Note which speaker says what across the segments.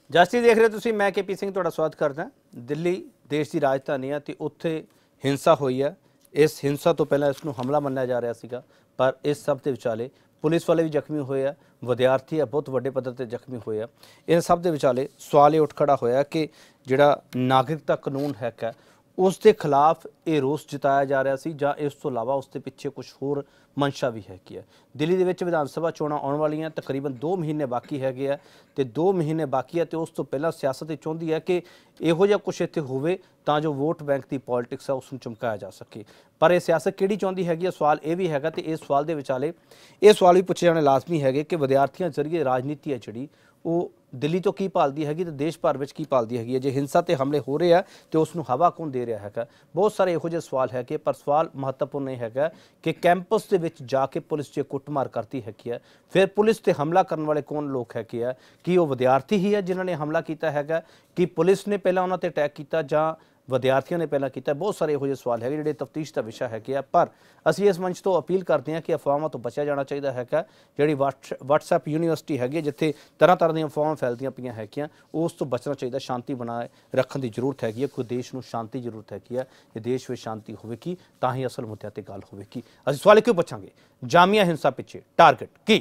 Speaker 1: Justice ਦੇਖ ਰਹੇ ਹੋ ਤੁਸੀਂ, ਮੈਂ KP ਸਿੰਘ ਤੁਹਾਡਾ ਸਵਾਗਤ ਕਰਦਾ। ਦਿੱਲੀ ਦੇਸ਼ ਦੀ ਰਾਜਧਾਨੀ ਹੈ ਤੇ ਉੱਥੇ ਹਿੰਸਾ ਹੋਈ ਹੈ। ਇਸ ਹਿੰਸਾ ਤੋਂ ਪਹਿਲਾਂ ਇਸ ਨੂੰ ਹਮਲਾ ਮੰਨਿਆ ਜਾ ਰਿਹਾ ਸੀਗਾ, ਪਰ ਇਸ ਸਭ ਦੇ ਵਿਚਾਲੇ ਪੁਲਿਸ ਵਾਲੇ ਵੀ ਜ਼ਖਮੀ ਹੋਏ ਆ, ਵਿਦਿਆਰਥੀ ਆ ਬਹੁਤ ਵੱਡੇ ਪੱਧਰ ਤੇ ਜ਼ਖਮੀ ਹੋਏ ਆ। ਇਹ ਸਭ ਦੇ ਵਿਚਾਲੇ ਸਵਾਲ ਇਹ ਉੱਠ ਖੜਾ ਹੋਇਆ ਕਿ ਜਿਹੜਾ ਨਾਗਰਿਕਤਾ ਕਾਨੂੰਨ ਹੈਗਾ ਉਸ ਦੇ ਖਿਲਾਫ ਇਹ ਰੋਸ ਜਤਾਇਆ ਜਾ ਰਿਹਾ ਸੀ ਜਾਂ ਇਸ ਤੋਂ ਇਲਾਵਾ ਉਸ ਦੇ ਪਿੱਛੇ ਕੁਝ ਹੋਰ ਮਨਸ਼ਾ ਵੀ ਹੈਗੀ ਹੈ। ਦਿੱਲੀ ਦੇ ਵਿੱਚ ਵਿਧਾਨ ਸਭਾ ਚੋਣਾਂ ਆਉਣ ਵਾਲੀਆਂ, ਤਕਰੀਬਨ 2 ਮਹੀਨੇ ਬਾਕੀ ਹੈਗੇ ਆ ਤੇ 2 ਮਹੀਨੇ ਬਾਕੀ ਹੈ ਤੇ ਉਸ ਤੋਂ ਪਹਿਲਾਂ ਸਿਆਸਤ ਇਹ ਚਾਹੁੰਦੀ ਹੈ ਕਿ ਇਹੋ ਜਿਹਾ ਕੁਛ ਇੱਥੇ ਹੋਵੇ ਤਾਂ ਜੋ ਵੋਟ ਬੈਂਕ ਦੀ ਪੋਲਿਟਿਕਸ ਹੈ ਉਸ ਨੂੰ ਚਮਕਾਇਆ ਜਾ ਸਕੇ। ਪਰ ਇਹ ਸਿਆਸਤ ਕਿਹੜੀ ਚਾਹੁੰਦੀ ਹੈਗੀ ਹੈ, ਸਵਾਲ ਇਹ ਵੀ ਹੈਗਾ। ਤੇ ਇਸ ਸਵਾਲ ਦੇ ਵਿਚਾਲੇ ਇਹ ਸਵਾਲ ਵੀ ਪੁੱਛੇ ਜਾਣੇ ਲਾਜ਼ਮੀ ਹੈਗੇ ਕਿ ਵਿਦਿਆਰਥੀਆਂ ਜ਼ਰੀਏ ਰਾਜਨੀਤੀ ਹੈ ਜਿਹੜੀ ਉਹ ਦਿੱਲੀ ਤੋਂ ਕੀ ਭਾਲਦੀ ਹੈਗੀ ਤੇ ਦੇਸ਼ ਭਰ ਵਿੱਚ ਕੀ ਭਾਲਦੀ ਹੈਗੀ ਹੈ। ਜੇ ਹਿੰਸਾ ਤੇ ਹਮਲੇ ਹੋ ਰਹੇ ਆ ਤੇ ਉਸ ਨੂੰ ਹਵਾ ਕੌਣ ਦੇ ਰਿਹਾ ਹੈਗਾ। ਬਹੁਤ ਸਾਰੇ ਇਹੋ ਜਿਹੇ ਸਵਾਲ ਹੈਗੇ, ਪਰ ਸਵਾਲ ਮਹੱਤਵਪੂਰਨ ਇਹ ਹੈਗਾ ਕਿ ਕੈਂਪਸ ਦੇ ਵਿੱਚ ਜਾ ਕੇ ਪੁਲਿਸ ਜੇ ਕੁੱਟਮਾਰ ਕਰਦੀ ਹੈਗੀ ਹੈ, ਫਿਰ ਪੁਲਿਸ ਤੇ ਹਮਲਾ ਕਰਨ ਵਾਲੇ ਕੌਣ ਲੋਕ ਹੈਗੇ ਆ। ਕੀ ਉਹ ਵਿਦਿਆਰਥੀ ਹੀ ਹੈ ਜਿਨ੍ਹਾਂ ਨੇ ਹਮਲਾ ਕੀਤਾ ਹੈਗਾ? ਕੀ ਪੁਲਿਸ ਨੇ ਪਹਿਲਾਂ ਉਹਨਾਂ ਤੇ ਅਟੈਕ ਕੀਤਾ ਜਾਂ ਵਿਦਿਆਰਥੀਆਂ ਨੇ ਪਹਿਲਾਂ ਕੀਤਾ? ਬਹੁਤ ਸਾਰੇ ਇਹੋ ਜਿਹੇ ਸਵਾਲ ਹੈਗੇ ਜਿਹੜੇ ਤਫਤੀਸ਼ ਦਾ ਵਿਸ਼ਾ ਹੈਗੇ ਆ। ਪਰ ਅਸੀਂ ਇਸ ਮੰਚ ਤੋਂ ਅਪੀਲ ਕਰਦੇ ਹਾਂ ਕਿ ਅਫਵਾਹਾਂ ਤੋਂ ਬਚਿਆ ਜਾਣਾ ਚਾਹੀਦਾ ਹੈਗਾ। ਜਿਹੜੀ WhatsApp ਯੂਨੀਵਰਸਿਟੀ ਹੈਗੀ ਜਿੱਥੇ ਤਰ੍ਹਾਂ ਤਰ੍ਹਾਂ ਦੀਆਂ ਅਫਵਾਹਾਂ ਫੈਲਦੀਆਂ ਪਈਆਂ ਹੈਗੀਆਂ, ਉਸ ਤੋਂ ਬਚਣਾ ਚਾਹੀਦਾ। ਸ਼ਾਂਤੀ ਬਣਾਏ ਰੱਖਣ ਦੀ ਜ਼ਰੂਰਤ ਹੈਗੀ ਹੈ। ਕੋਈ ਦੇਸ਼ ਨੂੰ ਸ਼ਾਂਤੀ ਜ਼ਰੂਰਤ ਹੈਗੀ ਹੈ। ਜੇ ਦੇਸ਼ ਵਿੱਚ ਸ਼ਾਂਤੀ ਹੋਵੇਗੀ ਤਾਂ ਹੀ ਅਸਲ ਮੁੱਦਿਆਂ ਤੇ ਗੱਲ ਹੋਵੇਗੀ। ਅਸੀਂ ਸਵਾਲ ਕਿਉਂ ਪੁੱਛਾਂਗੇ, ਜਾਮੀਆ ਹਿੰਸਾ ਪਿੱਛੇ ਟਾਰਗੇਟ ਕੀ?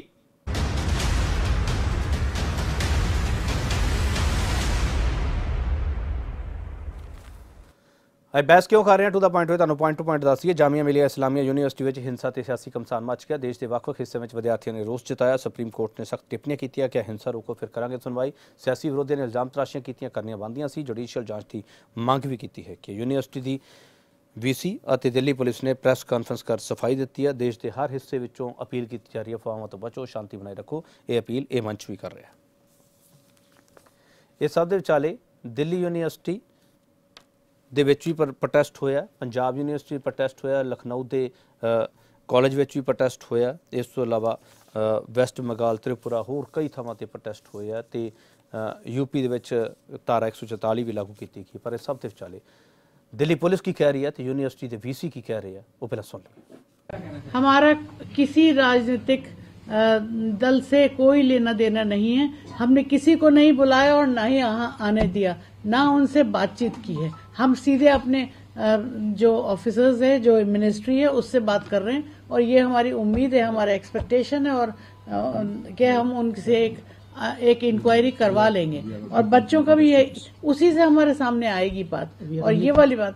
Speaker 1: बहस क्यों कर रहे हैं टू द पॉइंट में तुहानूं पॉइंट टू पॉइंट दस दईए। जामिया मिलिया इस्लामिया यूनीवर्सिटी में हिंसा ते सियासी घमसान मच गया। देश के ਵੱਖ-ਵੱਖ हिस्से में विद्यार्थियों ने रोस जताया। सुप्रीम कोर्ट ने सख्त टिप्पणियां कीतियां कि हिंसा रोको फिर करांगे सुनवाई। सियासी विरोधियों ने इल्जाम तराशियां कीतियां करनियां बनदियां सी। जुडिशियल जांच की मंग भी की है कि यूनीवर्सिटी की VC ਅਤੇ दिल्ली पुलिस ने प्रैस कॉन्फ्रेंस कर सफाई दी है। देश के हर हिस्से विचों अपील की जा रही है, अफवाहों तो बचो, शांति बनाए रखो। ये अपील ये मंच भी कर रहा है। इस सब के विचाले दिल्ली यूनीवर्सिटी ਦੇ ਵਿੱਚ ਵੀ ਪ੍ਰੋਟੈਸਟ ਹੋਇਆ, ਪੰਜਾਬ ਯੂਨੀਵਰਸਿਟੀ ਪ੍ਰੋਟੈਸਟ ਹੋਇਆ, ਲਖਨਊ ਦੇ ਕਾਲਜ ਵਿੱਚ ਵੀ ਪ੍ਰੋਟੈਸਟ ਹੋਇਆ। ਇਸ ਤੋਂ ਇਲਾਵਾ ਵੈਸਟ ਬੰਗਾਲ, ਤ੍ਰਿਪੁਰਾ, ਹੋਰ ਕਈ ਥਾਵਾਂ ਤੇ ਪ੍ਰੋਟੈਸਟ ਹੋਏ ਆ ਤੇ यूपी ਦੇ ਵਿੱਚ ਧਾਰਾ 144 ਵੀ ਲਾਗੂ ਕੀਤੀ ਗਈ। ਪਰ ਇਹ ਸਭ ਦੇ ਵਿਚਾਲੇ दिल्ली पुलिस की कह रही है तो यूनिवर्सिटी के VC की कह रही है, वो पहले सुन लें।
Speaker 2: हमारा किसी राजनीतिक दल से कोई लेना देना नहीं है। हमने किसी को नहीं बुलाया और ना ही यहाँ आने दिया, ना उनसे बातचीत की है। हम सीधे अपने जो ऑफिसर्स है, जो मिनिस्ट्री है, उससे बात कर रहे हैं और ये हमारी उम्मीद है, हमारा एक्सपेक्टेशन है और कि हम उनसे एक इंक्वायरी करवा लेंगे और बच्चों का भी ये उसी से हमारे सामने आएगी बात। और ये वाली बात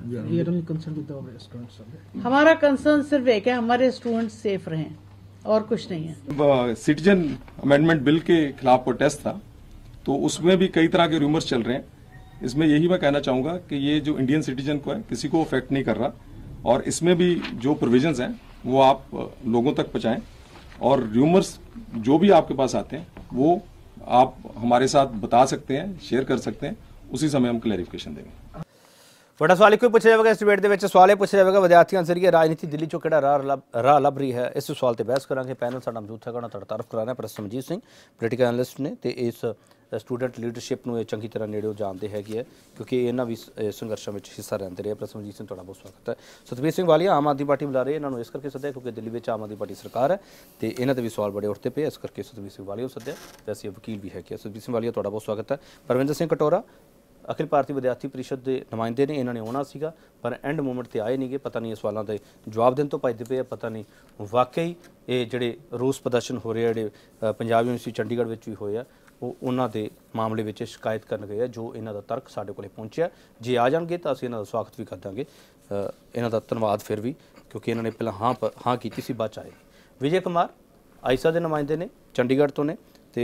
Speaker 2: हमारा कंसर्न सिर्फ एक है, हमारे स्टूडेंट्स सेफ रहें और कुछ नहीं है।
Speaker 3: सिटीजन अमेंडमेंट बिल के खिलाफ प्रोटेस्ट था तो उसमें भी कई तरह के रूमर्स चल रहे हैं। इसमें यही मैं कहना चाहूंगा कि ये जो इंडियन सिटीजन को है किसी को अफेक्ट नहीं कर रहा और इसमें भी जो प्रोविजंस हैं वो आप लोगों तक पहुंचाएं और रूमर्स जो भी आपके पास आते हैं वो आप हमारे साथ बता सकते हैं, शेयर कर सकते हैं, उसी समय हम क्लैरिफिकेशन देंगे।
Speaker 1: बड़ा सवाल एक पूछा जाएगा इस डिबेट के ਵਿੱਚ ਸਵਾਲ ਇਹ ਪੁੱਛਿਆ ਜਾਵੇਗਾ ਵਿਦਿਆਰਥੀਆਂ ਜ਼ਰੀਏ ਰਾਜਨੀਤੀ ਦਿੱਲੀ ਚੋਂ ਕਿਹੜਾ ਰਾਹ ਲੱਭ ਰਹੀ ਹੈ। ਇਸ ਸਵਾਲ ਤੇ ਬਹਿਸ ਕਰਾਂਗੇ। ਪੈਨਲ ਸਾਡਾ ਮੌਜੂਦ ਹੈਗਾ, ਉਹਨਾਂ ਤੁਹਾਡਾ ਤਾਰਫ ਕਰਾਣਾ professor Samjit Singh political analyst ਨੇ ਤੇ ਇਸ ਸਟੂਡੈਂਟ ਲੀਡਰਸ਼ਿਪ ਨੂੰ ਇਹ ਚੰਗੀ ਤਰ੍ਹਾਂ ਨੇੜਿਓਂ ਜਾਣਦੇ ਹੈਗੇ ਆ ਕਿਉਂਕਿ ਇਹਨਾਂ ਵੀ ਸੰਘਰਸ਼ਾਂ ਵਿੱਚ ਹਿੱਸਾ ਲੈਂਦੇ ਰਹੇ। ਪ੍ਰੋਫੈਸਰ ਸਮਜੀਤ ਸਿੰਘ ਤੁਹਾਡਾ ਬਹੁਤ ਸਵਾਗਤ ਹੈ। ਸਤਬੀਰ ਸਿੰਘ ਵਾਲੀਆ ਆਮ ਆਦਮੀ ਪਾਰਟੀ ਬੁਲਾ ਰਹੇ, ਇਹਨਾਂ ਨੂੰ ਇਸ ਕਰਕੇ ਸੱਦਿਆ ਕਿਉਂਕਿ ਦਿੱਲੀ ਵਿੱਚ ਆਮ ਆਦਮੀ ਪਾਰਟੀ ਸਰਕਾਰ ਹੈ ਤੇ ਇਹਨਾਂ ਦੇ ਵੀ ਸਵਾਲ ਬੜੇ ਉੱਠਦੇ ਪਏ, ਇਸ ਕਰਕੇ ਸਤਬੀਰ ਸਿੰਘ ਵਾਲੀਆ ਨੂੰ ਸੱਦਿਆ। ਵੈਸੇ ਵਕੀਲ ਵੀ ਹੈਗੇ। ਸਤਬੀਰ ਸਿੰਘ ਵਾਲੀਆ ਤੁਹਾਡਾ ਬਹੁਤ ਸਵਾਗਤ ਹੈ। ਪਰਵਿੰਦਰ ਸਿੰਘ ਕਟੋਰਾ अखिल भारतीय विद्यार्थी परिषद के नुमाइंदे ने, इन्होंने आना सीगा पर एंड मूवमेंट पर आए नहीं गए। पता नहीं सवालों के जवाब देने तो भजते पे, पता नहीं वाकई ये जोड़े रोस प्रदर्शन हो रहे हैं जो पंजाब यूनिवर्सिटी चंडीगढ़ में भी होए आ वो उन्होंने मामले में शिकायत कर गए जो इन्हों का तर्क साढ़े को पहुँचा। जे आ जाएंगे तो असं इन्हों का स्वागत भी कर देंगे। इन्हों का धन्यवाद फिर भी क्योंकि इन्होंने पहले हाँ की सी, बाद आए। विजय कुमार आइसा के नुमाइंदे ने, चंडीगढ़ तो ने ते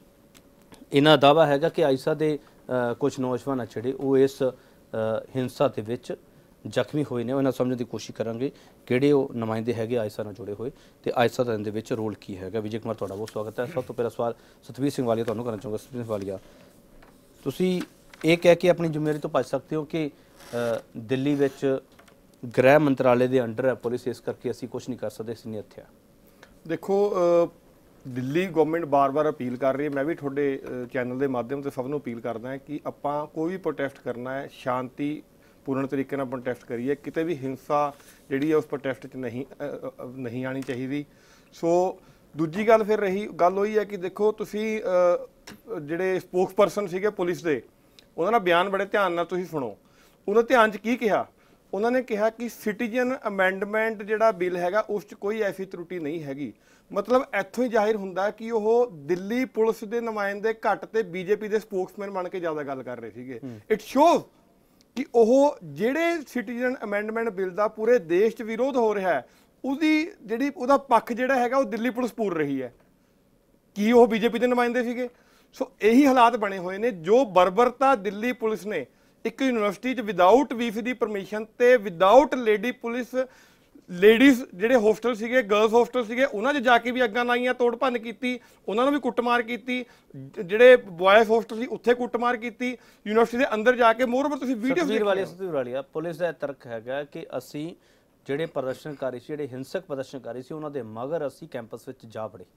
Speaker 1: इन्हों दावा है कि आइसा के कुछ नौजवान ਜਿਹੜੇ ਉਹ ਇਸ ਹਿੰਸਾ ਦੇ ਵਿੱਚ ਜ਼ਖਮੀ ਹੋਏ ਨੇ। ਉਹਨਾਂ ਸਮਝਣ ਦੀ ਕੋਸ਼ਿਸ਼ ਕਰਾਂਗੇ ਕਿਹੜੇ ਉਹ ਨੁਮਾਇੰਦੇ ਹੈਗੇ ਆਇਸਾ ਨਾਲ ਜੁੜੇ ਹੋਏ ਤੇ ਆਇਸਾ ਦੇ ਵਿੱਚ ਰੋਲ ਕੀ ਹੈਗਾ। ਵਿਜੇ ਕੁਮਾਰ ਤੁਹਾਡਾ ਬਹੁਤ ਸਵਾਗਤ ਹੈ। ਸਭ ਤੋਂ ਪਹਿਲਾ ਸਵਾਲ ਸਤਬੀਰ ਸਿੰਘ ਵਾਲੀਆ ਤੁਹਾਨੂੰ ਕਰਨਾ ਚਾਹੁੰਦਾ। ਸਤਬੀਰ ਸਿੰਘ ਵਾਲੀਆ, ਤੁਸੀਂ ਇਹ ਕਹਿ ਕੇ ਆਪਣੀ ਜ਼ਿੰਮੇਵਾਰੀ ਤੋਂ ਭੱਜ ਸਕਦੇ ਹੋ ਕਿ ਦਿੱਲੀ ਵਿੱਚ ਗ੍ਰਹਿ ਮੰਤਰਾਲੇ ਦੇ ਅੰਡਰ ਹੈ ਪੁਲਿਸ, ਇਸ ਕਰਕੇ ਅਸੀਂ ਕੁਝ ਨਹੀਂ ਕਰ ਸਕਦੇ, ਅਸੀਂ ਨਹੀਂ ਇੱਥੇ ਆ।
Speaker 4: देखो ਦਿੱਲੀ ਗਵਰਨਮੈਂਟ ਬਾਰ-ਬਾਰ ਅਪੀਲ ਕਰ ਰਹੀ ਹੈ। ਮੈਂ ਵੀ ਤੁਹਾਡੇ ਚੈਨਲ ਦੇ ਮਾਧਿਅਮ ਤੋਂ ਸਭ ਨੂੰ ਅਪੀਲ ਕਰਦਾ ਹਾਂ ਕਿ ਆਪਾਂ ਕੋਈ ਵੀ ਪ੍ਰੋਟੈਸਟ ਕਰਨਾ ਹੈ ਸ਼ਾਂਤੀ ਪੂਰਨ ਤਰੀਕੇ ਨਾਲ ਪ੍ਰੋਟੈਸਟ ਕਰੀਏ। ਕਿਤੇ ਵੀ ਹਿੰਸਾ ਜਿਹੜੀ ਹੈ ਉਸ ਪ੍ਰੋਟੈਸਟ 'ਚ ਨਹੀਂ ਆਣੀ ਚਾਹੀਦੀ। ਸੋ ਦੂਜੀ ਗੱਲ ਫਿਰ ਰਹੀ ਗੱਲ ਉਹੀ ਹੈ ਕਿ ਦੇਖੋ ਤੁਸੀਂ ਜਿਹੜੇ ਸਪੋਕਸਪਰਸਨ ਸੀਗੇ ਪੁਲਿਸ ਦੇ ਉਹਨਾਂ ਦਾ ਬਿਆਨ ਬੜੇ ਧਿਆਨ ਨਾਲ ਤੁਸੀਂ ਸੁਣੋ। ਉਹਨਾਂ ਧਿਆਨ 'ਚ ਕੀ ਕਿਹਾ? ਉਹਨਾਂ ਨੇ ਕਿਹਾ ਕਿ ਸਿਟੀਜ਼ਨ ਅਮੈਂਡਮੈਂਟ ਜਿਹੜਾ ਬਿੱਲ ਹੈਗਾ ਉਸ 'ਚ ਕੋਈ ਐਸੀ ਤਰੁਟੀ ਨਹੀਂ ਹੈਗੀ। ਮਤਲਬ ਇੱਥੋਂ ਹੀ ਜ਼ਾਹਿਰ ਹੁੰਦਾ ਕਿ ਉਹ ਦਿੱਲੀ ਪੁਲਿਸ ਦੇ ਨੁਮਾਇੰਦੇ ਘੱਟ ਤੇ ਬੀਜੇਪੀ ਦੇ ਸਪੋਕਸਮੈਨ ਬਣ ਕੇ ਜ਼ਿਆਦਾ ਗੱਲ ਕਰ ਰਹੇ ਸੀਗੇ। ਇਟ ਸ਼ੋਜ਼ ਕਿ ਉਹ ਜਿਹੜੇ ਸਿਟੀਜ਼ਨ ਅਮੈਂਡਮੈਂਟ ਬਿੱਲ ਦਾ ਪੂਰੇ ਦੇਸ਼ 'ਚ ਵਿਰੋਧ ਹੋ ਰਿਹਾ ਹੈ ਉਹਦੀ ਜਿਹੜੀ ਉਹਦਾ ਪੱਖ ਜਿਹੜਾ ਹੈਗਾ ਉਹ ਦਿੱਲੀ ਪੁਲਿਸ ਪੂਰ ਰਹੀ ਹੈ। ਕੀ ਉਹ ਬੀਜੇਪੀ ਦੇ ਨੁਮਾਇੰਦੇ ਸੀਗੇ? ਸੋ ਇਹੀ ਹਾਲਾਤ ਬਣੇ ਹੋਏ ਨੇ। ਜੋ ਬਰਬਰਤਾ ਦਿੱਲੀ ਪੁਲਿਸ ਨੇ ਇੱਕ ਯੂਨੀਵਰਸਿਟੀ 'ਚ ਵਿਦਆਊਟ ਵੀਸੀ ਦੀ ਪਰਮਿਸ਼ਨ ਤੇ ਵਿਦਆਊਟ ਲੇਡੀ ਪੁਲਿਸ ਲੇਡੀਜ਼ ਜਿਹੜੇ ਹੋਸਟਲ ਸੀਗੇ ਗਰਲਸ ਹੋਸਟਲ ਸੀਗੇ ਉਹਨਾਂ 'ਚ ਜਾ ਕੇ ਵੀ ਅੱਗਾਂ ਲਾਈਆਂ, ਤੋੜ ਭੰਨ ਕੀਤੀ, ਉਹਨਾਂ ਨੂੰ ਵੀ ਕੁੱਟਮਾਰ ਕੀਤੀ। ਜਿਹੜੇ ਬॉयਜ਼ ਹੋਸਟਲ ਸੀ ਉੱਥੇ ਕੁੱਟਮਾਰ ਕੀਤੀ। ਯੂਨੀਵਰਸਿਟੀ ਦੇ ਅੰਦਰ ਜਾ ਕੇ ਮੋਰਓਵਰ ਤੁਸੀਂ ਵੀਡੀਓ
Speaker 1: ਵਾਲੀਆ ਪੁਲਿਸ ਦਾ ਤਰਕ ਹੈਗਾ ਕਿ ਅਸੀਂ ਜਿਹੜੇ ਪ੍ਰਦਰਸ਼ਨਕਾਰੀ ਸੀ, ਜਿਹੜੇ ਹਿੰਸਕ ਪ੍ਰਦਰਸ਼ਨਕਾਰੀ ਸੀ, ਉਹਨਾਂ ਦੇ ਮਗਰ ਅਸੀਂ ਕੈਂਪਸ ਵਿੱਚ ਜਾ ਵੜੇ।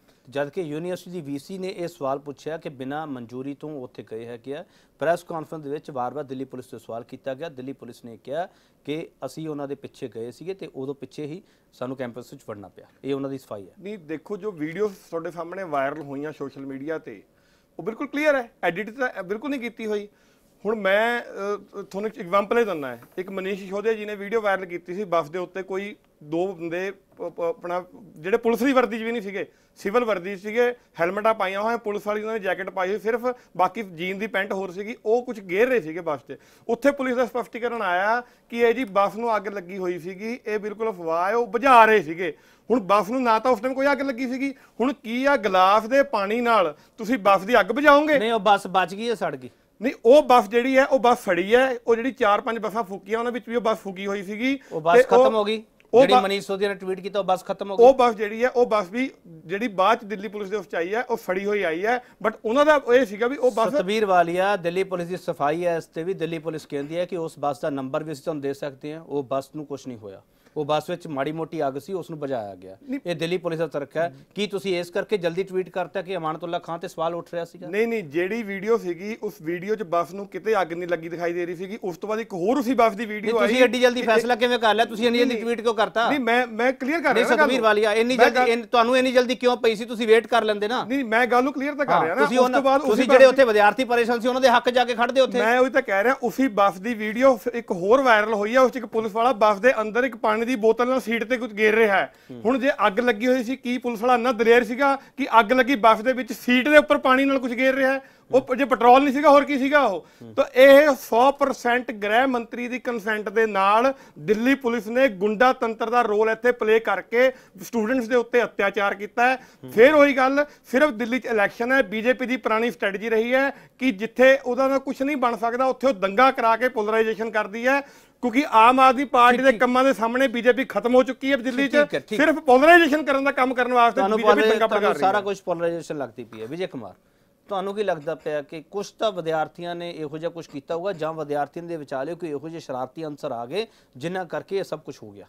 Speaker 1: ਜਦ ਕਿ ਯੂਨੀਵਰਸਿਟੀ ਦੀ ਵੀਸੀ ਨੇ ਇਹ ਸਵਾਲ ਪੁੱਛਿਆ ਕਿ ਬਿਨਾਂ ਮਨਜ਼ੂਰੀ ਤੋਂ ਉੱਥੇ ਗਏ ਹੈਗੇ ਆ। ਪ੍ਰੈਸ ਕਾਨਫਰੰਸ ਦੇ ਵਿੱਚ ਵਾਰ-ਵਾਰ ਦਿੱਲੀ ਪੁਲਿਸ ਤੋਂ ਸਵਾਲ ਕੀਤਾ ਗਿਆ। ਦਿੱਲੀ ਪੁਲਿਸ ਨੇ ਕਿਹਾ ਕਿ ਅਸੀਂ ਉਹਨਾਂ ਦੇ ਪਿੱਛੇ ਗਏ ਸੀਗੇ ਤੇ ਉਦੋਂ ਪਿੱਛੇ ਹੀ ਸਾਨੂੰ ਕੈਂਪਸ ਵਿੱਚ ਵੜਨਾ ਪਿਆ। ਇਹ ਉਹਨਾਂ ਦੀ ਸਫਾਈ ਹੈ। ਨਹੀਂ
Speaker 4: ਦੇਖੋ ਜੋ ਵੀਡੀਓ ਤੁਹਾਡੇ ਸਾਹਮਣੇ ਵਾਇਰਲ ਹੋਈਆਂ ਸੋਸ਼ਲ ਮੀਡੀਆ ਤੇ ਉਹ ਬਿਲਕੁਲ ਕਲੀਅਰ ਹੈ, ਐਡਿਟ ਤਾਂ ਬਿਲਕੁਲ ਨਹੀਂ ਕੀਤੀ ਹੋਈ। ਹੁਣ ਮੈਂ ਤੁਹਾਨੂੰ ਇੱਕ ਐਗਜ਼ਾਮਪਲ ਹੀ ਦਿੰਦਾ ਹੈ। ਇੱਕ ਮਨੀਸ਼ ਸਿਸੋਦੀਆ ਜੀ ਨੇ ਵੀਡੀਓ ਵਾਇਰਲ ਕੀਤੀ ਸੀ ਬੱਸ ਦੇ ਉੱਤੇ ਕੋਈ ਦੋ ਬੰਦੇ ਆਪਣਾ ਜਿਹੜੇ ਪੁਲਿਸ ਦੀ ਵਰਦੀ 'ਚ ਵੀ ਨਹੀਂ ਸੀਗੇ, ਸਿਵਲ ਵਰਦੀ ਸੀਗੇ, ਹੈਲਮਟਾਂ ਪਾਈਆਂ ਹੋਈਆਂ, ਪੁਲਿਸ ਵਾਲੀ ਉਹਨਾਂ ਨੇ ਜੈਕਟ ਪਾਈ ਹੋਈ, ਸਿਰਫ ਬਾਕੀ ਜੀਨ ਦੀ ਪੈਂਟ ਹੋਰ ਸੀਗੀ, ਉਹ ਕੁਝ ਗੇਰ ਰਹੇ ਸੀਗੇ ਬੱਸ 'ਤੇ। ਉੱਥੇ ਪੁਲਿਸ ਦਾ ਸਪਸ਼ਟੀਕਰਨ ਆਇਆ ਕਿ ਇਹ ਜੀ ਬੱਸ ਨੂੰ ਅੱਗ ਲੱਗੀ ਹੋਈ ਸੀਗੀ, ਇਹ ਬਿਲਕੁਲ ਅਫਵਾਹ ਹੈ, ਉਹ ਬੁਝਾ ਰਹੇ ਸੀਗੇ। ਹੁਣ ਬੱਸ ਨੂੰ ਨਾ ਤਾਂ ਉਸ ਟਾਈਮ ਕੋਈ ਅੱਗ ਲੱਗੀ ਸੀਗੀ, ਹੁਣ ਕੀ ਆ ਗਲਾਸ ਦੇ ਪਾਣੀ ਨਾਲ ਤੁਸੀਂ ਬੱਸ ਦੀ ਅੱਗ ਬੁਝਾਓਗੇ?
Speaker 1: ਨਹੀਂ, ਉਹ ਬੱਸ ਬਚ ਗਈ ਹੈ, ਸੜ ਗਈ
Speaker 4: ਨਹੀਂ। ਉਹ ਬੱਸ ਜਿਹੜੀ ਹੈ ਉਹ ਬੱਸ ਫੜੀ ਹੈ। ਉਹ ਜਿਹੜੀ 4-5 ਬੱਸਾਂ ਫੂਕੀਆਂ ਉਹਨਾਂ ਵਿੱਚ ਵੀ ਉਹ ਬੱਸ ਫੂਕੀ ਹੋਈ ਸੀਗੀ।
Speaker 1: ਉਹ ਬੱਸ ਖਤਮ ਹੋ ਗਈ। ਜਿਹੜੀ ਮਨੀਸ਼ ਸਿਸੋਦੀਆ ਨੇ ਟਵੀਟ ਕੀਤਾ ਉਹ ਬੱਸ ਖਤਮ ਹੋ ਗਈ।
Speaker 4: ਉਹ ਬੱਸ ਜਿਹੜੀ ਹੈ ਉਹ ਬੱਸ ਵੀ ਜਿਹੜੀ ਬਾਅਦ ਚ ਦਿੱਲੀ ਪੁਲਿਸ ਦੇ ਉਸ ਚ ਆਈ ਹੈ ਉਹ ਫੜੀ ਹੋਈ ਆਈ ਹੈ। ਬਟ ਉਹਨਾਂ ਦਾ ਇਹ ਸੀਗਾ ਵੀ ਉਹ ਬੱਸ
Speaker 1: ਸਤਬੀਰ ਵਾਲੀਆ ਦਿੱਲੀ ਪੁਲਿਸ ਦੀ ਸਫਾਈ ਹੈ। ਇਸ ਤੇ ਵੀ ਦਿੱਲੀ ਪੁਲਿਸ ਕਹਿੰਦੀ ਹੈ ਕਿ ਉਸ ਬੱਸ ਦਾ ਨੰਬਰ ਵੀ ਅਸੀਂ ਤੁਹਾਨੂੰ ਦੇ ਸਕਦੇ ਹਾਂ। ਉਹ ਬੱਸ ਨੂੰ ਕੁਝ ਨਹੀਂ ਹੋਇਆ। ਉਹ ਬੱਸ ਵਿੱਚ ਮਾੜੀ ਮੋਟੀ ਅੱਗ ਸੀ, ਉਸ ਨੂੰ ਬੁਝਾਇਆ ਗਿਆ। ਇਹ ਦਿੱਲੀ ਪੁਲਿਸ ਦਾ ਤਰਕ ਹੈ। ਕੀ ਤੁਸੀਂ ਇਸ ਕਰਕੇ ਜਲਦੀ ਟਵੀਟ ਕਰਤਾ ਕਿ ਅਮਾਨਤੁੱਲਾ ਖਾਨ ਤੇ ਸਵਾਲ ਉੱਠ ਰਿਹਾ ਸੀਗਾ?
Speaker 4: ਨਹੀਂ, ਜਿਹੜੀ ਵੀਡੀਓ ਸੀਗੀ ਉਸ ਵੀਡੀਓ 'ਚ ਬੱਸ ਨੂੰ ਕਿਤੇ ਅੱਗ ਨਹੀਂ ਲੱਗੀ ਦਿਖਾਈ ਦੇ ਰਹੀ ਸੀਗੀ। ਉਸ ਤੋਂ ਬਾਅਦ ਇੱਕ ਹੋਰ ਉਸੇ ਬੱਸ ਦੀ ਵੀਡੀਓ ਆਈ।
Speaker 1: ਤੁਸੀਂ ਐਡੀ ਜਲਦੀ ਫੈਸਲਾ ਕਿਵੇਂ ਕਰ ਲਿਆ? ਤੁਸੀਂ ਇੰਨੀ ਜਲਦੀ ਟਵੀਟ ਕਿਉਂ ਕਰਤਾ?
Speaker 4: ਨਹੀਂ, ਮੈਂ ਕਲੀਅਰ ਕਰ ਰਿਹਾ।
Speaker 1: ਸਤਬੀਰ ਵਾਲੀਆ ਇੰਨੀ ਜਲਦੀ ਤੁਹਾਨੂੰ ਇੰਨੀ ਜਲਦੀ ਕਿਉਂ ਪਈ ਸੀ? ਤੁਸੀਂ ਵੇਟ ਕਰ ਲੈਂਦੇ ਨਾ।
Speaker 4: ਨਹੀਂ, ਮੈਂ ਗੱਲ ਨੂੰ ਕਲੀਅਰ ਤਾਂ ਕਰ ਰਿਹਾ ਨਾ। ਉਸ ਤੋਂ ਬਾਅਦ
Speaker 1: ਤੁਸੀਂ ਜਿਹੜੇ ਉੱਥੇ ਵਿਦਿਆਰਥੀ ਪਰੇਸ਼ਾਨ ਸੀ ਉਹਨਾਂ ਦੇ ਹੱਕ ਜਾ ਕੇ ਖੜਦੇ ਉੱਥੇ।
Speaker 4: ਮੈਂ ਉਹੀ ਤਾਂ ਕਹਿ ਰਿਹਾ, ਉਸੇ ਬੱਸ ਦੀ ਵੀਡੀਓ ਇੱਕ ਹੋਰ ਵਾਇਰਲ ਹੋਈ ਹੈ। ਉਸ 'ਚ ਇੱਕ ਪੁਲਿਸ ਵਾਲਾ ਬੱਸ ਦੇ ਅੰਦਰ ਇੱਕ ਪਾਣੀ ਦੀ ਬੋਤਲ ਨਾਲ ਸੀਟ ਤੇ ਕੁਝ ਗੇਰ ਰਿਹਾ ਹੈ। ਹੁਣ ਜੇ ਅੱਗ ਲੱਗੀ ਹੋਈ ਸੀ, ਕੀ ਪੁਲਿਸ ਵਾਲਾ ਇੰਨਾ ਦਲੇਰ ਸੀਗਾ ਕਿ ਅੱਗ ਲੱਗੀ ਬੱਸ ਦੇ ਵਿੱਚ ਸੀਟ ਦੇ ਉੱਪਰ ਪਾਣੀ ਨਾਲ ਕੁਝ ਗੇਰ ਰਿਹਾ ਹੈ? ਉਹ ਜੇ ਪੈਟਰੋਲ ਨਹੀਂ ਸੀਗਾ ਹੋਰ ਕੀ ਸੀਗਾ ਉਹ? ਤਾਂ ਇਹ 100% ਗ੍ਰਹਿ ਮੰਤਰੀ ਦੀ ਕੰਸੈਂਟ ਦੇ ਨਾਲ ਦਿੱਲੀ ਪੁਲਿਸ ਨੇ ਗੁੰਡਾ ਤੰਤਰ ਦਾ ਰੋਲ ਇੱਥੇ ਪਲੇ ਕਰਕੇ ਸਟੂਡੈਂਟਸ ਦੇ ਉੱਤੇ ਅਤਿਆਚਾਰ ਕੀਤਾ ਹੈ। ਫਿਰ ਉਹੀ ਗੱਲ, ਸਿਰਫ ਦਿੱਲੀ 'ਚ ਇਲੈਕਸ਼ਨ ਹੈ। ਬੀਜੇਪੀ ਦੀ ਪੁਰਾਣੀ ਸਟ੍ਰੈਟਜੀ ਰਹੀ ਹੈ ਕਿ ਜਿੱਥੇ ਉਹਦਾ ਨਾਲ ਕੁਝ ਨਹੀਂ ਬਣ ਸਕਦਾ ਉੱਥੇ ਉਹ ਦੰਗਾ ਕਰਾ ਕੇ ਪੋਲਰਾਈਜੇਸ਼ਨ ਕਰਦੀ ਹੈ। ਕਿਉਂਕਿ ਆਮ ਆਦਮੀ ਪਾਰਟੀ ਦੇ ਕੰਮਾਂ ਦੇ ਸਾਹਮਣੇ ਬੀਜੇਪੀ ਖਤਮ ਹੋ ਚੁੱਕੀ ਹੈ ਦਿੱਲੀ 'ਚ। ਸਿਰਫ ਪੋਲਰਾਈਜੇਸ਼ਨ ਕਰਨ ਦਾ ਕੰਮ ਕਰਨ ਵਾਸਤੇ ਬੀਜੇਪੀ ਦੰਗਾ ਕਰ ਰਹੀ ਹੈ।
Speaker 1: ਸਾਰਾ ਕੁਝ ਪੋਲਰਾਈਜੇਸ਼ਨ ਲੱਗਦੀ ਪਈ ਹੈ। ਵਿਜੇ ਕੁਮਾਰ, ਤੁਹਾਨੂੰ ਕੀ ਲੱਗਦਾ ਪਿਆ ਕਿ ਕੁਝ ਤਾਂ ਵਿਦਿਆਰਥੀਆਂ ਨੇ ਇਹੋ ਜਿਹਾ ਕੁਝ ਕੀਤਾ ਹੋਊਗਾ ਜਾਂ ਵਿਦਿਆਰਥੀਆਂ ਦੇ ਵਿਚਾਲੇ ਕੋਈ ਇਹੋ ਜਿਹੇ ਸ਼ਰਾਰਤੀ ਅੰਸਰ ਆ ਗਏ ਜਿਨ੍ਹਾਂ ਕਰਕੇ ਇਹ ਸਭ ਕੁਝ ਹੋ ਗਿਆ?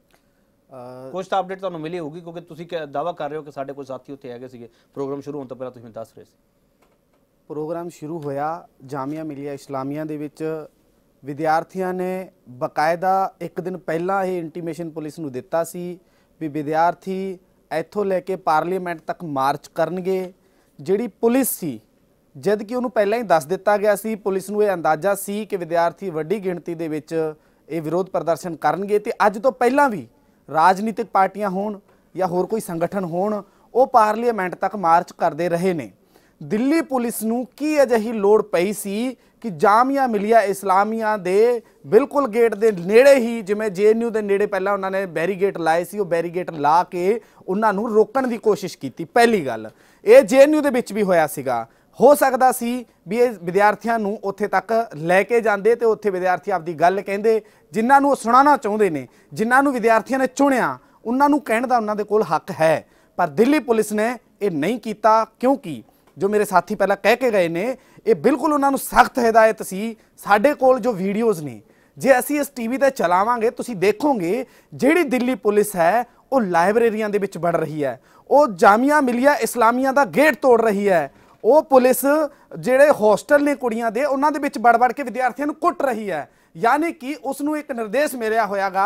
Speaker 1: ਕੁਝ ਤਾਂ ਅਪਡੇਟ ਤੁਹਾਨੂੰ ਮਿਲੀ ਹੋਊਗੀ ਕਿਉਂਕਿ ਤੁਸੀਂ ਦਾਅਵਾ ਕਰ ਰਹੇ ਹੋ ਕਿ ਸਾਡੇ ਕੋਈ ਸਾਥੀ ਉੱਥੇ ਹੈਗੇ ਸੀਗੇ। ਪ੍ਰੋਗਰਾਮ ਸ਼ੁਰੂ ਹੋਣ ਤੋਂ ਪਹਿਲਾਂ ਤੁਸੀਂ ਦੱਸ ਰਹੇ ਸੀ।
Speaker 5: ਪ੍ਰੋਗਰਾਮ ਸ਼ੁਰੂ ਹੋਇਆ ਜਾਮੀਆ ਮਿਲੀਆ ਇਸਲਾਮੀਆ ਦੇ ਵਿੱਚ ਵਿਦਿਆਰਥੀਆਂ ਨੇ ਬਕਾਇਦਾ ਇੱਕ ਦਿਨ ਪਹਿਲਾਂ ਇਹ ਇੰਟੀਮੇਸ਼ਨ ਪੁਲਿਸ ਨੂੰ ਦਿੱਤਾ ਸੀ ਵੀ ਵਿਦਿਆਰਥੀ ਇੱਥੋਂ ਲੈ ਕੇ ਪਾਰਲੀਮੈਂਟ ਤੱਕ ਮਾਰਚ ਕਰਨਗੇ। ਜਿਹੜੀ ਪੁਲਿਸ ਸੀ, ਜਦ ਕਿ ਉਹਨੂੰ ਪਹਿਲਾਂ ਹੀ ਦੱਸ ਦਿੱਤਾ ਗਿਆ ਸੀ, ਪੁਲਿਸ ਨੂੰ ਇਹ ਅੰਦਾਜ਼ਾ ਸੀ ਕਿ ਵਿਦਿਆਰਥੀ ਵੱਡੀ ਗਿਣਤੀ ਦੇ ਵਿੱਚ ਇਹ ਵਿਰੋਧ ਪ੍ਰਦਰਸ਼ਨ ਕਰਨਗੇ ਤੇ ਅੱਜ ਤੋਂ ਪਹਿਲਾਂ ਵੀ ਰਾਜਨੀਤਿਕ ਪਾਰਟੀਆਂ ਹੋਣ ਜਾਂ ਹੋਰ ਕੋਈ ਸੰਗਠਨ ਹੋਣ ਉਹ ਪਾਰਲੀਮੈਂਟ ਤੱਕ ਮਾਰਚ ਕਰਦੇ ਰਹੇ ਨੇ। ਦਿੱਲੀ ਪੁਲਿਸ ਨੂੰ ਕੀ ਅਜਿਹੀ ਲੋੜ ਪਈ ਸੀ ਕਿ ਜਾਮੀਆ ਮਿਲੀਆ ਇਸਲਾਮੀਆ ਦੇ ਬਿਲਕੁਲ ਗੇਟ ਦੇ ਨੇੜੇ ਹੀ, ਜਿਵੇਂ JNU ਦੇ ਨੇੜੇ ਪਹਿਲਾਂ ਉਹਨਾਂ ਨੇ ਬੈਰੀਗੇਟ ਲਾਏ ਸੀ, ਉਹ ਬੈਰੀਗੇਟ ਲਾ ਕੇ ਉਹਨਾਂ ਨੂੰ ਰੋਕਣ ਦੀ ਕੋਸ਼ਿਸ਼ ਕੀਤੀ। ਪਹਿਲੀ ਗੱਲ ਇਹ JNU ਦੇ ਵਿੱਚ ਵੀ ਹੋਇਆ ਸੀਗਾ। ਹੋ ਸਕਦਾ ਸੀ ਵੀ ਇਹ ਵਿਦਿਆਰਥੀਆਂ ਨੂੰ ਉੱਥੇ ਤੱਕ ਲੈ ਕੇ ਜਾਂਦੇ ਤੇ ਉੱਥੇ ਵਿਦਿਆਰਥੀ ਆਪਦੀ ਗੱਲ ਕਹਿੰਦੇ, ਜਿਨ੍ਹਾਂ ਨੂੰ ਉਹ ਸੁਣਾਉਣਾ ਚਾਹੁੰਦੇ ਨੇ, ਜਿਨ੍ਹਾਂ ਨੂੰ ਵਿਦਿਆਰਥੀਆਂ ਨੇ ਚੁਣਿਆ, ਉਹਨਾਂ ਨੂੰ ਕਹਿਣ ਦਾ ਉਹਨਾਂ ਦੇ ਕੋਲ ਹੱਕ ਹੈ। ਪਰ ਦਿੱਲੀ ਪੁਲਿਸ ਨੇ ਇਹ ਨਹੀਂ ਕੀਤਾ ਕਿਉਂਕਿ ਜੋ ਮੇਰੇ ਸਾਥੀ ਪਹਿਲਾਂ ਕਹਿ ਕੇ ਗਏ ਨੇ, ਇਹ ਬਿਲਕੁਲ ਉਹਨਾਂ ਨੂੰ ਸਖਤ ਹਦਾਇਤ ਸੀ। ਸਾਡੇ ਕੋਲ ਜੋ ਵੀਡੀਓਜ਼ ਨੇ, ਜੇ ਅਸੀਂ ਇਸ TV ਤੇ ਚਲਾਵਾਂਗੇ ਤੁਸੀਂ ਦੇਖੋਗੇ ਜਿਹੜੀ ਦਿੱਲੀ ਪੁਲਿਸ ਹੈ ਉਹ ਲਾਇਬ੍ਰੇਰੀਆਂ ਦੇ ਵਿੱਚ ਵੜ ਰਹੀ ਹੈ, ਉਹ ਜਾਮੀਆ ਮਿਲੀਆ ਇਸਲਾਮੀਆ ਦਾ ਗੇਟ ਤੋੜ ਰਹੀ ਹੈ, ਉਹ ਪੁਲਿਸ ਜਿਹੜੇ ਹੋਸਟਲ ਨੇ ਕੁੜੀਆਂ ਦੇ ਉਹਨਾਂ ਦੇ ਵਿੱਚ ਵੜ ਕੇ ਵਿਦਿਆਰਥੀਆਂ ਨੂੰ ਕੁੱਟ ਰਹੀ ਹੈ। ਯਾਨੀ ਕਿ ਉਸ ਨੂੰ ਇੱਕ ਨਿਰਦੇਸ਼ ਮਿਲਿਆ ਹੋਇਆਗਾ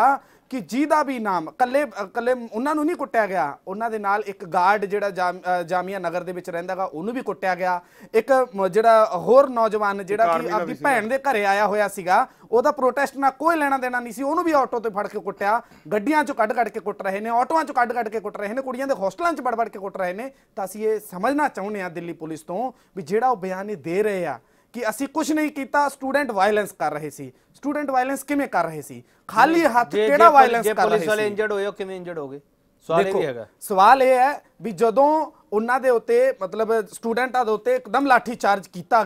Speaker 5: ਕਿ ਜਿਹਦਾ ਵੀ ਨਾਮ ਕੱਲੇ ਉਹਨਾਂ ਨੂੰ ਨਹੀਂ ਕੁੱਟਿਆ ਗਿਆ, ਉਹਨਾਂ ਦੇ ਨਾਲ ਇੱਕ ਗਾਰਡ ਜਿਹੜਾ ਜਾਮੀਆ ਨਗਰ ਦੇ ਵਿੱਚ ਰਹਿੰਦਾਗਾ ਉਹਨੂੰ ਵੀ ਕੁੱਟਿਆ ਗਿਆ। ਇੱਕ ਜਿਹੜਾ ਹੋਰ ਨੌਜਵਾਨ ਜਿਹੜਾ ਕਿ ਆਪਣੀ ਭੈਣ ਦੇ ਘਰੇ ਆਇਆ ਹੋਇਆ ਸੀਗਾ, ਉਹਦਾ ਪ੍ਰੋਟੈਸਟ ਨਾਲ ਕੋਈ ਲੈਣਾ ਦੇਣਾ ਨਹੀਂ ਸੀ, ਉਹਨੂੰ ਵੀ ਆਟੋ ਤੇ ਫੜ ਕੇ ਕੁੱਟਿਆ, ਗੱਡੀਆਂ ਚੋਂ ਕੱਢ ਕੇ ਕੁੱਟ ਰਹੇ ਨੇ, ਆਟੋਆਂ ਚੋਂ ਕੱਢ ਕੇ ਕੁੱਟ ਰਹੇ ਨੇ, ਕੁੜੀਆਂ ਦੇ ਹੋਸਟਲਾਂ 'ਚ ਵੜ ਕੇ ਕੁੱਟ ਰਹੇ ਨੇ। ਤਾਂ ਅਸੀਂ ਇਹ ਸਮਝਣਾ ਚਾਹੁੰਦੇ ਹਾਂ ਦਿੱਲੀ ਪੁਲਿਸ ਤੋਂ ਵੀ ਜਿਹੜਾ ਉਹ ਬਿਆਨ ਇਹ ਦੇ ਰਹੇ ਆ ਕਿ ਅਸੀਂ ਕੁਝ ਨਹੀਂ ਕੀਤਾ, ਸਟੂਡੈਂਟ ਵਾਇਲੈਂਸ ਕਰ ਰਹੇ ਸੀ। ਸਟੂਡੈਂਟ ਵਾਇਲੈਂਸ ਕਿਵੇਂ ਕਰ ਰਹੇ ਸੀ? ਖਾਲੀ ਹੱਥ ਕਿਹੜਾ ਵਾਇਲੈਂਸ ਕਰ ਰਹੇ ਸੀ?
Speaker 1: ਪੁਲਿਸ ਵਾਲੇ ਇੰਜਰਡ ਹੋਏ, ਉਹ ਕਿਵੇਂ ਇੰਜਰਡ ਹੋ ਗਏ? ਸਵਾਲ ਇਹ ਵੀ ਹੈਗਾ।
Speaker 5: ਸਵਾਲ ਇਹ ਹੈ ਵੀ ਜਦੋਂ ਉਹਨਾਂ ਦੇ ਉੱਤੇ ਮਤਲਬ ਸਟੂਡੈਂਟਾਂ ਦੇ ਉੱਤੇ ਇੱਕਦਮ ਲਾਠੀ ਚਾਰਜ ਕੀਤਾ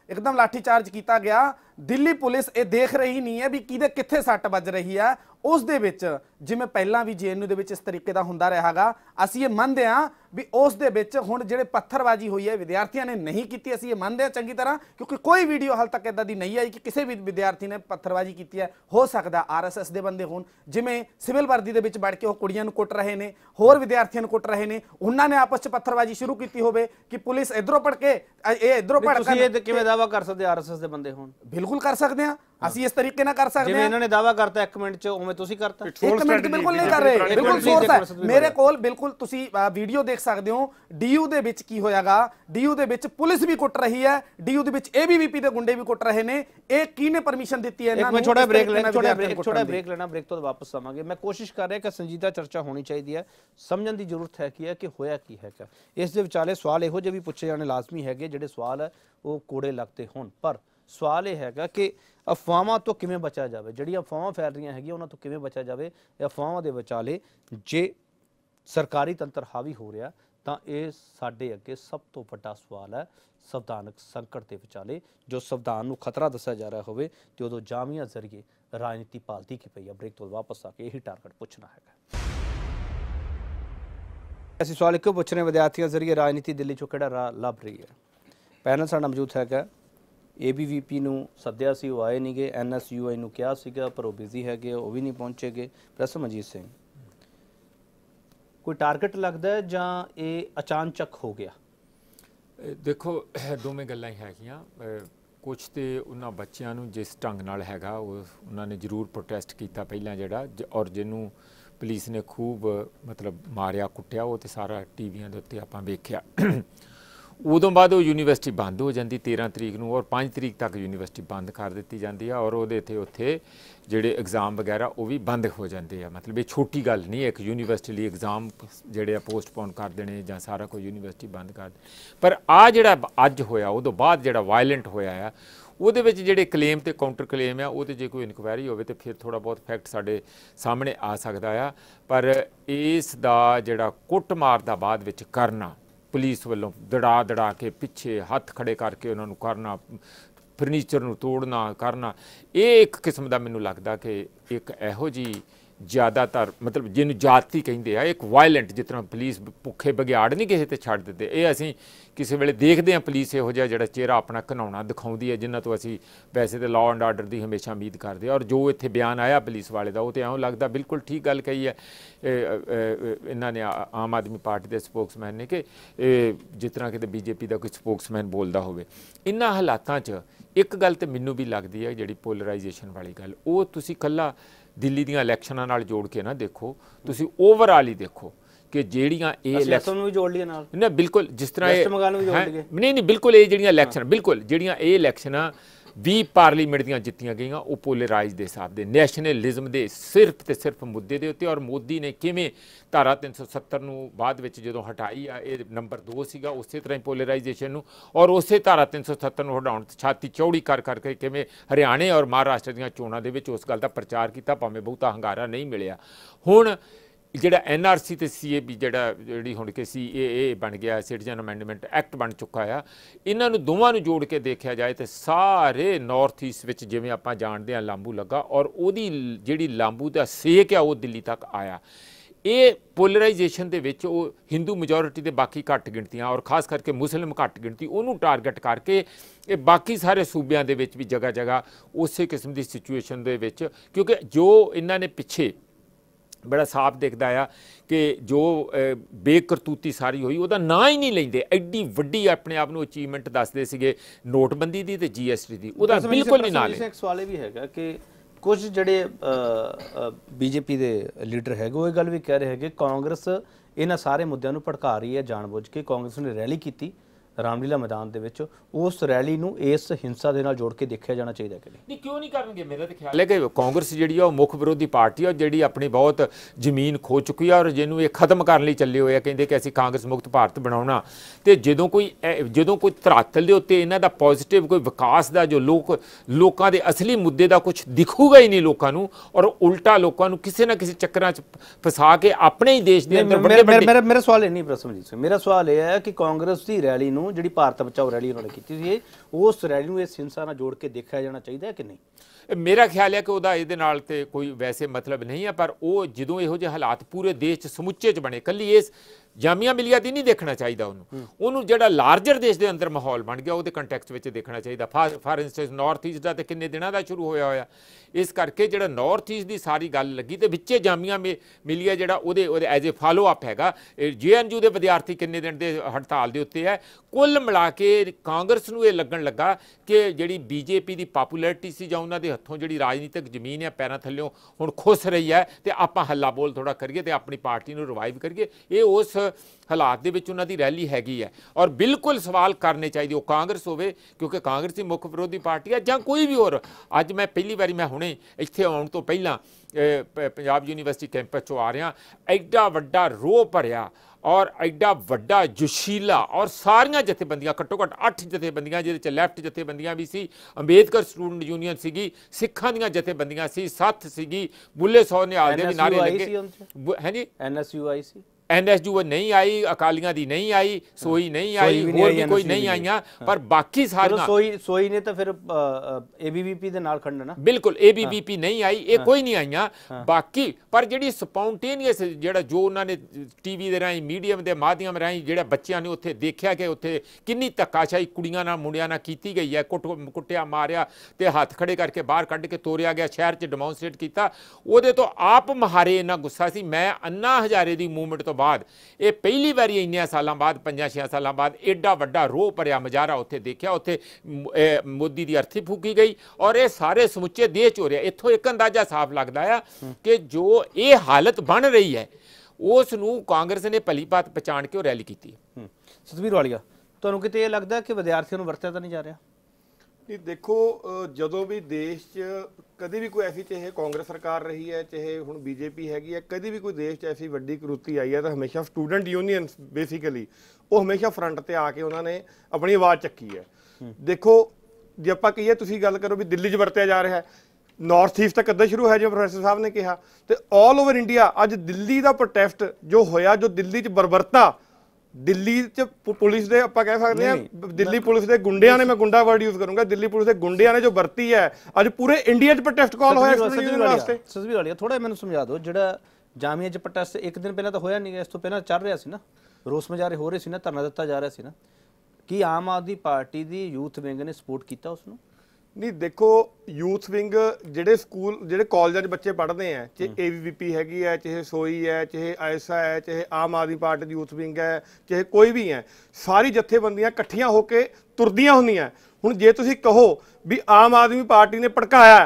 Speaker 5: ਗਿਆ, ਦਿੱਲੀ ਪੁਲਿਸ ਇਹ ਦੇਖ ਰਹੀ ਨਹੀਂ ਹੈ ਵੀ ਕਿਹਦੇ ਕਿੱਥੇ ਸੱਟ ਵੱਜ ਰਹੀ ਹੈ। ਉਸ ਦੇ ਵਿੱਚ ਜਿਵੇਂ ਪਹਿਲਾਂ ਵੀ ਜੇਐਨਯੂ ਦੇ ਵਿੱਚ ਇਸ ਤਰੀਕੇ ਦਾ ਹੁੰਦਾ ਰਿਹਾਗਾ, ਅਸੀਂ ਇਹ ਮੰਨਦੇ ਹਾਂ ਵੀ ਉਸ ਦੇ ਵਿੱਚ ਹੁਣ ਜਿਹੜੇ ਪੱਥਰਬਾਜ਼ੀ ਹੋਈ ਹੈ ਵਿਦਿਆਰਥੀਆਂ ਨੇ ਨਹੀਂ ਕੀਤੀ, ਅਸੀਂ ਇਹ ਮੰਨਦੇ ਹਾਂ ਚੰਗੀ ਤਰ੍ਹਾਂ, ਕਿਉਂਕਿ ਕੋਈ ਵੀਡੀਓ ਹਾਲ ਤੱਕ ਇਦਾਂ ਦੀ ਨਹੀਂ ਆਈ ਕਿ ਕਿਸੇ ਵੀ ਵਿਦਿਆਰਥੀ ਨੇ ਪੱਥਰਬਾਜ਼ੀ ਕੀਤੀ ਹੈ। ਹੋ ਸਕਦਾ ਆਰਐਸਐਸ ਦੇ ਬੰਦੇ ਹੋਣ, ਜਿਵੇਂ ਸਿਵਲ ਵਰਦੀ ਦੇ ਵਿੱਚ ਵੜ ਕੇ ਉਹ ਕੁੜੀਆਂ ਨੂੰ ਕੁੱਟ ਰਹੇ ਨੇ, ਹੋਰ ਵਿਦਿਆਰਥੀਆਂ ਨੂੰ ਕੁੱਟ ਰਹੇ ਨੇ, ਉਹਨਾਂ ਨੇ ਆਪਸ 'ਚ ਪੱਥਰਬਾਜ਼ੀ ਸ਼ੁਰੂ ਕੀਤੀ ਹੋਵੇ ਕਿ ਪੁਲਿਸ ਇਧਰੋਂ ਭੜ ਕੇ ਇਹ ਇਧਰੋਂ ਭੜ ਕੇ।
Speaker 1: ਤੁਸੀਂ ਇਹ ਕਿਵੇਂ ਦਾਵਾ ਕਰ ਸਕਦੇ ਆਰਐਸਐਸ ਦੇ ਬੰਦੇ ਹੋਣ?
Speaker 5: ਬਿਲਕੁਲ ਕਰ ਸਕਦੇ ਹਾਂ, ਅਸੀਂ ਇਸ ਤਰੀਕੇ ਨਾਲ ਕਰ ਸਕਦੇ ਹਾਂ
Speaker 1: ਜਿਵੇਂ ਇਹਨਾਂ ਨੇ ਦਾਵਾ ਕਰਤਾ 1 ਮਿੰਟ 'ਚ, ਉਵੇਂ ਤੁਸੀਂ ਕਰਤਾ।
Speaker 5: 1 ਮਿੰਟ ਬਿਲਕੁਲ ਨਹੀਂ ਕਰ ਰਹੇ, ਬਿਲਕੁਲ ਸੋਰਸ ਹੈ ਮੇਰੇ ਕੋਲ, ਬਿਲਕੁਲ ਤੁਸੀਂ ਵੀਡੀਓ ਦੇਖ ਸਕਦੇ ਹੋ। ਡੀਯੂ ਦੇ ਵਿੱਚ ਕੀ ਹੋਇਆਗਾ, ਡੀਯੂ ਦੇ ਵਿੱਚ ਪੁਲਿਸ ਵੀ ਕੁੱਟ ਰਹੀ ਹੈ, ਡੀਯੂ ਦੇ ਵਿੱਚ ਏਬੀਵੀਪੀ ਦੇ ਗੁੰਡੇ ਵੀ ਕੁੱਟ ਰਹੇ ਨੇ। ਇਹ ਕਿਹਨੇ ਪਰਮਿਸ਼ਨ ਦਿੱਤੀ ਹੈ ਇਹਨਾਂ ਨੂੰ?
Speaker 1: ਛੋਟਾ ਬ੍ਰੇਕ ਲੈਣਾ, ਬ੍ਰੇਕ ਤੋਂ ਵਾਪਸ ਆਵਾਂਗੇ। ਮੈਂ ਕੋਸ਼ਿਸ਼ ਕਰ ਰਿਹਾ ਕਿ ਸੰਜੀਦਾ ਚਰਚਾ ਹੋਣੀ ਚਾਹੀਦੀ ਹੈ, ਸਮਝਣ ਦੀ ਜ਼ਰੂਰਤ ਹੈ ਕਿ ਹੋਇਆ ਕੀ ਹੈਗਾ। ਇਸ ਦੇ ਵਿਚਾਲੇ ਸਵਾਲ ਇਹੋ ਜਿਹੇ ਵੀ ਪੁੱਛੇ ਜਾਣੇ ਲਾਜ਼ਮੀ ਹੈਗੇ ਜਿਹੜੇ ਸਵਾਲ ਹੈ ਉਹ ਕੋੜੇ ਲੱਗਦੇ ਹੋਣ, ਪਰ ਸਵਾਲ ਇਹ ਹੈਗਾ ਕਿ ਅਫਵਾਹਾਂ ਤੋਂ ਕਿਵੇਂ ਬਚਿਆ ਜਾਵੇ, ਜਿਹੜੀਆਂ ਅਫਵਾਹਾਂ ਫੈਲ ਰਹੀਆਂ ਹੈਗੀਆਂ ਉਹਨਾਂ ਤੋਂ ਕਿਵੇਂ ਬਚਿਆ ਜਾਵੇ। ਇਹ ਅਫਵਾਹਾਂ ਦੇ ਵਿਚਾਲੇ ਜੇ ਸਰਕਾਰੀ ਤੰਤਰ ਹਾਵੀ ਹੋ ਰਿਹਾ ਤਾਂ ਇਹ ਸਾਡੇ ਅੱਗੇ ਸਭ ਤੋਂ ਵੱਡਾ ਸਵਾਲ ਹੈ। ਸੰਵਿਧਾਨਕ ਸੰਕਟ ਦੇ ਵਿਚਾਲੇ ਜੋ ਸੰਵਿਧਾਨ ਨੂੰ ਖਤਰਾ ਦੱਸਿਆ ਜਾ ਰਿਹਾ ਹੋਵੇ ਤੇ ਉਦੋਂ ਜਾਮੀਆ ਜ਼ਰੀਏ ਰਾਜਨੀਤੀ ਪਾਲਦੀ ਕੀ ਪਈ ਹੈ। ਬ੍ਰੇਕ ਤੋਂ ਵਾਪਸ ਆ ਕੇ ਇਹੀ ਟਾਰਗੇਟ ਪੁੱਛਣਾ ਹੈਗਾ। ਅਸੀਂ ਸਵਾਲ ਕਿਉਂ ਪੁੱਛ ਰਹੇ ਵਿਦਿਆਰਥੀਆਂ ਜ਼ਰੀਏ ਰਾਜਨੀਤੀ ਦਿੱਲੀ ਚੋਂ ਕਿਹੜਾ ਰਾਹ ਲੱਭ ਰਹੀ ਹੈ। ਪੈਨਲ ਸਾਡਾ ਮੌਜੂਦ ਹੈਗਾ। ABVP ਨੂੰ ਸੱਦਿਆ ਸੀ, ਉਹ ਆਏ ਨਹੀਂ ਗਏ। NSUI ਨੂੰ ਕਿਹਾ ਸੀਗਾ ਪਰ ਉਹ ਬਿਜ਼ੀ ਹੈਗੇ, ਉਹ ਵੀ ਨਹੀਂ ਪਹੁੰਚੇਗੇ। ਪ੍ਰੋਫੈਸਰ ਮਨਜੀਤ ਸਿੰਘ, ਕੋਈ ਟਾਰਗੇਟ ਲੱਗਦਾ ਜਾਂ ਇਹ ਅਚਾਨਚਕ ਹੋ ਗਿਆ?
Speaker 6: ਦੇਖੋ ਦੋਵੇਂ ਗੱਲਾਂ ਹੀ ਹੈਗੀਆਂ। ਕੁਝ ਤੇ ਉਹਨਾਂ ਬੱਚਿਆਂ ਨੂੰ ਜਿਸ ਢੰਗ ਨਾਲ ਹੈਗਾ ਉਹਨਾਂ ਨੇ ਜ਼ਰੂਰ ਪ੍ਰੋਟੈਸਟ ਕੀਤਾ ਪਹਿਲਾਂ ਜਿਹੜਾ, ਔਰ ਜਿਹਨੂੰ ਪੁਲਿਸ ਨੇ ਖੂਬ ਮਤਲਬ ਮਾਰਿਆ ਕੁੱਟਿਆ, ਉਹ ਤੇ ਸਾਰਾ ਟੀਵੀਆਂ ਦੇ ਉੱਤੇ ਆਪਾਂ ਵੇਖਿਆ। ਉਦੋਂ ਬਾਅਦ ਉਹ ਯੂਨੀਵਰਸਿਟੀ ਬੰਦ ਹੋ ਜਾਂਦੀ 13 ਤਰੀਕ ਨੂੰ, ਔਰ 5 ਤਰੀਕ ਤੱਕ ਯੂਨੀਵਰਸਿਟੀ ਬੰਦ ਕਰ ਦਿੱਤੀ ਜਾਂਦੀ ਆ, ਔਰ ਉਹਦੇ ਤੇ ਉੱਥੇ ਜਿਹੜੇ ਐਗਜ਼ਾਮ ਵਗੈਰਾ ਉਹ ਵੀ ਬੰਦ ਹੋ ਜਾਂਦੇ ਆ। ਮਤਲਬ ਇਹ ਛੋਟੀ ਗੱਲ ਨਹੀਂ, ਇੱਕ ਯੂਨੀਵਰਸਿਟੀ ਲਈ ਐਗਜ਼ਾਮ ਜਿਹੜੇ ਆ ਪੋਸਟਪੋਨ ਕਰ ਦੇਣੇ ਜਾਂ ਸਾਰਾ ਕੋਈ ਯੂਨੀਵਰਸਿਟੀ ਬੰਦ ਕਰ ਦੇ। ਪਰ ਆ ਜਿਹੜਾ ਅੱਜ ਹੋਇਆ ਉਹਦੋਂ ਬਾਅਦ ਜਿਹੜਾ ਵਾਇਲੈਂਟ ਹੋਇਆ ਆ, ਉਹਦੇ ਵਿੱਚ ਜਿਹੜੇ ਕਲੇਮ ਤੇ ਕਾਊਂਟਰ ਕਲੇਮ ਆ, ਉਹਦੇ ਜੇ ਕੋਈ ਇਨਕੁਆਇਰੀ ਹੋਵੇ ਤੇ ਫਿਰ ਥੋੜਾ ਬਹੁਤ ਫੈਕਟ ਸਾਡੇ ਸਾਹਮਣੇ ਆ ਸਕਦਾ ਆ। ਪਰ ਇਸ ਦਾ ਜਿਹੜਾ ਕੁੱਟਮਾਰ ਦਾ ਬਾਅਦ ਵਿੱਚ ਕਰਨਾ, ਪੁਲਿਸ ਵੱਲੋਂ ਦੜਾ ਕੇ ਪਿੱਛੇ ਹੱਥ ਖੜੇ ਕਰਕੇ ਉਹਨਾਂ ਨੂੰ ਕਰਨਾ, ਫਰਨੀਚਰ ਨੂੰ ਤੋੜਨਾ ਕਰਨਾ, ਇਹ ਇੱਕ ਕਿਸਮ ਦਾ ਮੈਨੂੰ ਲੱਗਦਾ ਕਿ ਇੱਕ ਇਹੋ ਜਿਹੀ ਜ਼ਿਆਦਾਤਰ ਮਤਲਬ ਜਿਹਨੂੰ ਜਾਤੀ ਕਹਿੰਦੇ ਆ, ਇੱਕ ਵਾਇਲੈਂਟ, ਜਿਸ ਤਰ੍ਹਾਂ ਪੁਲਿਸ ਭੁੱਖੇ ਬਘਿਆੜ ਨਹੀਂ ਕਿਸੇ ਤੇ ਛੱਡ ਦਿੰਦੇ। ਇਹ ਅਸੀਂ ਕਿਸੇ ਵੇਲੇ ਦੇਖਦੇ ਹਾਂ ਪੁਲਿਸ ਇਹੋ ਜਿਹਾ ਜਿਹੜਾ ਚਿਹਰਾ ਆਪਣਾ ਘਿਨਾਉਣਾ ਦਿਖਾਉਂਦੀ ਹੈ, ਜਿਨ੍ਹਾਂ ਤੋਂ ਅਸੀਂ ਵੈਸੇ ਤਾਂ ਲਾਅ ਐਂਡ ਆਰਡਰ ਦੀ ਹਮੇਸ਼ਾ ਉਮੀਦ ਕਰਦੇ ਹਾਂ। ਔਰ ਜੋ ਇੱਥੇ ਬਿਆਨ ਆਇਆ ਪੁਲਿਸ ਵਾਲੇ ਦਾ, ਉਹ ਤਾਂ ਐਂ ਲੱਗਦਾ ਬਿਲਕੁਲ ਠੀਕ ਗੱਲ ਕਹੀ ਹੈ ਇਹਨਾਂ ਨੇ, ਆਮ ਆਦਮੀ ਪਾਰਟੀ ਦੇ ਸਪੋਕਸਮੈਨ ਨੇ, ਕਿ ਜਿਸ ਤਰ੍ਹਾਂ ਕਿਤੇ BJP ਦਾ ਕੋਈ ਸਪੋਕਸਮੈਨ ਬੋਲਦਾ ਹੋਵੇ। ਇਹਨਾਂ ਹਾਲਾਤਾਂ 'ਚ ਇੱਕ ਗੱਲ ਤਾਂ ਮੈਨੂੰ ਵੀ ਲੱਗਦੀ ਹੈ, ਜਿਹੜੀ ਪੋਲਰਾਈਜੇਸ਼ਨ ਵਾਲੀ ਗੱਲ, ਉਹ ਤੁਸੀਂ ਇਕੱਲਾ ਦਿੱਲੀ ਦੀਆਂ ਇਲੈਕਸ਼ਨਾਂ ਨਾਲ ਜੋੜ ਕੇ ਨਾ ਦੇਖੋ, ਤੁਸੀਂ ਓਵਰਆਲ ਹੀ ਦੇਖੋ ਕਿ ਜਿਹੜੀਆਂ ਇਹ ਇਲੈਕਸ਼ਨ
Speaker 1: ਨੂੰ ਵੀ ਜੋੜ ਲਿਆ ਨਾਲ
Speaker 6: ਨਾ, ਬਿਲਕੁਲ ਜਿਸ ਤਰ੍ਹਾਂ ਇਹ ਨਹੀਂ ਬਿਲਕੁਲ ਇਹ ਜਿਹੜੀਆਂ ਇਲੈਕਸ਼ਨ, ਬਿਲਕੁਲ ਜਿਹੜੀਆਂ ਇਹ ਇਲੈਕਸ਼ਨਾਂ 20 ਪਾਰਲੀਮੈਂਟ ਦੀਆਂ ਜਿੱਤੀਆਂ ਗਈਆਂ, ਉਹ ਪੋਲਰਾਈਜ਼ ਦੇ ਹਿਸਾਬ ਦੇ ਨੈਸ਼ਨਲਿਜ਼ਮ ਦੇ ਸਿਰਫ ਤੇ ਸਿਰਫ ਮੁੱਦੇ ਦੇ ਉੱਤੇ। ਔਰ ਮੋਦੀ ਨੇ ਕਿਵੇਂ ਧਾਰਾ 370 ਨੂੰ ਬਾਅਦ ਵਿੱਚ ਜਦੋਂ ਹਟਾਈ ਆ, ਇਹ ਨੰਬਰ 2 ਸੀਗਾ, ਉਸੇ ਤਰ੍ਹਾਂ ਹੀ ਪੋਲਰਾਈਜੇਸ਼ਨ ਨੂੰ, ਔਰ ਉਸੇ ਧਾਰਾ 370 ਨੂੰ ਹਟਾਉਣ ਛਾਤੀ ਚੌੜੀ ਕਰਕੇ ਕਿਵੇਂ ਹਰਿਆਣੇ ਔਰ ਮਹਾਰਾਸ਼ਟਰ ਦੀਆਂ ਚੋਣਾਂ ਦੇ ਵਿੱਚ ਉਸ ਗੱਲ ਦਾ ਪ੍ਰਚਾਰ ਕੀਤਾ, ਭਾਵੇਂ ਬਹੁਤਾ ਹੰਗਾਰਾ ਨਹੀਂ ਮਿਲਿਆ। ਹੁਣ ਜਿਹੜਾ NRC ਤੇ CAB ਜਿਹੜੀ ਹੁਣ ਕਿ CAA ਬਣ ਗਿਆ, ਸਿਟੀਜ਼ਨ ਅਮੈਂਡਮੈਂਟ ਐਕਟ ਬਣ ਚੁੱਕਾ ਆ, ਇਹਨਾਂ ਨੂੰ ਦੋਵਾਂ ਨੂੰ ਜੋੜ ਕੇ ਦੇਖਿਆ ਜਾਏ ਤੇ ਸਾਰੇ ਨਾਰਥ ਈਸਟ ਵਿੱਚ ਜਿਵੇਂ ਆਪਾਂ ਜਾਣਦੇ ਹਾਂ ਲਾਂਬੂ ਲੱਗਾ, ਔਰ ਉਹਦੀ ਜਿਹੜੀ ਲਾਂਬੂ ਦਾ ਸੇਕ ਆ ਉਹ ਦਿੱਲੀ ਤੱਕ ਆਇਆ। ਇਹ ਪੋਲਰਾਈਜੇਸ਼ਨ ਦੇ ਵਿੱਚ ਉਹ ਹਿੰਦੂ ਮੈਜੋਰਿਟੀ ਦੇ ਬਾਕੀ ਘੱਟ ਗਿਣਤੀਆਂ, ਔਰ ਖਾਸ ਕਰਕੇ ਮੁਸਲਿਮ ਘੱਟ ਗਿਣਤੀ, ਉਹਨੂੰ ਟਾਰਗੇਟ ਕਰਕੇ ਇਹ ਬਾਕੀ ਸਾਰੇ ਸੂਬਿਆਂ ਦੇ ਵਿੱਚ ਵੀ ਜਗ੍ਹਾ ਜਗ੍ਹਾ ਉਸੇ ਕਿਸਮ ਦੀ ਸਿਚੁਏਸ਼ਨ ਦੇ ਵਿੱਚ, ਕਿਉਂਕਿ ਜੋ ਇਹਨਾਂ ਨੇ ਪਿੱਛੇ ਬੜਾ ਸਾਫ਼ ਦਿਖਦਾ ਆ ਕਿ ਜੋ ਬੇਕਰਤੂਤੀ ਸਾਰੀ ਹੋਈ ਉਹਦਾ ਨਾਂ ਹੀ ਨਹੀਂ ਲੈਂਦੇ। ਐਡੀ ਵੱਡੀ ਆਪਣੇ ਆਪ ਨੂੰ ਅਚੀਵਮੈਂਟ ਦੱਸਦੇ ਸੀਗੇ ਨੋਟਬੰਦੀ ਦੀ ਤੇ GST ਦੀ, ਉਹਦਾ ਬਿਲਕੁਲ ਨਹੀਂ ਨਾਂ ਲੈਂਦੇ।
Speaker 1: ਇੱਕ ਸਵਾਲ ਇਹ ਵੀ ਹੈਗਾ ਕਿ ਕੁਝ ਜਿਹੜੇ ਬੀਜੇਪੀ ਦੇ ਲੀਡਰ ਹੈਗੇ ਉਹ ਇਹ ਗੱਲ ਵੀ ਕਹਿ ਰਹੇ ਹੈਗੇ ਕਾਂਗਰਸ ਇਹਨਾਂ ਸਾਰੇ ਮੁੱਦਿਆਂ ਨੂੰ ਭੜਕਾ ਰਹੀ ਹੈ ਜਾਣਬੁੱਝ ਕੇ। ਕਾਂਗਰਸ ਨੇ ਰੈਲੀ ਕੀਤੀ ਰਾਮਲੀਲਾ ਮੈਦਾਨ ਦੇ ਵਿੱਚ, ਉਸ ਰੈਲੀ ਨੂੰ ਇਸ ਹਿੰਸਾ ਦੇ ਨਾਲ ਜੋੜ ਕੇ ਦੇਖਿਆ ਜਾਣਾ ਚਾਹੀਦਾ ਕਿ
Speaker 6: ਨਹੀਂ, ਕਿਉਂ ਨਹੀਂ ਕਰਨਗੇ? ਮੇਰਾ ਤਾਂ ਖਿਆਲ ਹੈ ਕਿ ਕਾਂਗਰਸ ਜਿਹੜੀ ਆ ਉਹ ਮੁੱਖ ਵਿਰੋਧੀ ਪਾਰਟੀ ਆ, ਜਿਹੜੀ ਆਪਣੀ ਬਹੁਤ ਜ਼ਮੀਨ ਖੋ ਚੁੱਕੀ ਆ ਔਰ ਜਿਹਨੂੰ ਇਹ ਖਤਮ ਕਰਨ ਲਈ ਚੱਲੇ ਹੋਏ ਆ। ਕਹਿੰਦੇ ਕਿ ਅਸੀਂ ਕਾਂਗਰਸ ਮੁਕਤ ਭਾਰਤ ਬਣਾਉਣਾ, ਤੇ ਜਦੋਂ ਕੋਈ ਧਰਾਤਲ ਦੇ ਉੱਤੇ ਇਹਨਾਂ ਦਾ ਪੋਜ਼ਿਟਿਵ ਕੋਈ ਵਿਕਾਸ ਦਾ ਜੋ ਲੋਕਾਂ ਦੇ ਅਸਲੀ ਮੁੱਦੇ ਦਾ ਕੁਝ ਦਿਖੂਗਾ ਹੀ ਨਹੀਂ ਲੋਕਾਂ ਨੂੰ, ਔਰ ਉਲਟਾ ਲੋਕਾਂ ਨੂੰ ਕਿਸੇ ਨਾ ਕਿਸੇ ਚੱਕਰਾਂ 'ਚ ਫਸਾ ਕੇ ਆਪਣੇ ਹੀ ਦੇਸ਼ ਦੇ ਅੰਦਰ
Speaker 1: ਮੇਰਾ ਸਵਾਲ ਇਹ ਨਹੀਂ ਪ੍ਰਸਮਜੀਤ ਸਿੰਘ, ਮੇਰਾ ਸਵਾਲ ਇਹ ਹੈ ਕਿ ਕਾਂਗਰਸ ਦੀ ਰੈਲੀ ਨੂੰ ਜਿਹੜੀ ਭਾਰਤ ਬਚਾਓ ਰੈਲੀ ਉਹਨਾਂ ਨੇ ਕੀਤੀ ਸੀ, ਉਸ ਰੈਲੀ ਨੂੰ ਇਸ ਹਿੰਸਾ ਨਾਲ ਜੋੜ ਕੇ ਦੇਖਿਆ ਜਾਣਾ ਚਾਹੀਦਾ ਹੈ ਕਿ ਨਹੀਂ?
Speaker 6: ਮੇਰਾ ਖਿਆਲ ਹੈ ਕਿ ਉਹਦਾ ਇਹਦੇ ਨਾਲ ਤੇ ਕੋਈ ਵੈਸੇ ਮਤਲਬ ਨਹੀਂ ਹੈ, ਪਰ ਉਹ ਜਦੋਂ ਇਹੋ ਜਿਹੇ ਹਾਲਾਤ ਪੂਰੇ ਦੇਸ਼ 'ਚ ਸਮੁੱਚੇ 'ਚ ਬਣੇ, ਕੱਲੀ ਇਸ ਜਾਮੀਆ ਮਿਲੀਆ ਦੀ ਨਹੀਂ ਦੇਖਣਾ ਚਾਹੀਦਾ ਉਹਨੂੰ ਜਿਹੜਾ ਲਾਰਜਰ ਦੇਸ਼ ਦੇ ਅੰਦਰ ਮਾਹੌਲ ਬਣ ਗਿਆ ਉਹਦੇ ਕੰਟੈਕਸਟ ਵਿੱਚ ਦੇਖਣਾ ਚਾਹੀਦਾ। ਫਾਰ ਇੰਸਟੈਂਸ ਨਾਰਥ ਈਸਟ ਦਾ ਤੇ ਕਿੰਨੇ ਦਿਨਾਂ ਦਾ ਸ਼ੁਰੂ ਹੋਇਆ, ਇਸ ਕਰਕੇ ਜਿਹੜਾ ਨਾਰਥ ਈਸਟ ਦੀ ਸਾਰੀ ਗੱਲ ਲੱਗੀ ਤੇ ਵਿੱਚੇ ਜਾਮੀਆ ਮਿਲੀਆ ਜਿਹੜਾ ਉਹਦੇ ਐਜ਼ ਏ ਫਾਲੋ ਅਪ ਹੈਗਾ। JNU ਦੇ ਵਿਦਿਆਰਥੀ ਕਿੰਨੇ ਦਿਨ ਦੇ ਹੜਤਾਲ ਦੇ ਉੱਤੇ ਹੈ। ਕੁੱਲ ਮਿਲਾ ਕੇ ਕਾਂਗਰਸ ਨੂੰ ਇਹ ਲੱਗਣ ਲੱਗਾ ਕਿ ਜਿਹੜੀ BJP ਦੀ ਪਾਪੂਲੈਰਿਟੀ ਸੀ ਜਾਂ ਉਹਨਾਂ ਦੇ ਹੱਥੋਂ ਜਿਹੜੀ ਰਾਜਨੀਤਿਕ ਜ਼ਮੀਨ ਹੈ ਪੈਰਾਂ ਥੱਲਿਓਂ ਹੁਣ ਖੁੱਸ ਰਹੀ ਹੈ, ਤੇ ਆਪਾਂ ਹੱਲਾ ਬੋਲ ਥੋੜਾ ਕਰੀਏ ਤੇ ਆਪਣੀ ਪਾਰਟੀ ਨੂੰ ਰਿਵਾਈਵ ਕਰੀਏ। ਇਹ ਉਸ ਹਾਲਾਤ ਦੇ ਵਿੱਚ ਉਹਨਾਂ ਦੀ ਰੈਲੀ ਹੈਗੀ ਹੈ, ਔਰ ਬਿਲਕੁਲ ਸਵਾਲ ਕਰਨੇ ਚਾਹੀਦੇ, ਉਹ ਕਾਂਗਰਸ ਹੋਵੇ ਕਿਉਂਕਿ ਕਾਂਗਰਸ ਦੀ ਮੁੱਖ ਵਿਰੋਧੀ ਪਾਰਟੀ ਹੈ, ਜਾਂ ਕੋਈ ਵੀ ਹੋਰ। ਅੱਜ ਮੈਂ ਪਹਿਲੀ ਵਾਰੀ ਮੈਂ ਹੁਣੇ ਇੱਥੇ ਆਉਣ ਤੋਂ ਪਹਿਲਾਂ ਪੰਜਾਬ ਯੂਨੀਵਰਸਿਟੀ ਕੈਂਪਸ 'ਚੋਂ ਆ ਰਿਹਾ, ਐਡਾ ਵੱਡਾ ਰੋਹ ਭਰਿਆ ਔਰ ਐਡਾ ਵੱਡਾ ਜੋਸ਼ੀਲਾ, ਔਰ ਸਾਰੀਆਂ ਜਥੇਬੰਦੀਆਂ ਘੱਟੋ ਘੱਟ 8 ਜਥੇਬੰਦੀਆਂ, ਜਿਹਦੇ 'ਚ ਲੈਫਟ ਜਥੇਬੰਦੀਆਂ ਵੀ ਸੀ, ਅੰਬੇਦਕਰ ਸਟੂਡੈਂਟ ਯੂਨੀਅਨ ਸੀਗੀ, ਸਿੱਖਾਂ ਦੀਆਂ ਜਥੇਬੰਦੀਆਂ ਸੀ, ਸੱਥ ਸੀਗੀ, ਬੁੱਲੇ ਸੌ ਨਿਹਾਲ ਦੇ ਵੀ ਨਾਰੇ ਲੱਗੇ। ਹੈ ਜੀ,
Speaker 1: NSU ਆਈ ਸੀ,
Speaker 6: NSU ਨਹੀਂ ਆਈ, ਅਕਾਲੀਆਂ ਦੀ ਨਹੀਂ ਆਈ, ਸੋਈ ਨਹੀਂ ਆਈ, ਹੋਰ ਵੀ ਕੋਈ ਨਹੀਂ ਆਈਆਂ, ਪਰ ਬਾਕੀ ਸਾਰੀਆਂ
Speaker 1: ਸੋਈ ਨੇ ਤਾਂ ਫਿਰ ABVP ਦੇ ਨਾਲ ਖੜਨਾ।
Speaker 6: ਬਿਲਕੁਲ ABVP ਨਹੀਂ ਆਈ, ਇਹ ਕੋਈ ਨਹੀਂ ਆਈਆਂ ਬਾਕੀ। ਪਰ ਜਿਹੜੀ ਸਪੌਂਟੇਨੀਅਸ ਜਿਹੜਾ ਜੋ ਉਹਨਾਂ ਨੇ TV ਦੇ ਰਾਹੀਂ ਮੀਡੀਅਮ ਦੇ ਮਾਧਿਅਮ ਰਾਹੀਂ ਜਿਹੜਾ ਬੱਚਿਆਂ ਨੇ ਉੱਥੇ ਦੇਖਿਆ ਕਿ ਉੱਥੇ ਕਿੰਨੀ ਧੱਕਾਸ਼ਾਹੀ ਕੁੜੀਆਂ ਨਾਲ ਮੁੰਡਿਆਂ ਨਾਲ ਕੀਤੀ ਗਈ ਹੈ, ਕੁੱਟਿਆ ਮਾਰਿਆ ਤੇ ਹੱਥ ਖੜੇ ਕਰਕੇ ਬਾਹਰ ਕੱਢ ਕੇ ਤੋਰਿਆ ਗਿਆ, ਸ਼ਹਿਰ 'ਚ ਡੈਮੋਨਸਟ੍ਰੇਟ ਕੀਤਾ, ਉਹਦੇ ਤੋਂ ਆਪ ਮਹਾਰੇ ਇੰਨਾ ਗੁੱਸਾ ਸੀ। ਮੈਂ ਅੰਨਾ ਹਜ਼ਾਰੇ ਦੀ ਮੂਵਮੈਂਟ ਤੋਂ ਬਾਅਦ ਇਹ ਪਹਿਲੀ ਵਾਰੀ ਇੰਨੇ ਸਾਲਾਂ ਬਾਅਦ 5-6 ਸਾਲਾਂ ਬਾਅਦ ਐਡਾ ਵੱਡਾ ਰੋਹ ਭਰਿਆ ਮੁਜ਼ਾਹਰਾ ਉੱਥੇ ਦੇਖਿਆ। ਉੱਥੇ ਮੋਦੀ ਦੀ ਅਰਥੀ ਫੂਕੀ ਗਈ ਔਰ ਇਹ ਸਾਰੇ ਸਮੁੱਚੇ ਦੇਸ਼ 'ਚ ਹੋ ਰਿਹਾ। ਇੱਥੋਂ ਇੱਕ ਅੰਦਾਜ਼ਾ ਸਾਫ਼ ਲੱਗਦਾ ਆ ਕਿ ਜੋ ਇਹ ਹਾਲਤ ਬਣ ਰਹੀ ਹੈ ਉਸ ਨੂੰ ਕਾਂਗਰਸ ਨੇ ਭਲੀਭਾਤ ਪਛਾਣ ਕੇ ਉਹ ਰੈਲੀ ਕੀਤੀ ਹੈ।
Speaker 1: ਸਤਵੀਰ ਵਾਲੀਆ, ਤੁਹਾਨੂੰ ਕਿਤੇ ਇਹ ਲੱਗਦਾ ਕਿ ਵਿਦਿਆਰਥੀਆਂ ਨੂੰ ਵਰਤਿਆ ਤਾਂ ਨਹੀਂ ਜਾ ਰਿਹਾ?
Speaker 4: ਨਹੀਂ, ਦੇਖੋ ਜਦੋਂ ਵੀ ਦੇਸ਼ 'ਚ ਕਦੇ ਵੀ ਕੋਈ ਐਸੀ, ਚਾਹੇ ਕਾਂਗਰਸ ਸਰਕਾਰ ਰਹੀ ਹੈ, ਚਾਹੇ ਹੁਣ BJP ਹੈਗੀ ਹੈ, ਕਦੇ ਵੀ ਕੋਈ ਦੇਸ਼ 'ਚ ਐਸੀ ਵੱਡੀ ਕਰੂਤੀ ਆਈ ਹੈ ਤਾਂ ਹਮੇਸ਼ਾ ਸਟੂਡੈਂਟ ਯੂਨੀਅਨਸ ਬੇਸਿਕਲੀ ਉਹ ਹਮੇਸ਼ਾ ਫਰੰਟ ਤੇ ਆ ਕੇ ਉਹਨਾਂ ਨੇ ਆਪਣੀ ਆਵਾਜ਼ ਚੱਕੀ ਹੈ। ਦੇਖੋ ਜੇ ਆਪਾਂ ਕਹੀਏ, ਤੁਸੀਂ ਗੱਲ ਕਰੋ ਵੀ ਦਿੱਲੀ 'ਚ ਵਰਤਿਆ ਜਾ ਰਿਹਾ ਹੈ, ਨਾਰਥ ਈਸਟ ਤੱਕ ਕਦੇ ਸ਼ੁਰੂ ਹੋਇਆ ਜਿਵੇਂ ਪ੍ਰੋਫੈਸਰ ਸਾਹਿਬ ਨੇ ਕਿਹਾ, ਤੇ ਆਲ ਓਵਰ ਇੰਡੀਆ ਅੱਜ ਦਿੱਲੀ ਦਾ ਪ੍ਰੋਟੈਸਟ ਜੋ ਹੋਇਆ, ਜੋ ਦਿੱਲੀ 'ਚ ਬਰਬਰਤਾ, ਦਿੱਲੀ 'ਚ ਪੁਲਿਸ ਦੇ, ਆਪਾਂ ਕਹਿ ਸਕਦੇ ਹਾਂ ਦਿੱਲੀ ਪੁਲਿਸ ਦੇ ਗੁੰਡਿਆਂ ਨੇ, ਮੈਂ ਗੁੰਡਾ ਵਰਡ ਯੂਜ਼ ਕਰੂੰਗਾ, ਦਿੱਲੀ ਪੁਲਿਸ ਦੇ ਗੁੰਡਿਆਂ ਨੇ ਜੋ ਵਰਤੀ ਹੈ, ਅੱਜ ਪੂਰੇ ਇੰਡੀਆ 'ਚ ਪ੍ਰੋਟੈਸਟ ਕਾਲ ਹੋਇਆ ਵਾਸਤੇ।
Speaker 1: ਸਤਵੀਰ ਵਾਲੀਆ, ਥੋੜਾ ਮੈਨੂੰ ਸਮਝਾ ਦਿਓ, ਜਿਹੜਾ ਜਾਮੀਆ 'ਚ ਪ੍ਰੋਟੈਸਟ ਇੱਕ ਦਿਨ ਪਹਿਲਾਂ ਤਾਂ ਹੋਇਆ ਨਹੀਂ, ਇਸ ਤੋਂ ਪਹਿਲਾਂ ਚੱਲ ਰਿਹਾ ਸੀ ਨਾ, ਰੋਸ ਮੁਜ਼ਾਹਰੇ ਹੋ ਰਹੇ ਸੀ ਨਾ, ਧਰਨਾ ਦਿੱਤਾ ਜਾ ਰਿਹਾ ਸੀ ਨਾ, ਕੀ ਆਮ ਆਦਮੀ ਪਾਰਟੀ ਦੀ ਯੂਥ ਵਿੰਗ ਨੇ ਸਪੋਰਟ ਕੀਤਾ ਉਸ ਨੂੰ?
Speaker 4: ਨਹੀਂ, ਦੇਖੋ ਯੂਥ ਵਿੰਗ ਜਿਹੜੇ ਸਕੂਲ ਜਿਹੜੇ ਕਾਲਜਾਂ 'ਚ ਬੱਚੇ ਪੜ੍ਹਦੇ ਆ, ਚਾਹੇ ABVP ਹੈਗੀ ਹੈ, ਚਾਹੇ ਸੋਈ ਹੈ, ਚਾਹੇ ਆਇਸਾ ਹੈ, ਚਾਹੇ ਆਮ ਆਦਮੀ ਪਾਰਟੀ ਦੀ ਯੂਥ ਵਿੰਗ ਹੈ, ਚਾਹੇ ਕੋਈ ਵੀ ਹੈ, ਸਾਰੀ ਜਥੇਬੰਦੀਆਂ ਇਕੱਠੀਆਂ ਹੋ ਕੇ ਤੁਰਦੀਆਂ ਹੁੰਦੀਆਂ। ਹੁਣ ਜੇ ਤੁਸੀਂ ਕਹੋ ਵੀ ਆਮ ਆਦਮੀ ਪਾਰਟੀ ਨੇ ਭੜਕਾਇਆ,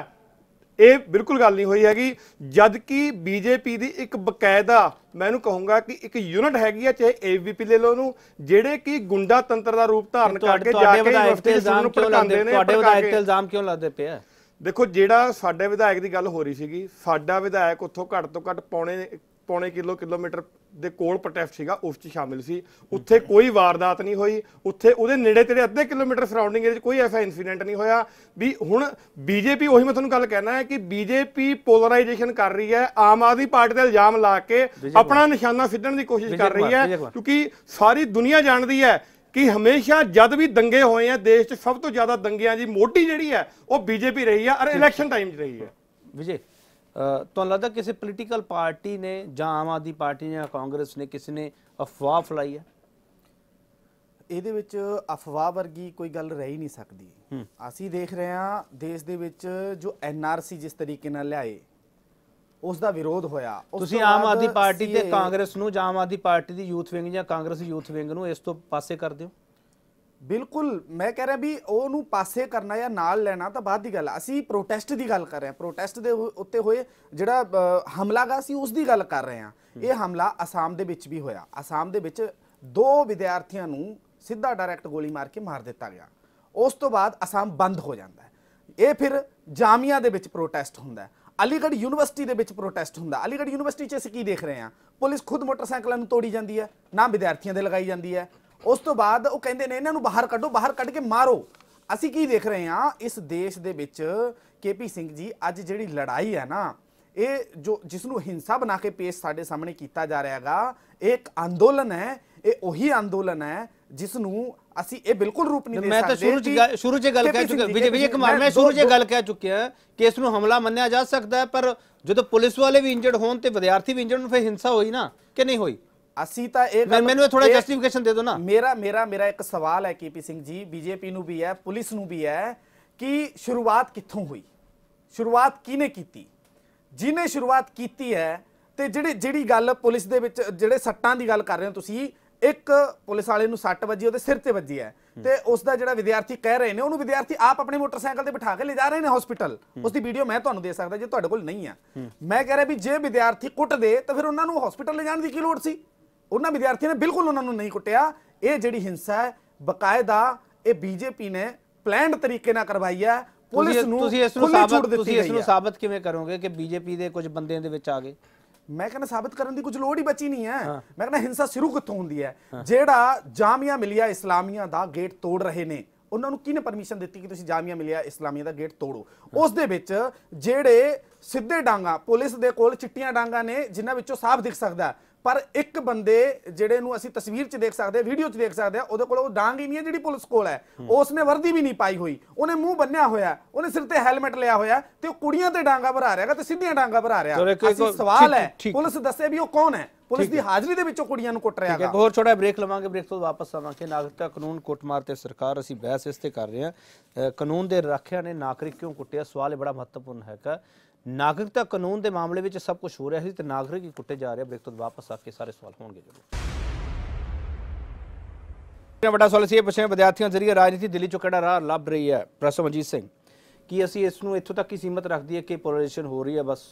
Speaker 4: ਇਹ ਬਿਲਕੁਲ ਗੱਲ ਨਹੀਂ ਹੋਈ ਹੈਗੀ, ਜਦ ਕਿ BJP ਦੀ ਇੱਕ ਬਕਾਇਦਾ, ਮੈਂ ਇਹਨੂੰ ਕਹੂੰਗਾ ਕਿ ਇੱਕ ਯੂਨਿਟ ਹੈਗੀ ਹੈ, ਚਾਹੇ ABVP ਲੈ ਲਓ ਉਹਨੂੰ, ਜਿਹੜੇ ਕਿ ਗੁੰਡਾ ਤੰਤਰ ਦਾ ਰੂਪ ਧਾਰਨ ਕਰਕੇ ਜਾ ਕੇ ਯੂਨੀਵਰਸਿਟੀ ਦੇ ਸਟੂਡੈਂਟ ਨੂੰ ਭੜਕਾਉਂਦੇ ਨੇ।
Speaker 1: ਤੁਹਾਡੇ ਵਿਧਾਇਕ ਤੇ ਇਲਜ਼ਾਮ ਕਿਉਂ ਲਾਦੇ ਪਿਆ?
Speaker 4: ਦੇਖੋ, ਜਿਹੜਾ ਸਾਡੇ ਵਿਧਾਇਕ ਦੀ ਗੱਲ ਹੋ ਰਹੀ ਸੀਗੀ, ਸਾਡਾ ਵਿਧਾਇਕ ਉੱਥੋਂ ਘੱਟ ਤੋਂ ਘੱਟ ਪੌਣੇ ਕਿਲੋਮੀਟਰ ਦੇ ਕੋਲ ਪ੍ਰੋਟੈਸਟ ਸੀਗਾ, ਉਸ 'ਚ ਸ਼ਾਮਿਲ ਸੀ। ਉੱਥੇ ਕੋਈ ਵਾਰਦਾਤ ਨਹੀਂ ਹੋਈ, ਉੱਥੇ ਉਹਦੇ ਨੇੜੇ ਤੇੜੇ ਅੱਧੇ ਕਿਲੋਮੀਟਰ ਸਰਾਊਂਡਿੰਗ ਏਰੀਆ 'ਚ ਕੋਈ ਐਸਾ ਇਨਸੀਡੈਂਟ ਨਹੀਂ ਹੋਇਆ। ਵੀ ਹੁਣ BJP, ਉਹੀ ਮੈਂ ਤੁਹਾਨੂੰ ਗੱਲ ਕਹਿਣਾ ਹੈ ਕਿ BJP ਪੋਲਰਾਈਜੇਸ਼ਨ ਕਰ ਰਹੀ ਹੈ, ਆਮ ਆਦਮੀ ਪਾਰਟੀ ਦਾ ਇਲਜ਼ਾਮ ਲਾ ਕੇ ਆਪਣਾ ਨਿਸ਼ਾਨਾ ਸਿੱਧਣ ਦੀ ਕੋਸ਼ਿਸ਼ ਕਰ ਰਹੀ ਹੈ, ਕਿਉਂਕਿ ਸਾਰੀ ਦੁਨੀਆ ਜਾਣਦੀ ਹੈ ਕਿ ਹਮੇਸ਼ਾ ਜਦ ਵੀ ਦੰਗੇ ਹੋਏ ਆ ਦੇਸ਼ 'ਚ, ਸਭ ਤੋਂ ਜ਼ਿਆਦਾ ਦੰਗਿਆਂ ਦੀ ਮੋਢੀ ਜਿਹੜੀ ਹੈ ਉਹ BJP ਰਹੀ ਹੈ ਔਰ ਇਲੈਕਸ਼ਨ ਟਾਈਮ 'ਚ ਰਹੀ ਹੈ।
Speaker 1: ਵਿਜੇ, ਤੁਹਾਨੂੰ ਲੱਗਦਾ ਕਿਸੇ ਪੋਲੀਟੀਕਲ ਪਾਰਟੀ ਨੇ ਜਾਂ ਆਮ ਆਦਮੀ ਪਾਰਟੀ ਜਾਂ ਕਾਂਗਰਸ ਨੇ ਕਿਸੇ ਨੇ ਅਫਵਾਹ ਫੈਲਾਈ ਹੈ?
Speaker 5: ਇਹਦੇ ਵਿੱਚ ਅਫਵਾਹ ਵਰਗੀ ਕੋਈ ਗੱਲ ਰਹਿ ਹੀ ਨਹੀਂ ਸਕਦੀ। ਅਸੀਂ ਦੇਖ ਰਹੇ ਹਾਂ ਦੇਸ਼ ਦੇ ਵਿੱਚ ਜੋ NRC ਜਿਸ ਤਰੀਕੇ ਨਾਲ ਲਿਆਏ, ਉਸ ਦਾ ਵਿਰੋਧ ਹੋਇਆ।
Speaker 1: ਤੁਸੀਂ ਆਮ ਆਦਮੀ ਪਾਰਟੀ ਤੇ ਕਾਂਗਰਸ ਨੂੰ, ਜਾਂ ਆਮ ਆਦਮੀ ਪਾਰਟੀ ਦੀ ਯੂਥ ਵਿੰਗ ਜਾਂ ਕਾਂਗਰਸ ਯੂਥ ਵਿੰਗ ਨੂੰ ਇਸ ਤੋਂ ਪਾਸੇ ਕਰ ਦਿਓ?
Speaker 5: ਬਿਲਕੁਲ ਮੈਂ ਕਹਿ ਰਿਹਾ ਵੀ ਉਹਨੂੰ ਪਾਸੇ ਕਰਨਾ ਜਾਂ ਨਾਲ ਲੈਣਾ ਤਾਂ ਬਾਅਦ ਦੀ ਗੱਲ ਆ। ਅਸੀਂ ਪ੍ਰੋਟੈਸਟ ਦੀ ਗੱਲ ਕਰ ਰਹੇ ਹਾਂ, ਪ੍ਰੋਟੈਸਟ ਦੇ ਉੱਤੇ ਹੋਏ ਜਿਹੜਾ ਹਮਲਾਗਾ ਸੀ ਉਸ ਦੀ ਗੱਲ ਕਰ ਰਹੇ ਹਾਂ। ਇਹ ਹਮਲਾ ਅਸਾਮ ਦੇ ਵਿੱਚ ਵੀ ਹੋਇਆ। ਅਸਾਮ ਦੇ ਵਿੱਚ 2 ਵਿਦਿਆਰਥੀਆਂ ਨੂੰ ਸਿੱਧਾ ਡਾਇਰੈਕਟ ਗੋਲੀ ਮਾਰ ਕੇ ਮਾਰ ਦਿੱਤਾ ਗਿਆ। ਉਸ ਤੋਂ ਬਾਅਦ ਅਸਾਮ ਬੰਦ ਹੋ ਜਾਂਦਾ ਹੈ। ਇਹ ਫਿਰ ਜਾਮੀਆ ਦੇ ਵਿੱਚ ਪ੍ਰੋਟੈਸਟ ਹੁੰਦਾ ਹੈ, ਅਲੀਗੜ੍ਹ ਯੂਨੀਵਰਸਿਟੀ ਦੇ ਵਿੱਚ ਪ੍ਰੋਟੈਸਟ ਹੁੰਦਾ। ਅਲੀਗੜ੍ਹ ਯੂਨੀਵਰਸਿਟੀ 'ਚ ਅਸੀਂ ਕੀ ਦੇਖ ਰਹੇ ਹਾਂ? ਪੁਲਿਸ ਖੁਦ ਮੋਟਰਸਾਈਕਲਾਂ ਨੂੰ ਤੋੜੀ ਜਾਂਦੀ ਹੈ, ਨਾ ਵਿਦਿਆਰਥੀਆਂ ਦੇ ਲਗਾਈ ਜਾਂਦੀ ਹੈ। ਉਸ ਤੋਂ ਬਾਅਦ ਉਹ ਕਹਿੰਦੇ ਨੇ ਇਹਨਾਂ ਨੂੰ ਬਾਹਰ ਕੱਢੋ, ਬਾਹਰ ਕੱਢ ਕੇ ਮਾਰੋ। ਅਸੀਂ ਕੀ ਦੇਖ ਰਹੇ ਹਾਂ ਇਸ ਦੇਸ਼ ਦੇ ਵਿੱਚ? KP ਸਿੰਘ ਜੀ, ਅੱਜ ਜਿਹੜੀ ਲੜਾਈ ਹੈ ਨਾ, ਇਹ ਜੋ ਜਿਸ ਨੂੰ ਹਿੰਸਾ ਬਣਾ ਕੇ ਪੇਸ਼ ਸਾਡੇ ਸਾਹਮਣੇ ਕੀਤਾ ਜਾ ਰਿਹਾ ਹੈਗਾ, ਇਹ ਇੱਕ ਅੰਦੋਲਨ ਹੈ। ਇਹ ਉਹੀ ਅੰਦੋਲਨ ਹੈ ਜਿਸ ਨੂੰ ਅਸੀਂ ਇਹ ਬਿਲਕੁਲ ਰੂਪ ਨਹੀਂ ਦੇ ਸਕਦੇ।
Speaker 1: ਮੈਂ ਤਾਂ ਸ਼ੁਰੂ 'ਚ ਗੱਲ ਕਹਿ ਚੁੱਕਿਆ ਵਿਜੇ ਕੁਮਾਰ, ਮੈਂ ਸ਼ੁਰੂ 'ਚ ਗੱਲ ਕਹਿ ਚੁੱਕਿਆ ਕਿ ਇਸ ਨੂੰ ਹਮਲਾ ਮੰਨਿਆ ਜਾ ਸਕਦਾ ਹੈ, ਪਰ ਜਦੋਂ ਪੁਲਿਸ ਵਾਲੇ ਵੀ ਇੰਜਰਡ ਹੋਣ ਤੇ ਵਿਦਿਆਰਥੀ ਵੀ ਇੰਜਰਡ ਹੋਣ, ਫਿਰ ਹਿੰਸਾ ਹੋਈ ਨਾ ਕਿ ਨਹੀਂ ਹੋਈ?
Speaker 5: ਅਸੀਂ ਤਾਂ ਇਹ
Speaker 1: ਮੈਨੂੰ ਥੋੜਾ ਜਸਟੀਫਿਕੇਸ਼ਨ ਦੇ ਦਿਓ ਨਾ।
Speaker 5: ਮੇਰਾ ਇੱਕ ਸਵਾਲ ਹੈ KP ਸਿੰਘ ਜੀ, BJP ਨੂੰ ਵੀ ਹੈ, ਪੁਲਿਸ ਨੂੰ ਵੀ ਹੈ, ਕਿ ਸ਼ੁਰੂਆਤ ਕਿੱਥੋਂ ਹੋਈ? ਸ਼ੁਰੂਆਤ ਕਿਹਨੇ ਕੀਤੀ? ਜਿਹਨੇ ਸ਼ੁਰੂਆਤ ਕੀਤੀ ਹੈ। ਤੇ ਜਿਹੜੀ ਗੱਲ ਪੁਲਿਸ ਦੇ ਵਿੱਚ ਜਿਹੜੇ ਸੱਟਾਂ ਦੀ ਗੱਲ ਕਰ ਰਹੇ ਹੋ ਤੁਸੀਂ, ਇੱਕ ਪੁਲਿਸ ਵਾਲੇ ਨੂੰ ਸੱਟ ਵੱਜੀ, ਉਹਦੇ ਸਿਰ ਤੇ ਵੱਜੀ ਹੈ, ਤੇ ਉਸ ਦਾ ਜਿਹੜਾ ਵਿਦਿਆਰਥੀ ਕਹਿ ਰਹੇ ਨੇ, ਉਹਨੂੰ ਵਿਦਿਆਰਥੀ ਆਪ ਆਪਣੇ ਮੋਟਰਸਾਈਕਲ ਤੇ ਬਿਠਾ ਕੇ ਲੈ ਜਾ ਰਹੇ ਨੇ ਹਸਪੀਟਲ। ਉਸ ਦੀ ਵੀਡੀਓ ਮੈਂ ਤੁਹਾਨੂੰ ਦੇ ਸਕਦਾ ਜੇ ਤੁਹਾਡੇ ਕੋਲ ਨਹੀਂ ਹੈ। ਮੈਂ ਕਹਿ ਰਿਹਾ ਵੀ ਜੇ ਵਿਦਿਆਰਥੀ ਕੁੱਟਦੇ ਤਾਂ ਫਿਰ ਉਹਨਾਂ ਨੂੰ ਹਸਪੀਟਲ ਲੈ ਜਾਣ ਦੀ ਕੀ ਲੋੜ ਸੀ? ਉਹਨਾਂ ਵਿਦਿਆਰਥੀਆਂ ਨੇ ਬਿਲਕੁਲ ਉਹਨਾਂ ਨੂੰ ਨਹੀਂ ਕੁੱਟਿਆ। ਇਹ ਜਿਹੜੀ ਹਿੰਸਾ ਹੈ ਬਕਾਇਦਾ ਇਹ BJP ਨੇ ਪਲਾਨਡ ਤਰੀਕੇ ਨਾਲ ਕਰਵਾਈ ਹੈ। ਪੁਲਿਸ ਨੂੰ
Speaker 1: ਤੁਸੀਂ ਇਸ ਨੂੰ ਸਾਬਤ ਕਿਵੇਂ ਕਰੋਗੇ ਕਿ BJP ਦੇ ਕੁਝ ਬੰਦਿਆਂ ਦੇ ਵਿੱਚ ਆ ਗਏ?
Speaker 5: ਮੈਂ ਕਹਿੰਦਾ ਸਾਬਤ ਕਰਨ ਦੀ ਕੁਝ ਲੋੜ ਹੀ ਬਚੀ ਨਹੀਂ ਹੈ। ਮੈਂ ਕਹਿੰਦਾ ਹਿੰਸਾ ਸ਼ੁਰੂ ਕਿੱਥੋਂ ਹੁੰਦੀ ਹੈ? ਜਿਹੜਾ ਜਾਮੀਆ ਮਿਲੀਆ ਇਸਲਾਮੀਆ ਦਾ ਗੇਟ ਤੋੜ ਰਹੇ ਨੇ, ਉਹਨਾਂ ਨੂੰ ਕਿਹਨੇ ਪਰਮਿਸ਼ਨ ਦਿੱਤੀ ਕਿ ਤੁਸੀਂ ਜਾਮੀਆ ਮਿਲੀਆ ਇਸਲਾਮੀਆ ਦਾ ਗੇਟ ਤੋੜੋ? ਉਸ ਦੇ ਵਿੱਚ ਜਿਹੜੇ ਸਿੱਧੇ ਡਾਂਗਾ, ਪੁਲਿਸ ਦੇ ਕੋਲ ਚਿੱਟੀਆਂ ਡਾਂਗਾ ਨੇ ਜਿਨ੍ਹਾਂ ਵਿੱਚੋਂ ਸਾਫ਼ ਦਿਖ ਸਕਦਾ, ਪਰ ਇੱਕ ਬੰਦੇ ਜਿਹੜੇ ਨੂੰ ਅਸੀਂ ਤਸਵੀਰ 'ਚ ਦੇਖ ਸਕਦੇ, ਵੀਡੀਓ 'ਚ ਦੇਖ ਸਕਦੇ ਆ, ਉਹਦੇ ਕੋਲ ਉਹ ਡਾਂਗ ਹੀ ਨਹੀਂ ਹੈ ਜਿਹੜੀ ਪੁਲਿਸ ਕੋਲ ਹੈ। ਉਸਨੇ ਵਰਦੀ ਵੀ ਨਹੀਂ ਪਾਈ ਹੋਈ, ਉਹਨੇ ਮੂੰਹ ਬੰਨਿਆ ਹੋਇਆ, ਉਹਨੇ ਸਿਰ ਤੇ ਹੈਲਮਟ ਲਿਆ ਹੋਇਆ, ਤੇ ਉਹ ਕੁੜੀਆਂ ਤੇ ਡਾਂਗਾ ਭਰਾ ਰਿਹਾ ਤੇ ਸਿੱਧੀਆਂ ਡਾਂਗਾ ਭਰਾ ਰਿਹਾ। ਅਸੀਂ ਸਵਾਲ ਹੈ ਪੁਲਿਸ ਦੱਸੇ ਵੀ ਉਹ ਕੌਣ ਹੈ? ਪੁਲਿਸ ਦੀ ਹਾਜ਼ਰੀ ਦੇ ਵਿੱਚੋਂ ਕੁੜੀਆਂ ਨੂੰ ਕੁੱਟ ਰਿਹਾ ਹੈਗਾ।
Speaker 1: ਹੋਰ ਛੋਟਾ ਬ੍ਰੇਕ ਲਵਾਂਗੇ, ਬ੍ਰੇਕ ਤੋਂ ਵਾਪਸ ਆਵਾਂਗੇ। ਨਾਗਰਿਕਤਾ ਕਾਨੂੰਨ ਕੁੱਟਮਾਰ ਤੇ ਸਰਕਾਰ, ਅਸੀਂ ਬਹਿਸ ਇਸ ਤੇ ਕਰ ਰਹੇ ਹਾਂ। ਕਾਨੂੰਨ ਦੇ ਰੱਖਿਆ ਨੇ ਨਾਗਰਿਕ ਕਿਉਂ ਕੁੱਟਿਆ? ਸਵਾਲ ਇਹ ਬੜਾ ਮਹੱਤਵਪੂਰਨ ਹੈਗਾ। ਨਾਗਰਿਕਤਾ ਕਾਨੂੰਨ ਦੇ ਮਾਮਲੇ ਵਿੱਚ ਸਭ ਕੁਝ ਹੋ ਰਿਹਾ ਸੀ ਤੇ ਨਾਗਰਿਕ ਹੀ ਕੁੱਟੇ ਜਾ ਰਹੇ। ਬ੍ਰੇਕ ਤੋਂ ਵਾਪਸ ਆ ਕੇ ਸਾਰੇ ਸਵਾਲ ਹੋਣਗੇ ਜ਼ਰੂਰ। ਵੱਡਾ ਸਵਾਲ ਸੀ ਇਹ ਪੁੱਛਿਆ, ਵਿਦਿਆਰਥੀਆਂ ਜ਼ਰੀਏ ਰਾਜਨੀਤੀ ਦਿੱਲੀ ਚੋਂ ਕਿਹੜਾ ਰਾਹ ਲੱਭ ਰਹੀ ਹੈ? ਪ੍ਰੋਫੈਸਰ ਮਨਜੀਤ ਸਿੰਘ, ਕੀ ਅਸੀਂ ਇਸ ਨੂੰ ਇੱਥੋਂ ਤੱਕ ਹੀ ਸੀਮਤ ਰੱਖ ਦਈਏ ਕਿ ਪੋਲਰਾਈਜੇਸ਼ਨ ਹੋ ਰਹੀ ਹੈ ਬਸ?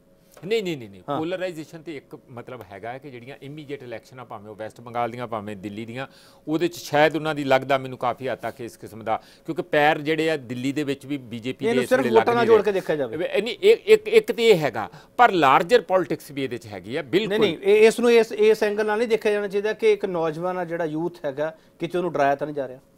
Speaker 6: ਨਹੀਂ ਪੋਲਰਾਈਜੇਸ਼ਨ ਤੇ ਇੱਕ ਮਤਲਬ ਹੈਗਾ ਕਿ ਜਿਹੜੀਆਂ ਇਮੀਡੀਏਟ ਇਲੈਕਸ਼ਨਾਂ ਭਾਵੇਂ ਉਹ ਵੈਸਟ ਬੰਗਾਲ ਦੀਆਂ ਭਾਵੇਂ ਦਿੱਲੀ ਦੀਆਂ, ਉਹਦੇ 'ਚ ਸ਼ਾਇਦ ਉਹਨਾਂ ਦੀ ਲੱਗਦਾ ਮੈਨੂੰ ਕਾਫੀ ਹੱਦ ਤੱਕ ਇਸ ਕਿਸਮ ਦਾ, ਕਿਉਂਕਿ ਪੈਰ ਜਿਹੜੇ ਆ ਦਿੱਲੀ ਦੇ ਵਿੱਚ ਵੀ BJP ਦੇ
Speaker 1: ਇਸ ਵੇਲੇ ਲੱਗ ਜੋੜ ਕੇ ਦੇਖਿਆ ਜਾਵੇ
Speaker 6: ਨਹੀਂ, ਇੱਕ ਤੇ ਇਹ ਹੈਗਾ, ਪਰ ਲਾਰਜਰ ਪੋਲਿਟਿਕਸ ਵੀ ਇਹਦੇ 'ਚ ਹੈਗੀ ਆ। ਬਿਲਕੁਲ
Speaker 1: ਨਹੀਂ, ਇਸ ਨੂੰ ਇਸ ਐਂਗਲ ਨਾਲ ਨਹੀਂ ਦੇਖਿਆ ਜਾਣਾ ਚਾਹੀਦਾ ਕਿ ਇੱਕ ਨੌਜਵਾਨ ਆ ਜਿਹੜਾ ਯੂਥ ਹੈਗਾ ਕਿਤੇ ਉਹਨੂੰ ਡਰਾਇਆ ਤਾਂ ਨਹੀਂ ਜਾ ਰਿਹਾ।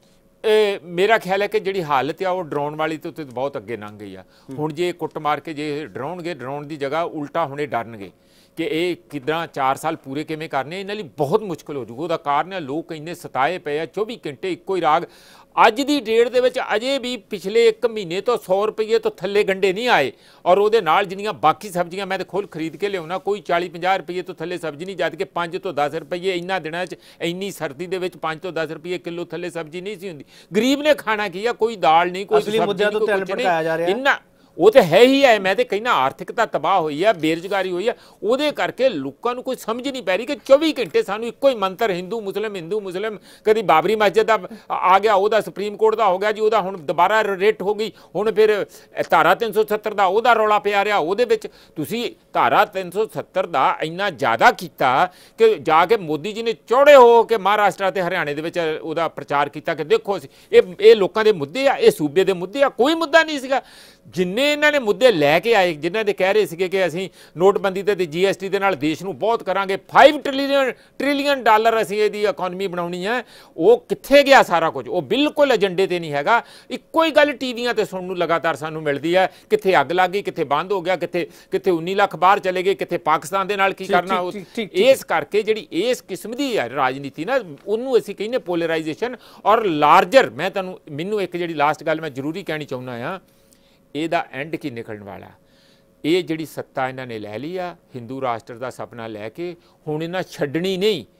Speaker 6: ਮੇਰਾ ਖਿਆਲ ਹੈ ਕਿ ਜਿਹੜੀ ਹਾਲਤ ਆ ਉਹ ਡਰਾਉਣ ਵਾਲੀ ਤੋਂ ਬਹੁਤ ਅੱਗੇ ਲੰਘ ਗਈ ਆ। ਹੁਣ ਜੇ ਕੁੱਟ ਮਾਰ ਕੇ ਜੇ ਡਰਾਉਣਗੇ, ਡਰਾਉਣ ਦੀ ਜਗ੍ਹਾ ਉਲਟਾ ਹੁਣੇ ਡਰਨਗੇ ਕਿ ਇਹ ਕਿੱਦਾਂ 4 ਸਾਲ ਪੂਰੇ ਕਿਵੇਂ ਕਰਨੇ, ਇਹਨਾਂ ਲਈ ਬਹੁਤ ਮੁਸ਼ਕਿਲ ਹੋ ਜੂਗਾ। ਉਹਦਾ ਕਾਰਨ ਹੈ ਲੋਕ ਇੰਨੇ ਸਤਾਏ ਪਏ ਆ, 24 ਘੰਟੇ ਇੱਕੋ ਹੀ ਰਾਗ। ਅੱਜ ਦੀ ਡੇਟ ਦੇ ਵਿੱਚ ਅਜੇ ਵੀ ਪਿਛਲੇ 1 ਮਹੀਨੇ ਤੋਂ 100 ਰੁਪਏ ਤੋਂ ਥੱਲੇ ਗੰਢੇ ਨਹੀਂ ਆਏ, ਔਰ ਉਹਦੇ ਨਾਲ ਜਿੰਨੀਆਂ ਬਾਕੀ ਸਬਜ਼ੀਆਂ ਮੈਂ ਤਾਂ ਖੁਦ ਖਰੀਦ ਕੇ ਲਿਆਉਣਾ, ਕੋਈ 40-50 ਰੁਪਏ ਤੋਂ ਥੱਲੇ ਸਬਜ਼ੀ ਨਹੀਂ, ਜਦ ਕਿ 5 ਤੋਂ 10 ਰੁਪਏ ਇਹਨਾਂ ਦਿਨਾਂ 'ਚ ਇੰਨੀ ਸਰਦੀ ਦੇ ਵਿੱਚ 5 ਤੋਂ 10 ਰੁਪਏ ਕਿਲੋ ਥੱਲੇ ਸਬਜ਼ੀ ਨਹੀਂ ਸੀ ਹੁੰਦੀ। ਗਰੀਬ ਨੇ ਖਾਣਾ ਕੀ ਆ? ਕੋਈ ਦਾਲ ਨਹੀਂ, ਕੋਈ
Speaker 1: ਅਸਲੀ ਮੁੱਦਿਆਂ ਤੋਂ ਧਿਆਨ ਭਟਕਾਇਆ ਜਾ ਰਿਹਾ
Speaker 6: ਇੰਨਾ ਉਹ ਤਾਂ ਹੈ ਹੀ ਹੈ। ਮੈਂ ਤਾਂ ਕਹਿੰਦਾ ਆਰਥਿਕਤਾ ਤਬਾਹ ਹੋਈ ਆ, ਬੇਰੁਜ਼ਗਾਰੀ ਹੋਈ ਆ, ਉਹਦੇ ਕਰਕੇ ਲੋਕਾਂ ਨੂੰ ਕੋਈ ਸਮਝ ਨਹੀਂ ਪੈ ਰਹੀ ਕਿ 24 ਘੰਟੇ ਸਾਨੂੰ ਇੱਕੋ ਹੀ ਮੰਤਰ ਹਿੰਦੂ ਮੁਸਲਿਮ, ਕਦੀ ਬਾਬਰੀ ਮਸਜਿਦ ਦਾ ਆ ਗਿਆ, ਉਹਦਾ ਸੁਪਰੀਮ ਕੋਰਟ ਦਾ ਹੋ ਗਿਆ ਜੀ, ਉਹਦਾ ਹੁਣ ਦੁਬਾਰਾ ਰਿਟ ਹੋ ਗਈ, ਹੁਣ ਫਿਰ ਧਾਰਾ 370 ਦਾ ਉਹਦਾ ਰੌਲਾ ਪਿਆ ਰਿਹਾ। ਉਹਦੇ ਵਿੱਚ ਤੁਸੀਂ ਧਾਰਾ 370 ਦਾ ਇੰਨਾ ਜ਼ਿਆਦਾ ਕੀਤਾ ਕਿ ਜਾ ਕੇ ਮੋਦੀ ਜੀ ਨੇ ਚੌੜੇ ਹੋ ਕੇ ਮਹਾਰਾਸ਼ਟਰ ਤੇ ਹਰਿਆਣੇ ਦੇ ਵਿੱਚ ਉਹਦਾ ਪ੍ਰਚਾਰ ਕੀਤਾ ਕਿ ਦੇਖੋ ਇਹ ਲੋਕਾਂ ਦੇ ਮੁੱਦੇ ਆ, ਇਹ ਸੂਬੇ ਦੇ ਮੁੱਦੇ ਆ। ਕੋਈ ਮੁੱਦਾ ਨਹੀਂ ਸੀਗਾ। ਜਿੰਨੇ ਇਹਨਾਂ ਨੇ ਮੁੱਦੇ ਲੈ ਕੇ ਆਏ, ਜਿਨ੍ਹਾਂ ਦੇ ਕਹਿ ਰਹੇ ਸੀਗੇ ਕਿ ਅਸੀਂ ਨੋਟਬੰਦੀ ਤੇ GST ਦੇ ਨਾਲ ਦੇਸ਼ ਨੂੰ ਬਹੁਤ ਕਰਾਂਗੇ, 5 ਟ੍ਰਿਲੀਅਨ ਡਾਲਰ ਅਸੀਂ ਇਹਦੀ ਇਕਨੋਮੀ ਬਣਾਉਣੀ ਹੈ, ਉਹ ਕਿੱਥੇ ਗਿਆ ਸਾਰਾ ਕੁਝ? ਉਹ ਬਿਲਕੁਲ ਏਜੰਡੇ ਤੇ ਨਹੀਂ ਹੈਗਾ। ਇੱਕੋ ਹੀ ਗੱਲ ਟੀਵੀਆਂ ਤੇ ਸੁਣਨ ਨੂੰ ਲਗਾਤਾਰ ਸਾਨੂੰ ਮਿਲਦੀ ਹੈ, ਕਿੱਥੇ ਅੱਗ ਲੱਗ ਗਈ, ਕਿੱਥੇ ਬੰਦ ਹੋ ਗਿਆ, ਕਿੱਥੇ 19 ਲੱਖ ਬਾਹਰ ਚਲੇ ਗਏ, ਕਿੱਥੇ ਪਾਕਿਸਤਾਨ ਦੇ ਨਾਲ ਕੀ ਕਰਨਾ। ਇਸ ਕਰਕੇ ਜਿਹੜੀ ਇਸ ਕਿਸਮ ਦੀ ਹੈ ਰਾਜਨੀਤੀ ਨਾ, ਉਹਨੂੰ ਅਸੀਂ ਕਹਿੰਦੇ ਪੋਲਰਾਈਜੇਸ਼ਨ ਔਰ ਲਾਰਜਰ। ਮੈਨੂੰ ਇੱਕ ਜਿਹੜੀ ਲਾਸਟ ਗੱਲ ਮੈਂ ਜ਼ਰੂਰੀ ਕਹਿਣੀ ਚਾਹੁੰਦਾ ਹਾਂ, ਇਹਦਾ ਐਂਡ ਕੀ ਨਿਕਲਣ ਵਾਲਾ? ਇਹ ਜਿਹੜੀ ਸੱਤਾ ਇਹਨਾਂ ਨੇ ਲੈ ਲਈ ਆ ਹਿੰਦੂ ਰਾਸ਼ਟਰ ਦਾ ਸੁਪਨਾ ਲੈ ਕੇ, ਹੁਣ ਇਹਨਾਂ ਛੱਡਣੀ ਨਹੀਂ।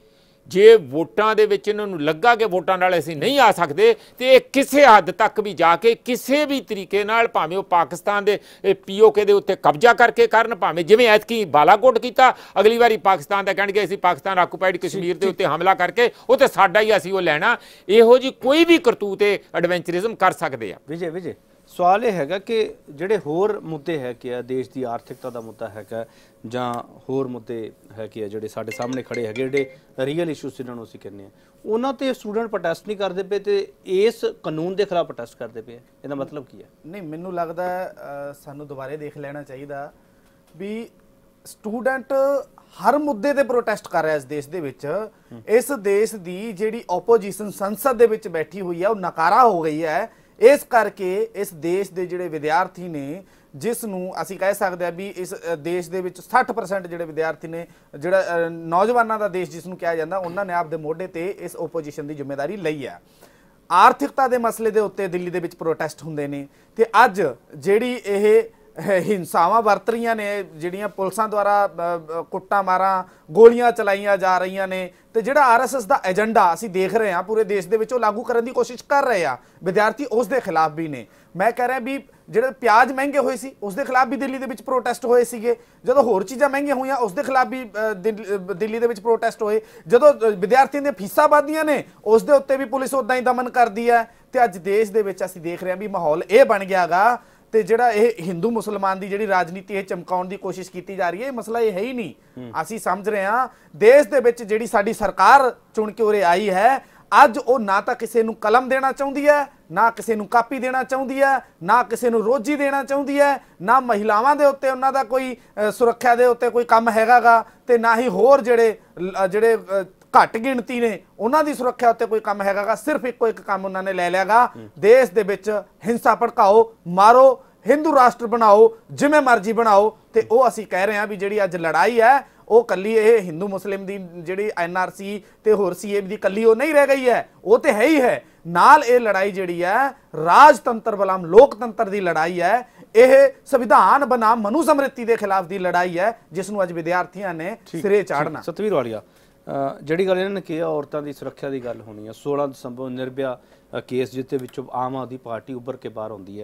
Speaker 6: ਜੇ ਵੋਟਾਂ ਦੇ ਵਿੱਚ ਇਹਨਾਂ ਨੂੰ ਲੱਗਾ ਕਿ ਵੋਟਾਂ ਨਾਲ ਅਸੀਂ ਨਹੀਂ ਆ ਸਕਦੇ ਤੇ ਇਹ ਕਿਸੇ ਹੱਦ ਤੱਕ ਵੀ ਜਾ ਕੇ ਕਿਸੇ ਵੀ ਤਰੀਕੇ ਨਾਲ ਭਾਵੇਂ ਉਹ ਪਾਕਿਸਤਾਨ ਦੇ POK ਦੇ ਉੱਤੇ ਕਬਜ਼ਾ ਕਰਕੇ ਕਰਨ, ਭਾਵੇਂ ਜਿਵੇਂ ਐਤਕੀ ਬਾਲਾਕੋਟ ਕੀਤਾ, ਅਗਲੀ ਵਾਰੀ ਪਾਕਿਸਤਾਨ ਦਾ ਕਹਿਣਗੇ ਅਸੀਂ ਪਾਕਿਸਤਾਨ ਆਕੂਪਾਈਡ ਕਸ਼ਮੀਰ ਦੇ ਉੱਤੇ ਹਮਲਾ ਕਰਕੇ ਉਹ ਤੇ ਸਾਡਾ ਹੀ, ਅਸੀਂ ਉਹ ਲੈਣਾ। ਇਹੋ ਜੀ ਕੋਈ ਵੀ ਕਰਤੂਤ ਐਡਵੈਂਚਰਿਜ਼ਮ ਕਰ ਸਕਦੇ ਆ।
Speaker 1: ਵਿਜੇ ਸਵਾਲ ਇਹ ਹੈਗਾ ਕਿ ਜਿਹੜੇ ਹੋਰ ਮੁੱਦੇ ਹੈ ਕਿ ਆ ਦੇਸ਼ ਦੀ ਆਰਥਿਕਤਾ ਦਾ ਮੁੱਦਾ ਹੈਗਾ ਜਾਂ ਹੋਰ ਮੁੱਦੇ ਹੈ ਕਿ ਆ ਜਿਹੜੇ ਸਾਡੇ ਸਾਹਮਣੇ ਖੜੇ ਹੈਗੇ, ਜਿਹੜੇ ਰੀਅਲ ਇਸ਼ੂਸ ਜਿਨ੍ਹਾਂ ਨੂੰ ਅਸੀਂ ਕਹਿੰਦੇ ਆ, ਉਹਨਾਂ ਤੇ ਸਟੂਡੈਂਟ ਪ੍ਰੋਟੈਸਟ ਨਹੀਂ ਕਰਦੇ ਪਏ ਤੇ ਇਸ ਕਾਨੂੰਨ ਦੇ ਖਿਲਾਫ ਪ੍ਰੋਟੈਸਟ ਕਰਦੇ ਪਏ। ਇਹਦਾ ਮਤਲਬ ਕੀ ਹੈ?
Speaker 5: ਨਹੀਂ, ਮੈਨੂੰ ਲੱਗਦਾ ਸਾਨੂੰ ਦੁਬਾਰੇ ਦੇਖ ਲੈਣਾ ਚਾਹੀਦਾ ਵੀ ਸਟੂਡੈਂਟ ਹਰ ਮੁੱਦੇ ਤੇ ਪ੍ਰੋਟੈਸਟ ਕਰ ਰਿਹਾ ਇਸ ਦੇਸ਼ ਦੇ ਵਿੱਚ। ਇਸ ਦੇਸ਼ ਦੀ ਜਿਹੜੀ ਆਪੋਜੀਸ਼ਨ ਸੰਸਦ ਦੇ ਵਿੱਚ ਬੈਠੀ ਹੋਈ ਹੈ ਉਹ ਨਕਾਰਾ ਹੋ ਗਈ ਹੈ। ਇਸ ਕਰਕੇ ਇਸ ਦੇਸ਼ ਦੇ ਜਿਹੜੇ ਵਿਦਿਆਰਥੀ ਨੇ, ਜਿਸ ਨੂੰ ਅਸੀਂ ਕਹਿ ਸਕਦੇ ਆ ਵੀ ਇਸ ਦੇਸ਼ ਦੇ ਵਿੱਚ 60% ਜਿਹੜੇ ਵਿਦਿਆਰਥੀ ਨੇ, ਜਿਹੜਾ ਨੌਜਵਾਨਾਂ ਦਾ ਦੇਸ਼ ਜਿਸ ਨੂੰ ਕਿਹਾ ਜਾਂਦਾ, ਉਹਨਾਂ ਨੇ ਆਪਦੇ ਮੋਢੇ ਤੇ ਇਸ ਓਪੋਜੀਸ਼ਨ ਦੀ ਜ਼ਿੰਮੇਵਾਰੀ ਲਈ ਹੈ। ਆਰਥਿਕਤਾ ਦੇ ਮਸਲੇ ਦੇ ਉੱਤੇ ਦਿੱਲੀ ਦੇ ਵਿੱਚ ਪ੍ਰੋਟੈਸਟ ਹੁੰਦੇ ਨੇ ਤੇ ਅੱਜ ਜਿਹੜੀ ਇਹ ਹਿੰਸਾਵਾਂ ਵਰਤ ਰਹੀਆਂ ਨੇ, ਜਿਹੜੀਆਂ ਪੁਲਿਸਾਂ ਦੁਆਰਾ ਕੁੱਟਾਂ ਮਾਰਾਂ ਗੋਲੀਆਂ ਚਲਾਈਆਂ ਜਾ ਰਹੀਆਂ ਨੇ, ਤੇ ਜਿਹੜਾ RSS ਦਾ ਏਜੰਡਾ ਅਸੀਂ ਦੇਖ ਰਹੇ ਹਾਂ ਪੂਰੇ ਦੇਸ਼ ਦੇ ਵਿੱਚ ਉਹ ਲਾਗੂ ਕਰਨ ਦੀ ਕੋਸ਼ਿਸ਼ ਕਰ ਰਹੇ ਆ ਵਿਦਿਆਰਥੀ, ਉਸ ਦੇ ਖਿਲਾਫ ਵੀ ਨੇ। ਮੈਂ ਕਹਿ ਰਿਹਾ ਵੀ ਜਿਹੜੇ ਪਿਆਜ਼ ਮਹਿੰਗੇ ਹੋਏ ਸੀ ਉਸ ਦੇ ਖਿਲਾਫ ਵੀ ਦਿੱਲੀ ਦੇ ਵਿੱਚ ਪ੍ਰੋਟੈਸਟ ਹੋਏ ਸੀਗੇ, ਜਦੋਂ ਹੋਰ ਚੀਜ਼ਾਂ ਮਹਿੰਗੀਆਂ ਹੋਈਆਂ ਉਸ ਦੇ ਖਿਲਾਫ ਵੀ ਦਿੱਲੀ ਦੇ ਵਿੱਚ ਪ੍ਰੋਟੈਸਟ ਹੋਏ, ਜਦੋਂ ਵਿਦਿਆਰਥੀਆਂ ਦੀਆਂ ਫੀਸਾਂ ਵੱਧਦੀਆਂ ਨੇ ਉਸ ਦੇ ਉੱਤੇ ਵੀ ਪੁਲਿਸ ਉਦਾਂ ਹੀ ਦਮਨ ਕਰਦੀ ਹੈ। ਤੇ ਅੱਜ ਦੇਸ਼ ਦੇ ਵਿੱਚ ਅਸੀਂ ਦੇਖ ਰਹੇ ਹਾਂ ਵੀ ਮਾਹੌਲ ਇਹ ਬਣ ਗਿਆ ਗਾ। ਤੇ ਜਿਹੜਾ ਇਹ ਹਿੰਦੂ ਮੁਸਲਮਾਨ ਦੀ ਜਿਹੜੀ ਰਾਜਨੀਤੀ ਇਹ ਚਮਕਾਉਣ ਦੀ ਕੋਸ਼ਿਸ਼ ਕੀਤੀ ਜਾ ਰਹੀ ਹੈ, ਇਹ ਮਸਲਾ ਇਹ ਹੈ ਹੀ ਨਹੀਂ। ਅਸੀਂ ਸਮਝ ਰਹੇ ਹਾਂ ਦੇਸ਼ ਦੇ ਵਿੱਚ ਜਿਹੜੀ ਸਾਡੀ ਸਰਕਾਰ ਚੁਣ ਕੇ ਉਰੇ ਆਈ ਹੈ, ਅੱਜ ਉਹ ਨਾ ਤਾਂ ਕਿਸੇ ਨੂੰ ਕਲਮ ਦੇਣਾ ਚਾਹੁੰਦੀ ਹੈ, ਨਾ ਕਿਸੇ ਨੂੰ ਕਾਪੀ ਦੇਣਾ ਚਾਹੁੰਦੀ ਹੈ, ਨਾ ਕਿਸੇ ਨੂੰ ਰੋਜੀ ਦੇਣਾ ਚਾਹੁੰਦੀ ਹੈ, ਨਾ ਮਹਿਲਾਵਾਂ ਦੇ ਉੱਤੇ ਉਹਨਾਂ ਦਾ ਕੋਈ ਸੁਰੱਖਿਆ ਦੇ ਉੱਤੇ ਕੋਈ ਕੰਮ ਹੈਗਾਗਾ, ਤੇ ਨਾ ਹੀ ਹੋਰ ਜਿਹੜੇ ਘੱਟ ਗਿਣਤੀ ਨੇ ਉਹਨਾਂ ਦੀ ਸੁਰੱਖਿਆ ਉੱਤੇ ਕੋਈ ਕੰਮ ਹੈਗਾਗਾ। ਸਿਰਫ ਇੱਕੋ ਇੱਕ ਕੰਮ ਉਹਨਾਂ ਨੇ ਲੈ ਲਿਆਗਾ, ਦੇਸ਼ ਦੇ ਵਿੱਚ ਹਿੰਸਾ ਭੜਕਾਓ, ਮਾਰੋ, ਹਿੰਦੂ ਰਾਸ਼ਟਰ ਬਣਾਓ, ਜਿਵੇਂ ਮਰਜ਼ੀ ਬਣਾਓ। ਤੇ ਉਹ ਅਸੀਂ ਕਹਿ ਰਹੇ ਹਾਂ ਵੀ ਜਿਹੜੀ ਅੱਜ ਲੜਾਈ ਹੈ ਉਹ ਕੱਲੀ ਇਹ ਹਿੰਦੂ ਮੁਸਲਿਮ ਦੀ ਜਿਹੜੀ NRC ਤੇ ਹੋਰ CAA ਦੀ ਕੱਲੀ ਉਹ ਨਹੀਂ ਰਹਿ ਗਈ ਹੈ, ਉਹ ਤੇ ਹੈ ਹੀ ਹੈ। ਨਾਲ ਇਹ ਲੜਾਈ ਜਿਹੜੀ ਹੈ ਰਾਜਤੰਤਰ ਬਨਾਮ ਲੋਕਤੰਤਰ ਦੀ ਲੜਾਈ ਹੈ। ਇਹ ਸੰਵਿਧਾਨ ਬਨਾਮ ਮਨੂ ਸਮ੍ਰਿਤੀ ਦੇ ਖਿਲਾਫ ਦੀ ਲੜਾਈ ਹੈ, ਜਿਸ ਨੂੰ ਅੱਜ ਵਿਦਿਆਰਥੀਆਂ ਨੇ ਸਿਰੇ ਚਾੜਨਾ।
Speaker 1: ਸਤਵੀਰ ਵਾਲੀਆ, ਜਿਹੜੀ ਗੱਲ ਇਹਨਾਂ ਨੇ ਕਿਹਾ ਔਰਤਾਂ ਦੀ ਸੁਰੱਖਿਆ ਦੀ ਗੱਲ ਹੋਣੀ ਹੈ, 16 ਦਸੰਬਰ ਨਿਰਭਇਆ ਕੇਸ ਜਿੱਤੇ ਵਿੱਚੋਂ ਆਮ ਆਦਮੀ ਪਾਰਟੀ ਉੱਭਰ ਕੇ ਬਾਹਰ ਆਉਂਦੀ ਹੈ,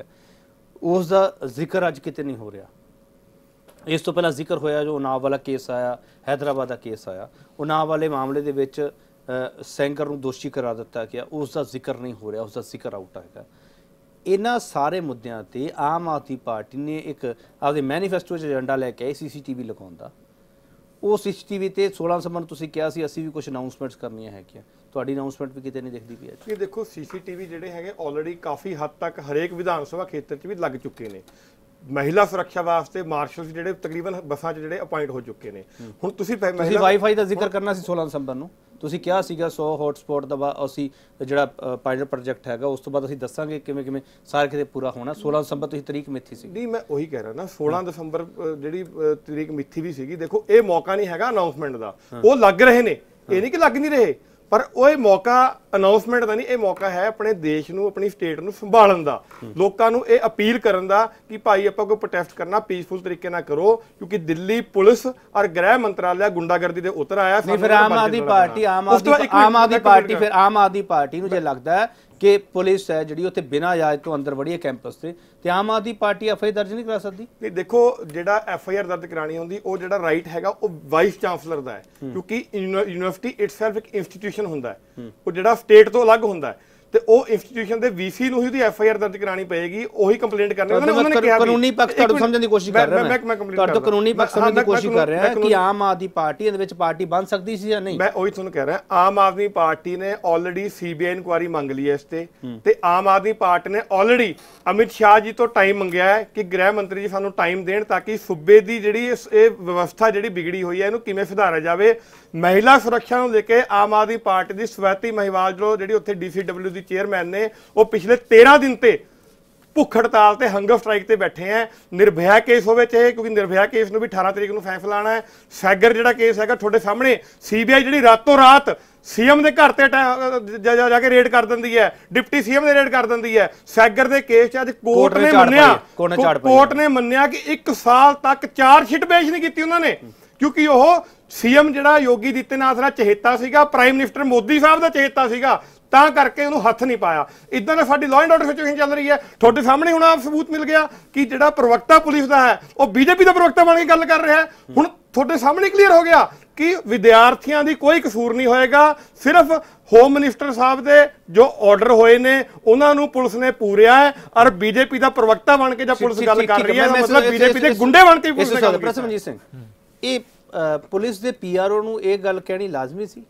Speaker 1: ਉਸ ਦਾ ਜ਼ਿਕਰ ਅੱਜ ਕਿਤੇ ਨਹੀਂ ਹੋ ਰਿਹਾ। ਇਸ ਤੋਂ ਪਹਿਲਾਂ ਜ਼ਿਕਰ ਹੋਇਆ ਜੋ ਉਨਾਵ ਵਾਲਾ ਕੇਸ ਆਇਆ, ਹੈਦਰਾਬਾਦ ਦਾ ਕੇਸ ਆਇਆ, ਉਨਾਵ ਵਾਲੇ ਮਾਮਲੇ ਦੇ ਵਿੱਚ ਸੈਂਕਰ ਨੂੰ ਦੋਸ਼ੀ ਕਰਾਰ ਦਿੱਤਾ ਗਿਆ, ਉਸ ਦਾ ਜ਼ਿਕਰ ਨਹੀਂ ਹੋ ਰਿਹਾ, ਉਸ ਦਾ ਜ਼ਿਕਰ ਆਊਟ ਹੈਗਾ। ਇਹਨਾਂ ਸਾਰੇ ਮੁੱਦਿਆਂ ਤੇ ਆਮ ਆਦਮੀ ਪਾਰਟੀ ਨੇ ਇੱਕ ਆਪਦੇ ਮੈਨੀਫੈਸਟੋ 'ਚ ਏਜੰਡਾ ਲੈ ਕੇ ਆਈ CCTV ਲਗਾਉਣ ਦਾ। ਉਹ CCTV ਤੇ 16 ਦਸੰਬਰ ਨੂੰ ਤੁਸੀਂ ਕਿਹਾ ਸੀ ਅਸੀਂ ਵੀ ਕੁਝ ਅਨਾਉਂਸਮੈਂਟਸ ਕਰਨੀਆਂ ਹੈਗੀਆਂ, ਤੁਹਾਡੀ ਅਨਾਉਂਸਮੈਂਟ ਵੀ ਕਿਤੇ ਨਹੀਂ ਦਿਖਦੀ ਪਈ ਅੱਜ।
Speaker 4: ਇਹ ਦੇਖੋ CCTV ਜਿਹੜੇ ਹੈਗੇ ਆਲਰੇਡੀ ਕਾਫੀ ਹੱਦ ਤੱਕ ਹਰੇਕ ਵਿਧਾਨ ਸਭਾ ਖੇਤਰ 'ਚ ਵੀ ਲੱਗ ਚੁੱਕੇ ਨੇ। ਮਹਿਲਾ ਸੁਰੱਖਿਆ ਵਾਸਤੇ ਮਾਰਸ਼ਲਸ ਜਿਹੜੇ ਤਕਰੀਬਨ ਬੱਸਾਂ 'ਚ ਜਿਹੜੇ ਅਪਾਇੰਟ ਹੋ ਚੁੱਕੇ ਨੇ। ਹੁਣ ਤੁਸੀਂ
Speaker 1: ਵਾਈਫਾਈ ਦਾ ਜ਼ਿਕਰ ਕਰਨਾ ਸੀ 16 ਦਸੰਬਰ ਨੂੰ, ਤੁਸੀਂ ਕਿਹਾ ਸੀਗਾ 100 ਹੌਟਸਪੌਟ ਦਾ ਅਸੀਂ ਜਿਹੜਾ ਪਾਇਲਟ ਪ੍ਰੋਜੈਕਟ ਹੈਗਾ ਉਸ ਤੋਂ ਬਾਅਦ ਅਸੀਂ ਦੱਸਾਂਗੇ ਕਿਵੇਂ ਕਿਵੇਂ ਸਾਰੇ ਕਿਤੇ ਪੂਰਾ ਹੋਣਾ। 16 ਦਸੰਬਰ ਤੁਸੀਂ ਤਰੀਕ ਮਿੱਥੀ ਸੀ।
Speaker 4: ਨਹੀਂ, ਮੈਂ ਉਹੀ ਕਹਿ ਰਿਹਾ ਨਾ, 16 ਦਸੰਬਰ ਜਿਹੜੀ ਤਰੀਕ ਮਿੱਥੀ ਵੀ ਸੀਗੀ। ਦੇਖੋ ਇਹ ਮੌਕਾ ਨਹੀਂ ਹੈਗਾ ਅਨਾਉਂਸਮੈਂਟ ਦਾ, ਉਹ ਲੱਗ ਰਹੇ ਨੇ, ਇਹ ਨਹੀਂ ਕਿ ਲੱਗ ਨਹੀਂ ਰਹੇ, ਪਰ ਉਹ ਇਹ ਮੌਕਾ ਅਨਾਉਂਸਮੈਂਟ ਦਾ ਨਹੀਂ, ਇਹ ਮੌਕਾ ਹੈ ਆਪਣੇ ਦੇਸ਼ ਨੂੰ, ਆਪਣੀ ਸਟੇਟ ਨੂੰ ਸੰਭਾਲਣ ਦਾ, ਲੋਕਾਂ ਨੂੰ ਇਹ ਅਪੀਲ ਕਰਨ ਦਾ ਕਿ ਭਾਈ ਆਪਾਂ ਕੋਈ ਪ੍ਰੋਟੈਸਟ ਕਰਨਾ ਪੀਸਫੁਲ ਤਰੀਕੇ ਨਾਲ ਕਰੋ, ਕਿਉਂਕਿ ਦਿੱਲੀ ਪੁਲਿਸ ਔਰ ਗ੍ਰਹਿ ਮੰਤਰਾਲਾ ਗੁੰਡਾਗਰਦੀ ਦੇ ਉਤਰ ਆਇਆ।
Speaker 1: ਫਿਰ ਆਮ ਆਦਮੀ ਪਾਰਟੀ ਨੂੰ ਜੇ ਲੱਗਦਾ ਹੈ ਕਿ ਪੁਲਿਸ ਹੈ ਜਿਹੜੀ ਉੱਥੇ ਬਿਨਾਂ ਇਜਾਜ਼ਤ ਤੋਂ ਅੰਦਰ ਵੜੀ ਹੈ ਕੈਂਪਸ ਤੇ ਆਮ ਆਦਮੀ ਪਾਰਟੀ FIR ਦਰਜ ਨਹੀਂ ਕਰਾ ਸਕਦੀ।
Speaker 4: ਨਹੀਂ, ਦੇਖੋ ਜਿਹੜਾ FIR ਦਰਜ ਕਰਾਣੀ ਹੁੰਦੀ ਉਹ ਜਿਹੜਾ ਰਾਈਟ ਹੈਗਾ ਉਹ ਵਾਈਸ ਚਾਂਸਲਰ ਦਾ ਹੈ, ਕਿਉਂਕਿ ਯੂਨੀਵਰਸਿਟੀ ਇਟਸੈਲਫ ਇੱਕ ਇੰਸਟੀਟਿਊਸ਼ਨ ਹੁੰਦਾ ਹੈ, ਉਹ ਜਿਹੜਾ ਸਟੇਟ ਤੋਂ ਅਲੱਗ ਹੁੰਦਾ ਹੈ, ਤੇ ਉਹ ਇੰਸਟੀਟਿਊਸ਼ਨ ਦੇ VC ਨੂੰ ਹੀ ਉਹਦੀ FIR ਦਰਜ ਕਰਾਣੀ ਪਏਗੀ, ਉਹੀ ਕੰਪਲੇਂਟ ਕਰਨੀ। ਉਹਨਾਂ ਨੇ ਕਿਹਾ
Speaker 1: ਕਾਨੂੰਨੀ ਪੱਖ ਤੁਹਾਨੂੰ ਸਮਝਣ ਦੀ ਕੋਸ਼ਿਸ਼ ਕਰ ਰਿਹਾ ਮੈਂ, ਤੁਹਾਡੇ ਤੋਂ ਕਾਨੂੰਨੀ ਪੱਖ ਸਮਝਣ ਦੀ ਕੋਸ਼ਿਸ਼ ਕਰ ਰਿਹਾ ਕਿ ਆਮ ਆਦਮੀ ਪਾਰਟੀ ਇਹਦੇ ਵਿੱਚ ਪਾਰਟੀ ਬਣ ਸਕਦੀ ਸੀ ਜਾਂ ਨਹੀਂ।
Speaker 4: ਮੈਂ ਉਹੀ ਤੁਹਾਨੂੰ ਕਹਿ ਰਿਹਾ, ਆਮ ਆਦਮੀ ਪਾਰਟੀ ਨੇ ਆਲਰੇਡੀ CBI ਇਨਕੁਆਇਰੀ ਮੰਗ ਲਈ ਹੈ ਇਸ ਤੇ ਆਮ ਆਦਮੀ ਪਾਰਟੀ ਨੇ ਆਲਰੇਡੀ ਅਮਿਤ ਸ਼ਾਹ ਜੀ ਤੋਂ ਟਾਈਮ ਮੰਗਿਆ ਹੈ ਕਿ ਗ੍ਰਹਿ ਮੰਤਰੀ ਜੀ ਸਾਨੂੰ ਟਾਈਮ ਦੇਣ ਤਾਂ ਕਿ ਸੂਬੇ ਦੀ ਜਿਹੜੀ ਇਹ ਵਿਵਸਥਾ ਜਿਹੜੀ ਵਿਗੜੀ ਹੋਈ ਹੈ ਇਹਨੂੰ ਕਿਵੇਂ ਸੁਧਾਰਿਆ ਜਾਵੇ। ਮਹਿਲਾ ਸੁਰੱਖਿਆ ਨੂੰ ਲੈ ਕੇ ਆਮ ਆਦਮੀ ਪਾਰਟੀ ਦੀ ਸਵੈਤੀ ਮਹਿਵਾਲ ਜਿਹੜੀ ਉੱਥੇ DCW ਦੀ ਚੇਅਰਮੈਨ ਨੇ, ਉਹ ਪਿਛਲੇ 13 ਦਿਨ ਤੇ ਭੁੱਖ ਹੜਤਾਲ ਤੇ ਹੰਗਰ ਸਟ੍ਰਾਈਕ ਤੇ ਬੈਠੇ ਆ। ਨਿਰਭਇਆ ਕੇਸ ਹੋਵੇ ਚਾਹੇ, ਕਿਉਂਕਿ ਨਿਰਭਇਆ ਕੇਸ ਨੂੰ ਵੀ 18 ਤਰੀਕ ਨੂੰ ਫੈਸਲਾ ਆਣਾ ਹੈ। ਸੈਗਰ ਜਿਹੜਾ ਕੇਸ ਹੈਗਾ ਤੁਹਾਡੇ ਸਾਹਮਣੇ, CBI ਜਿਹੜੀ ਰਾਤੋਂ ਰਾਤ CM ਦੇ ਘਰ ਤੇ ਜਾ ਕੇ ਰੇਡ ਕਰ ਦਿੰਦੀ ਹੈ, ਡਿਪਟੀ CM ਦੇ ਰੇਡ ਕਰ ਦਿੰਦੀ ਹੈ। ਸੈਗਰ ਦੇ ਕੇਸ 'ਚ ਅੱਜ ਕੋਰਟ ਨੇ ਮੰਨਿਆ ਕਿ 1 ਸਾਲ ਤੱਕ ਚਾਰਜਸ਼ੀਟ ਪੇਸ਼ ਨਹੀਂ ਕੀਤੀ ਉਹਨਾਂ ਨੇ, ਕਿਉਂਕਿ ਉਹ ਸੀਐਮ ਜਿਹੜਾ ਯੋਗੀ ਆਦਿੱਤਿਆਨਾਥ ਦਾ ਚਹੇਤਾ ਸੀਗਾ, ਪ੍ਰਾਈਮ ਮਿਨਿਸਟਰ ਮੋਦੀ ਸਾਹਿਬ ਦਾ ਚਹੇਤਾ ਸੀਗਾ, ਤਾਂ ਕਰਕੇ ਉਹਨੂੰ ਹੱਥ ਨਹੀਂ ਪਾਇਆ। ਇਦਾਂ ਦਾ ਸਾਡੀ ਲਾਅ ਐਂਡ ਆਰਡਰ ਸਿਚੁਏਸ਼ਨ ਚੱਲ ਰਹੀ ਹੈ। ਤੁਹਾਡੇ ਸਾਹਮਣੇ ਹੁਣ ਆਪ ਸਬੂਤ ਮਿਲ ਗਿਆ ਕਿ ਜਿਹੜਾ ਪ੍ਰਵਕਤਾ ਪੁਲਿਸ ਦਾ ਹੈ ਉਹ ਬੀਜੇਪੀ ਦਾ ਪ੍ਰਵਕਤਾ ਬਣ ਕੇ ਗੱਲ ਕਰ ਰਿਹਾ ਹੈ। ਹੁਣ ਤੁਹਾਡੇ ਸਾਹਮਣੇ ਕਲੀਅਰ ਹੋ ਗਿਆ ਕਿ ਵਿਦਿਆਰਥੀਆਂ ਦੀ ਕੋਈ ਕਸੂਰ ਨਹੀਂ ਹੋਏਗਾ, ਸਿਰਫ ਹੋਮ ਮਿਨਿਸਟਰ ਸਾਹਿਬ ਦੇ ਜੋ ਆਰਡਰ ਹੋਏ ਨੇ ਉਹਨਾਂ ਨੂੰ ਪੁਲਿਸ ਨੇ ਪੂਰਿਆ ਹੈ, ਔਰ ਬੀਜੇਪੀ ਦਾ ਪ੍ਰਵਕਤਾ ਬਣ ਕੇ ਜਾਂ ਪੁਲਿਸ ਗੱਲ ਕਰ ਰਹੀ ਹੈ ਮਤਲਬ ਬੀਜੇਪੀ ਦੇ ਗੁੰਡੇ ਬਣ ਕੇ ਪੁਲਿਸ ਨੇ ਗੱਲ ਕੀਤੀ।
Speaker 1: ਪ੍ਰਸਮਜੀਤ ਸਿੰਘ, ਇਹ ਪੁਲਿਸ ਦੇ ਪੀਆਰਓ ਨੂੰ ਇਹ ਗੱਲ ਕਹਿਣੀ ਲਾਜ਼ਮੀ ਸੀ?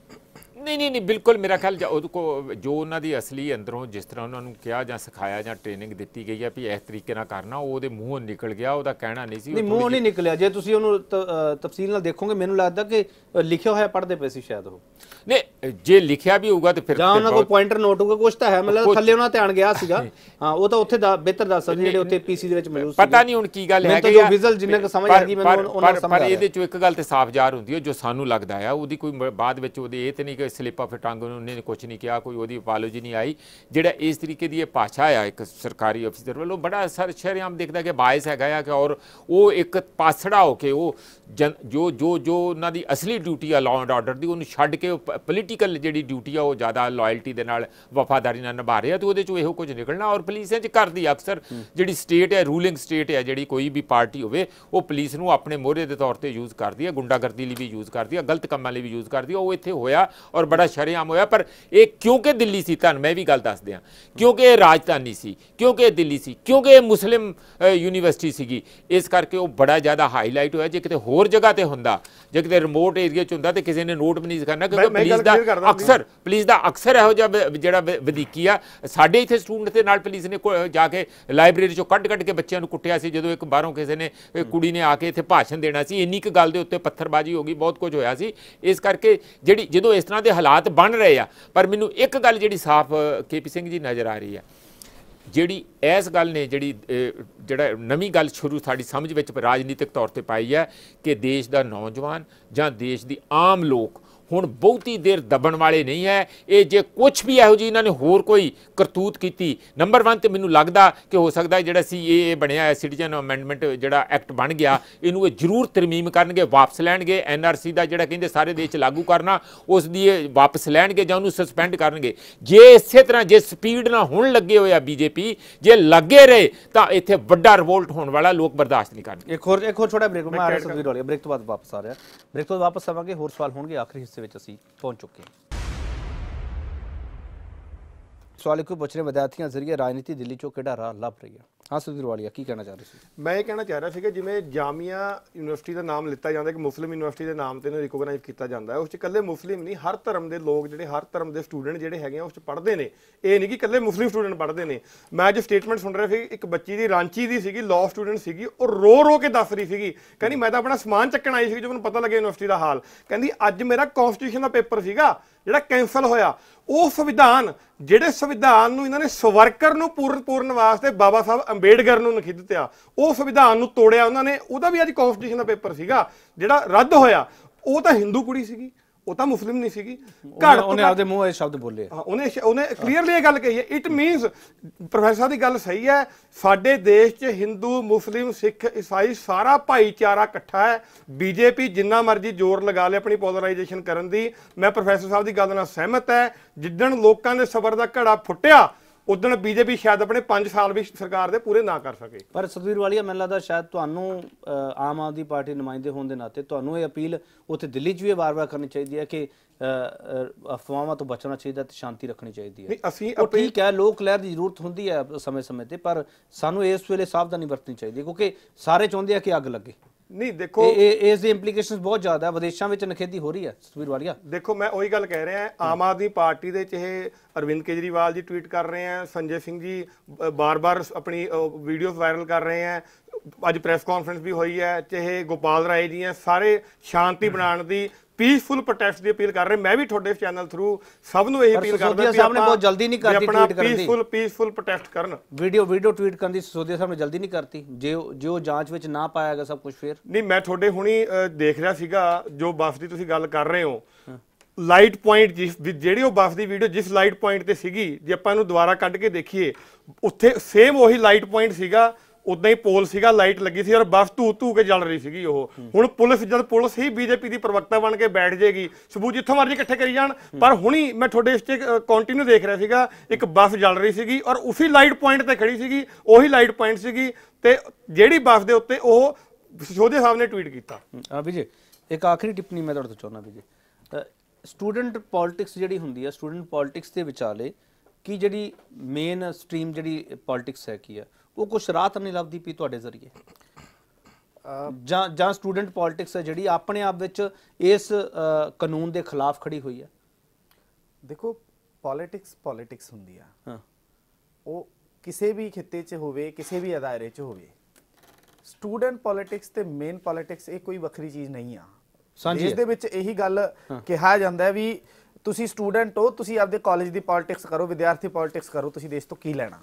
Speaker 6: ਨਹੀਂ ਬਿਲਕੁਲ ਮੇਰਾ ਖਿਆਲ ਜੋ ਉਹਨਾਂ ਦੀ ਅਸਲੀ ਅੰਦਰੋਂ ਜਿਸ ਤਰ੍ਹਾਂ ਉਹਨਾਂ ਨੂੰ ਕਿਹਾ ਜਾਂ ਸਿਖਾਇਆ ਜਾਂ ਟ੍ਰੇਨਿੰਗ ਦਿੱਤੀ ਗਈ ਹੈ ਵੀ ਇਸ ਤਰੀਕੇ ਨਾਲ ਕਰਨਾ, ਉਹਦੇ ਮੂੰਹੋਂ ਨਿਕਲ ਗਿਆ, ਉਹਦਾ ਕਹਿਣਾ ਨਹੀਂ ਸੀ।
Speaker 1: ਨਹੀਂ, ਮੂੰਹੋਂ ਨਹੀਂ ਨਿਕਲਿਆ। ਜੇ ਤੁਸੀਂ ਉਹਨੂੰ ਤਫਸੀਲ ਨਾਲ ਦੇਖੋਗੇ ਮੈਨੂੰ ਲੱਗਦਾ ਕਿ ਲਿਖਿਆ ਹੋਇਆ ਪੜ੍ਹਦੇ ਪਏ ਸੀ ਸ਼ਾਇਦ ਉਹ।
Speaker 6: ਨਹੀਂ, ਜੇ ਲਿਖਿਆ ਵੀ ਹੋਊਗਾ ਤੇ ਫਿਰ
Speaker 1: ਜਾਂ ਉਹਨਾਂ ਕੋਲ ਪੁਆਇੰਟਰ ਨੋਟ ਹੋਊਗਾ, ਕੁਝ ਤਾਂ ਹੈ, ਮਤਲਬ ਥੱਲੇ ਉਹਨਾਂ ਧਿਆਨ ਗਿਆ ਸੀਗਾ। ਹਾਂ, ਉਹ ਤਾਂ ਉੱਥੇ ਬਿਹਤਰ ਦੱਸ ਸਕਦੇ ਜਿਹੜੇ ਉੱਥੇ ਪੀਸੀ ਦੇ ਵਿੱਚ ਮੌਜੂਦ ਸੀ।
Speaker 6: ਪਤਾ ਨਹੀਂ ਹੁਣ ਕੀ ਗੱਲ ਹੈ ਕਿ
Speaker 1: ਜੋ ਵਿਜ਼ਲ ਜਿੰਨਾ ਕੁ ਸਮਝ ਆ ਗਈ ਮੈਨੂੰ ਉਹਨਾਂ ਸਮਝ ਆ
Speaker 6: ਪਰ ਇਹਦੇ ਚੋਂ ਇੱਕ ਗੱਲ ਤੇ ਸਾਫ਼ ਜ਼ਾਹਰ ਹੁੰਦੀ ਹੈ ਜੋ ਸਾਨੂੰ ਲੱਗਦਾ ਹੈ, ਉਹਦੀ ਕੋਈ ਬਾਅਦ ਵਿੱਚ ਉਹਦੇ ਇਹ ਤੇ ਨਹੀਂ ਕਿ ਸਲਿੱਪ ਆਫ ਟੰਗ ਉਹਨੇ ਕੁਝ ਨਹੀਂ ਕਿਹਾ, ਕੋਈ ਉਹਦੀ ਅਪੋਲੋਜੀ ਨਹੀਂ ਆਈ। ਜਿਹੜਾ ਇਸ ਤਰੀਕੇ ਦੀ ਇਹ ਭਾਸ਼ਾ ਆ ਇੱਕ ਸਰਕਾਰੀ ਅਫਸਰ ਵੱਲੋਂ ਬੜਾ ਸ਼ਰੇਆਮ ਦਿਖਦਾ ਕਿ ਬਾਇਸ ਹੈਗਾ ਆ ਕਿ ਔਰ ਉਹ ਇੱਕ ਪਾਸੜਾ ਹੋ ਕੇ ਉਹ ਜੋ ਉਹਨਾਂ ਦੀ ਅਸਲੀ ਡਿਊਟੀ ਆ ਲਾਅ ਐਂਡ ਆਰਡਰ ਦੀ ਉਹਨੂੰ ਛੱਡ ਕੇ ਪੋਲੀਟੀਕਲ ਜਿਹੜੀ ਡਿਊਟੀ ਆ ਉਹ ਜ਼ਿਆਦਾ ਲਾਇਲਟੀ ਦੇ ਨਾਲ ਵਫਾਦਾਰੀ ਨਾਲ ਨਿਭਾ ਰਿਹਾ ਤੇ ਉਹਦੇ ਚੋਂ ਇਹੋ ਕੁਝ ਨਿਕਲਣਾ। ਔਰ ਪੁਲਿਸ ਇੰਝ ਕਰਦੀ ਅਕਸਰ ਜਿਹੜੀ ਸਟੇਟ ਹੈ, ਰੂਲਿੰਗ ਸਟੇਟ ਹੈ, ਜਿਹੜੀ ਕੋਈ ਵੀ ਪਾਰਟੀ ਹੋਵੇ ਉਹ ਪੁਲਿਸ ਨੂੰ ਆਪਣੇ ਮੋਹਰੇ ਦੇ ਤੌਰ ਤੇ ਯੂਜ਼ ਕਰਦੀ ਹੈ, ਗੁੰਡਾਗਰਦੀ ਲਈ ਵੀ ਯੂਜ਼ ਕਰਦੀ ਹੈ, ਗਲਤ ਕੰਮਾਂ ਲਈ ਵੀ ਯੂਜ਼ ਕਰਦੀ ਹੈ। ਉਹ ਇੱਥੇ ਹੋਇਆ ਔਰ ਬੜਾ ਸ਼ਰੇਆਮ ਹੋਇਆ। ਪਰ ਇਹ ਕਿਉਂਕਿ ਦਿੱਲੀ ਸੀ, ਤੁਹਾਨੂੰ ਮੈਂ ਵੀ ਗੱਲ ਦੱਸ ਦਿਆਂ, ਕਿਉਂਕਿ ਇਹ ਰਾਜਧਾਨੀ ਸੀ, ਕਿਉਂਕਿ ਇਹ ਦਿੱਲੀ ਸੀ, ਕਿਉਂਕਿ ਇਹ ਮੁਸਲਿਮ ਯੂਨੀਵਰਸਿਟੀ ਸੀਗੀ, ਇਸ ਕਰਕੇ ਉਹ ਬੜਾ ਜ਼ਿਆਦਾ ਹਾਈਲਾਈਟ ਹੋਇਆ। ਜੇ ਕਿਤੇ ਹੋਰ ਜਗ੍ਹਾ ਤੇ ਹੁੰਦਾ, ਜੇ ਕਿਤੇ ਰਿਮੋਟ ਏਰੀਆ 'ਚ ਹੁੰਦਾ ਤੇ ਕਿਸੇ ਨੇ ਨੋਟ ਵੀ ਨਹੀਂ ਕਰਨਾ, ਕਿਉਂਕਿ ਪੁਲਿਸ ਦਾ ਅਕਸਰ ਇਹੋ ਜਿਹਾ ਜਿਹੜਾ ਵਧੀਕੀ ਆ। ਸਾਡੇ ਇੱਥੇ ਸਟੂਡੈਂਟ ਦੇ ਨਾਲ ਪੁਲਿਸ ਨੇ ਜਾ ਕੇ ਲਾਇਬ੍ਰੇਰੀ 'ਚੋਂ ਕੱਢ ਕੇ ਬੱਚਿਆਂ ਨੂੰ ਕੁੱਟਿਆ ਸੀ ਜਦੋਂ ਇੱਕ ਬਾਹਰੋਂ ਕਿਸੇ ਨੇ ਕੁੜੀ ਨੇ ਆ ਕੇ ਇੱਥੇ ਭਾਸ਼ਣ ਦੇਣਾ ਸੀ। ਇੰਨੀ ਕੁ ਗੱਲ ਦੇ ਉੱਤੇ ਪੱਥਰਬਾਜ਼ੀ ਹੋ ਗਈ, ਬਹੁਤ ਕੁਝ ਹੋਇਆ ਸੀ। ਇਸ ਕਰਕੇ ਜਦੋਂ ਇਸ ਤਰ੍ਹਾਂ ਦੇ ਹਾਲਾਤ ਬਣ ਰਹੇ ਆ, ਪਰ ਮੈਨੂੰ ਇੱਕ ਗੱਲ ਜਿਹੜੀ ਸਾਫ਼ KP ਸਿੰਘ ਜੀ ਨਜ਼ਰ ਆ ਰਹੀ ਹੈ, ਜਿਹੜੀ ਇਸ ਗੱਲ ਨੇ ਜਿਹੜਾ ਨਵੀਂ ਗੱਲ ਸ਼ੁਰੂ ਸਾਡੀ ਸਮਝ ਵਿੱਚ ਰਾਜਨੀਤਿਕ ਤੌਰ ਤੇ ਪਾਈ ਹੈ ਕਿ ਦੇਸ਼ ਦਾ ਨੌਜਵਾਨ ਜਾਂ ਦੇਸ਼ ਦੀ ਆਮ ਲੋਕ ਹੁਣ ਬਹੁਤੀ ਦੇਰ ਦਬਣ ਵਾਲੇ ਨਹੀਂ ਹੈ। ਇਹ ਜੇ ਕੁਛ ਵੀ ਇਹੋ ਜਿਹੀ ਇਹਨਾਂ ਨੇ ਹੋਰ ਕੋਈ ਕਰਤੂਤ ਕੀਤੀ, ਨੰਬਰ 1 ਤੇ ਮੈਨੂੰ ਲੱਗਦਾ ਕਿ ਹੋ ਸਕਦਾ ਜਿਹੜਾ CAA ਬਣਿਆ ਹੈ, ਸਿਟੀਜ਼ਨ ਅਮੈਂਡਮੈਂਟ ਜਿਹੜਾ ਐਕਟ ਬਣ ਗਿਆ, ਇਹਨੂੰ ਇਹ ਜ਼ਰੂਰ ਤਰਮੀਮ ਕਰਨਗੇ, ਵਾਪਸ ਲੈਣਗੇ। NRC ਦਾ ਜਿਹੜਾ ਕਹਿੰਦੇ ਸਾਰੇ ਦੇਸ਼ 'ਚ ਲਾਗੂ ਕਰਨਾ, ਉਸ ਦੀ ਇਹ ਵਾਪਸ ਲੈਣਗੇ ਜਾਂ ਉਹਨੂੰ ਸਸਪੈਂਡ ਕਰਨਗੇ। ਜੇ ਇਸੇ ਤਰ੍ਹਾਂ ਜੇ ਸਪੀਡ ਨਾਲ ਹੁਣ ਲੱਗੇ ਹੋਏ ਆ BJP, ਜੇ ਲੱਗੇ ਰਹੇ ਤਾਂ ਇੱਥੇ ਵੱਡਾ ਰਿਵੋਲਟ ਹੋਣ ਵਾਲਾ, ਲੋਕ ਬਰਦਾਸ਼ਤ ਨਹੀਂ ਕਰਨਗੇ।
Speaker 1: ਇੱਕ ਹੋਰ ਛੋਟਾ ਬ੍ਰੇਕ ਮੈਂ ਆ ਰਿਹਾ ਸਤਵੀਰ ਵਾਲੀਆ, ਬ੍ਰੇਕ ਤੋਂ ਬਾਅਦ ਵਾਪਸ ਆ ਰਿਹਾ। ਬ੍ਰੇਕ ਤੋਂ ਵਾਪਸ ਆਵਾਂਗੇ, ਹੋਰ ਸਵਾਲ ਹੋਣਗੇ। ਆਖਰੀ ਹਿੱਸੇ ਵਿੱਚ ਅਸੀਂ ਪਹੁੰਚ ਚੁੱਕੇ ਹਾਂ। ਸਵਾਲ ਇੱਕੋ ਪੁੱਛ ਰਹੇ ਵਿਦਿਆਰਥੀਆਂ ਜ਼ਰੀਏ ਰਾਜਨੀਤੀ ਦਿੱਲੀ ਚੋਂ ਕਿਹੜਾ ਰਾਹ ਲੱਭ ਰਹੀ ਹੈ? ਹਾਂ ਸੁਧੀਰ ਵਾਲੀਆ, ਕੀ ਕਹਿਣਾ ਚਾਹ ਰਹੇ ਸੀ?
Speaker 4: ਮੈਂ ਇਹ ਕਹਿਣਾ ਚਾਹ ਰਿਹਾ ਸੀ ਕਿ ਜਿਵੇਂ ਜਾਮੀਆ ਯੂਨੀਵਰਸਿਟੀ ਦਾ ਨਾਮ ਲਿੱਤਾ ਜਾਂਦਾ ਕਿ ਮੁਸਲਿਮ ਯੂਨੀਵਰਸਿਟੀ ਦੇ ਨਾਮ ਤੇ ਇਹਨੂੰ ਰਿਕੋਗਨਾਈਜ਼ ਕੀਤਾ ਜਾਂਦਾ ਹੈ, ਉਸ 'ਚ ਇਕੱਲੇ ਮੁਸਲਿਮ ਨਹੀਂ, ਹਰ ਧਰਮ ਦੇ ਲੋਕ ਜਿਹੜੇ ਹਰ ਧਰਮ ਦੇ ਸਟੂਡੈਂਟ ਜਿਹੜੇ ਹੈਗੇ ਆ ਉਸ 'ਚ ਪੜ੍ਹਦੇ ਨੇ। ਇਹ ਨਹੀਂ ਕਿ ਇਕੱਲੇ ਮੁਸਲਿਮ ਸਟੂਡੈਂਟ ਪੜ੍ਹਦੇ ਨੇ। ਮੈਂ ਅੱਜ ਸਟੇਟਮੈਂਟ ਸੁਣ ਰਿਹਾ ਸੀ, ਇੱਕ ਬੱਚੀ ਦੀ ਰਾਂਚੀ ਦੀ ਸੀਗੀ, ਲਾਅ ਸਟੂਡੈਂਟ ਸੀਗੀ, ਉਹ ਰੋ ਕੇ ਦੱਸ ਰਹੀ ਸੀਗੀ, ਕਹਿੰਦੀ ਮੈਂ ਤਾਂ ਆਪਣਾ ਸਮਾਨ ਚੱਕਣ ਆਈ ਸੀ ਜਦੋਂ ਮੈਨੂੰ ਪਤਾ ਲੱਗਿਆ ਯੂਨੀਵਰਸਿਟੀ ਦਾ ਹਾਲ। ਕਹਿੰਦੀ ਅੱਜ ਮੇਰਾ ਕਨਸਟੀਟਿਊਸ਼ਨ ਦਾ ਪੇਪਰ ਸੀਗਾ ਜਿਹੜਾ ਕੈਂਸਲ ਹੋਇਆ। ਉਹ ਸੰਵਿਧਾਨ, ਜਿਹੜੇ ਸੰਵਿਧਾਨ ਨੂੰ ਇਹਨਾਂ ਨੇ ਸਵਰਕਰ ਨੂੰ ਪੂਰਨ ਵਾਸਤੇ ਬਾਬਾ ਸਾਹਿਬ ਅੰਬੇਡਕਰ ਨੂੰ ਨਖਿੱਧ ਦਿੱਤਾ, ਉਹ ਸੰਵਿਧਾਨ ਨੂੰ ਤੋੜਿਆ ਉਹਨਾਂ ਨੇ। ਉਹਦਾ ਵੀ ਅੱਜ ਕਨਸਟੀਟਿਊਸ਼ਨ ਦਾ ਪੇਪਰ ਸੀਗਾ ਜਿਹੜਾ ਰੱਦ ਹੋਇਆ। ਉਹ ਤਾਂ ਹਿੰਦੂ ਕੁੜੀ ਸੀਗੀ, ਉਹ ਤਾਂ ਮੁਸਲਿਮ ਨਹੀਂ ਸੀਗੀ।
Speaker 1: ਉਹਨੇ ਆਪਦੇ ਮੂੰਹ ਇਹ ਸ਼ਬਦ ਬੋਲੇ,
Speaker 4: ਉਹਨੇ ਕਲੀਅਰਲੀ ਇਹ ਗੱਲ ਕਹੀ ਹੈ। ਇਟ ਮੀਨਸ ਪ੍ਰੋਫੈਸਰ ਦੀ ਗੱਲ ਸਹੀ ਹੈ, ਸਾਡੇ ਦੇਸ਼ 'ਚ ਹਿੰਦੂ, ਮੁਸਲਿਮ, ਸਿੱਖ, ਈਸਾਈ ਸਾਰਾ ਭਾਈਚਾਰਾ ਇਕੱਠਾ ਹੈ। BJP ਜਿੰਨਾ ਮਰਜ਼ੀ ਜ਼ੋਰ ਲਗਾ ਲੇ ਆਪਣੀ ਪੋਲਰਾਈਜੇਸ਼ਨ ਕਰਨ ਦੀ, ਮੈਂ ਪ੍ਰੋਫੈਸਰ ਸਾਹਿਬ ਦੀ ਗੱਲ ਨਾਲ ਸਹਿਮਤ ਹੈ। ਜਿੱਦਣ ਲੋਕਾਂ ਦੇ ਸਬਰ ਦਾ ਘੜਾ ਫੁੱਟਿਆ ਉਦੋਂ BJP ਸ਼ਾਇਦ ਆਪਣੇ 5 ਸਾਲ ਵੀ ਸਰਕਾਰ ਦੇ ਪੂਰੇ ਨਾ ਕਰ ਸਕੇ।
Speaker 1: ਪਰ ਸਤਵੀਰ ਵਾਲੀਆ, ਮੈਨੂੰ ਲੱਗਦਾ ਸ਼ਾਇਦ ਤੁਹਾਨੂੰ ਆਮ ਆਦਮੀ ਪਾਰਟੀ ਨੁਮਾਇੰਦੇ ਹੋਣ ਦੇ ਨਾਤੇ ਤੁਹਾਨੂੰ ਇਹ ਅਪੀਲ ਉੱਥੇ ਦਿੱਲੀ 'ਚ ਵੀ ਵਾਰ-ਵਾਰ ਕਰਨੀ ਚਾਹੀਦੀ ਹੈ ਕਿ ਅਫਵਾਹਾਂ ਤੋਂ ਬਚਣਾ ਚਾਹੀਦਾ ਤੇ ਸ਼ਾਂਤੀ ਰੱਖਣੀ ਚਾਹੀਦੀ ਹੈ। ਠੀਕ ਹੈ, ਲੋਕ ਲਹਿਰ ਦੀ ਜ਼ਰੂਰਤ ਹੁੰਦੀ ਹੈ ਸਮੇਂ-ਸਮੇਂ ਤੇ, ਪਰ ਸਾਨੂੰ ਇਸ ਵੇਲੇ ਸਾਵਧਾਨੀ ਵਰਤਣੀ ਚਾਹੀਦੀ ਹੈ ਕਿਉਂਕਿ ਸਾਰੇ ਚਾਹੁੰਦੇ ਆ ਕਿ ਅੱਗ ਲੱਗੇ।
Speaker 4: ਨਹੀਂ ਦੇਖੋ,
Speaker 1: ਇਸ ਦੇ ਇੰਪਲੀਕੇਸ਼ਨਸ ਬਹੁਤ ਜ਼ਿਆਦਾ, ਵਿਦੇਸ਼ਾਂ ਵਿੱਚ ਨਖੇਦੀ ਹੋ ਰਹੀ ਹੈ। ਸਤਵੀਰ ਵਾਲੀਆ
Speaker 4: ਦੇਖੋ, ਮੈਂ ਉਹੀ ਗੱਲ ਕਹਿ ਰਿਹਾ, ਆਮ ਆਦਮੀ ਪਾਰਟੀ ਦੇ ਚਾਹੇ ਅਰਵਿੰਦ ਕੇਜਰੀਵਾਲ ਜੀ ਟਵੀਟ ਕਰ ਰਹੇ ਆ, ਸੰਜੇ ਸਿੰਘ ਜੀ ਬਾਰ-ਬਾਰ ਆਪਣੀ ਵੀਡੀਓਜ਼ ਵਾਇਰਲ ਕਰ ਰਹੇ ਆ, ਅੱਜ ਪ੍ਰੈਸ ਕਾਨਫਰੰਸ ਵੀ ਹੋਈ ਹੈ, ਚਾਹੇ ਗੋਪਾਲ ਰਾਏ ਜੀ ਆ, ਸਾਰੇ ਸ਼ਾਂਤੀ ਬਣਾਉਣ ਦੀ, ਪੀਸਫੁਲ ਪ੍ਰੋਟੈਸਟ ਦੀ ਅਪੀਲ ਕਰ ਰਹੇ। ਮੈਂ ਵੀ ਤੁਹਾਡੇ ਚੈਨਲ ਥਰੂ ਸਭ ਨੂੰ ਇਹ ਅਪੀਲ ਕਰਦਾ ਕਿ
Speaker 1: ਸਾਹਮਣੇ ਬਹੁਤ ਜਲਦੀ ਨਹੀਂ ਕਰਦੀ ਟਵੀਟ ਕਰਨ ਦੀ,
Speaker 4: ਪੀਸਫੁਲ ਪ੍ਰੋਟੈਸਟ ਕਰਨ।
Speaker 1: ਵੀਡੀਓ ਟਵੀਟ ਕਰਨ ਦੀ ਸਿਸੋਦੀਆ ਸਾਹਿਬ ਨੇ ਜਲਦੀ ਨਹੀਂ ਕਰਤੀ। ਜੇ ਉਹ ਜਾਂਚ ਵਿੱਚ ਨਾ ਪਾਇਆ ਗਿਆ ਸਭ ਕੁਝ ਫੇਰ
Speaker 4: ਨਹੀਂ। ਮੈਂ ਤੁਹਾਡੇ ਹੁਣੀ ਦੇਖ ਰਿਹਾ ਸੀਗਾ ਜੋ ਬੱਸ ਦੀ ਤੁਸੀਂ ਗੱਲ ਕਰ ਰਹੇ ਹੋ, ਲਾਈਟ ਪੁਆਇੰਟ ਜਿਹੜੀ ਉਹ ਬੱਸ ਦੀ ਵੀਡੀਓ ਜਿਸ ਲਾਈਟ ਪੁਆਇੰਟ ਤੇ ਸੀਗੀ, ਜੇ ਆਪਾਂ ਇਹਨੂੰ ਦੁਬਾਰਾ ਕੱਢ ਕੇ ਦੇਖੀਏ, ਉੱਥੇ ਸੇਮ ਉਹੀ ਲਾਈਟ ਪੁਆਇੰਟ ਸੀਗਾ, ਉਦਾਂ ਹੀ ਪੋਲ ਸੀਗਾ, ਲਾਈਟ ਲੱਗੀ ਸੀ ਔਰ ਬੱਸ ਧੂ ਧੂ ਕੇ ਜਲ ਰਹੀ ਸੀਗੀ ਉਹ। ਹੁਣ ਪੁਲਿਸ ਹੀ ਬੀਜੇਪੀ ਦੀ ਪ੍ਰਵਕਤਾ ਬਣ ਕੇ ਬੈਠ ਜਾਏਗੀ, ਸਬੂਤ ਜਿੱਥੋਂ ਮਰਜ਼ੀ ਇਕੱਠੇ ਕਰੀ ਜਾਣ। ਪਰ ਹੁਣੀ ਮੈਂ ਤੁਹਾਡੇ ਇਸ ਤੇ ਕੰਟੀਨਿਊ ਦੇਖ ਰਿਹਾ ਸੀਗਾ, ਇੱਕ ਬੱਸ ਜਲ ਰਹੀ ਸੀਗੀ ਔਰ ਉਸੇ ਲਾਈਟ ਪੁਆਇੰਟ ਤੇ ਖੜੀ ਸੀਗੀ, ਉਹੀ ਲਾਈਟ ਪੁਆਇੰਟ ਸੀਗੀ, ਤੇ ਜਿਹੜੀ ਬੱਸ ਦੇ ਉੱਤੇ ਉਹ ਸਿਸੋਦੀਆ ਸਾਹਿਬ ਨੇ ਟਵੀਟ ਕੀਤਾ।
Speaker 1: ਵਿਜੇ, ਇੱਕ ਆਖਰੀ ਟਿੱਪਣੀ ਮੈਂ ਤੁਹਾਡੇ ਤੋਂ ਚਾਹੁੰਦਾ ਵਿਜੇ, ਸਟੂਡੈਂਟ ਪੋਲਿਟਿਕਸ ਜਿਹੜੀ ਹੁੰਦੀ ਹੈ, ਸਟੂਡੈਂਟ ਪੋਲਿਟਿਕਸ ਦੇ ਵਿਚਾਲੇ ਕੀ ਜਿਹੜੀ ਮੇਨ ਸਟਰੀਮ ਜਿਹੜੀ ਪੋਲਿਟਿਕਸ ਹੈ ਕੀ ਹੈ, ਉਹ ਕੁਛ ਰਾਹ ਤਾਂ ਨਹੀਂ ਲੱਭਦੀ ਪਈ ਤੁਹਾਡੇ ਜ਼ਰੀਏ, ਜਾਂ ਸਟੂਡੈਂਟ ਪੋਲਿਟਿਕਸ ਹੈ ਜਿਹੜੀ ਆਪਣੇ ਆਪ ਵਿੱਚ ਇਸ ਕਾਨੂੰਨ ਦੇ ਖਿਲਾਫ ਖੜੀ ਹੋਈ ਹੈ?
Speaker 5: ਦੇਖੋ, ਪੋਲਿਟਿਕਸ ਹੁੰਦੀ ਆ,
Speaker 1: ਹਾਂ,
Speaker 5: ਉਹ ਕਿਸੇ ਵੀ ਖਿੱਤੇ 'ਚ ਹੋਵੇ, ਕਿਸੇ ਵੀ ਅਦਾਇਰੇ 'ਚ ਹੋਵੇ। ਸਟੂਡੈਂਟ ਪੋਲਿਟਿਕਸ ਤੇ ਮੇਨ ਪੋਲਿਟਿਕਸ ਇਹ ਕੋਈ ਵੱਖਰੀ ਚੀਜ਼ ਨਹੀਂ ਆ। ਦੇਸ਼ ਦੇ ਵਿੱਚ ਇਹੀ ਗੱਲ ਕਿਹਾ ਜਾਂਦਾ ਵੀ ਤੁਸੀਂ ਸਟੂਡੈਂਟ ਹੋ, ਤੁਸੀਂ ਆਪਦੇ ਕਾਲਜ ਦੀ ਪੋਲਿਟਿਕਸ ਕਰੋ, ਵਿਦਿਆਰਥੀ ਪੋਲਿਟਿਕਸ ਕਰੋ, ਤੁਸੀਂ ਦੇਸ਼ ਤੋਂ ਕੀ ਲੈਣਾ।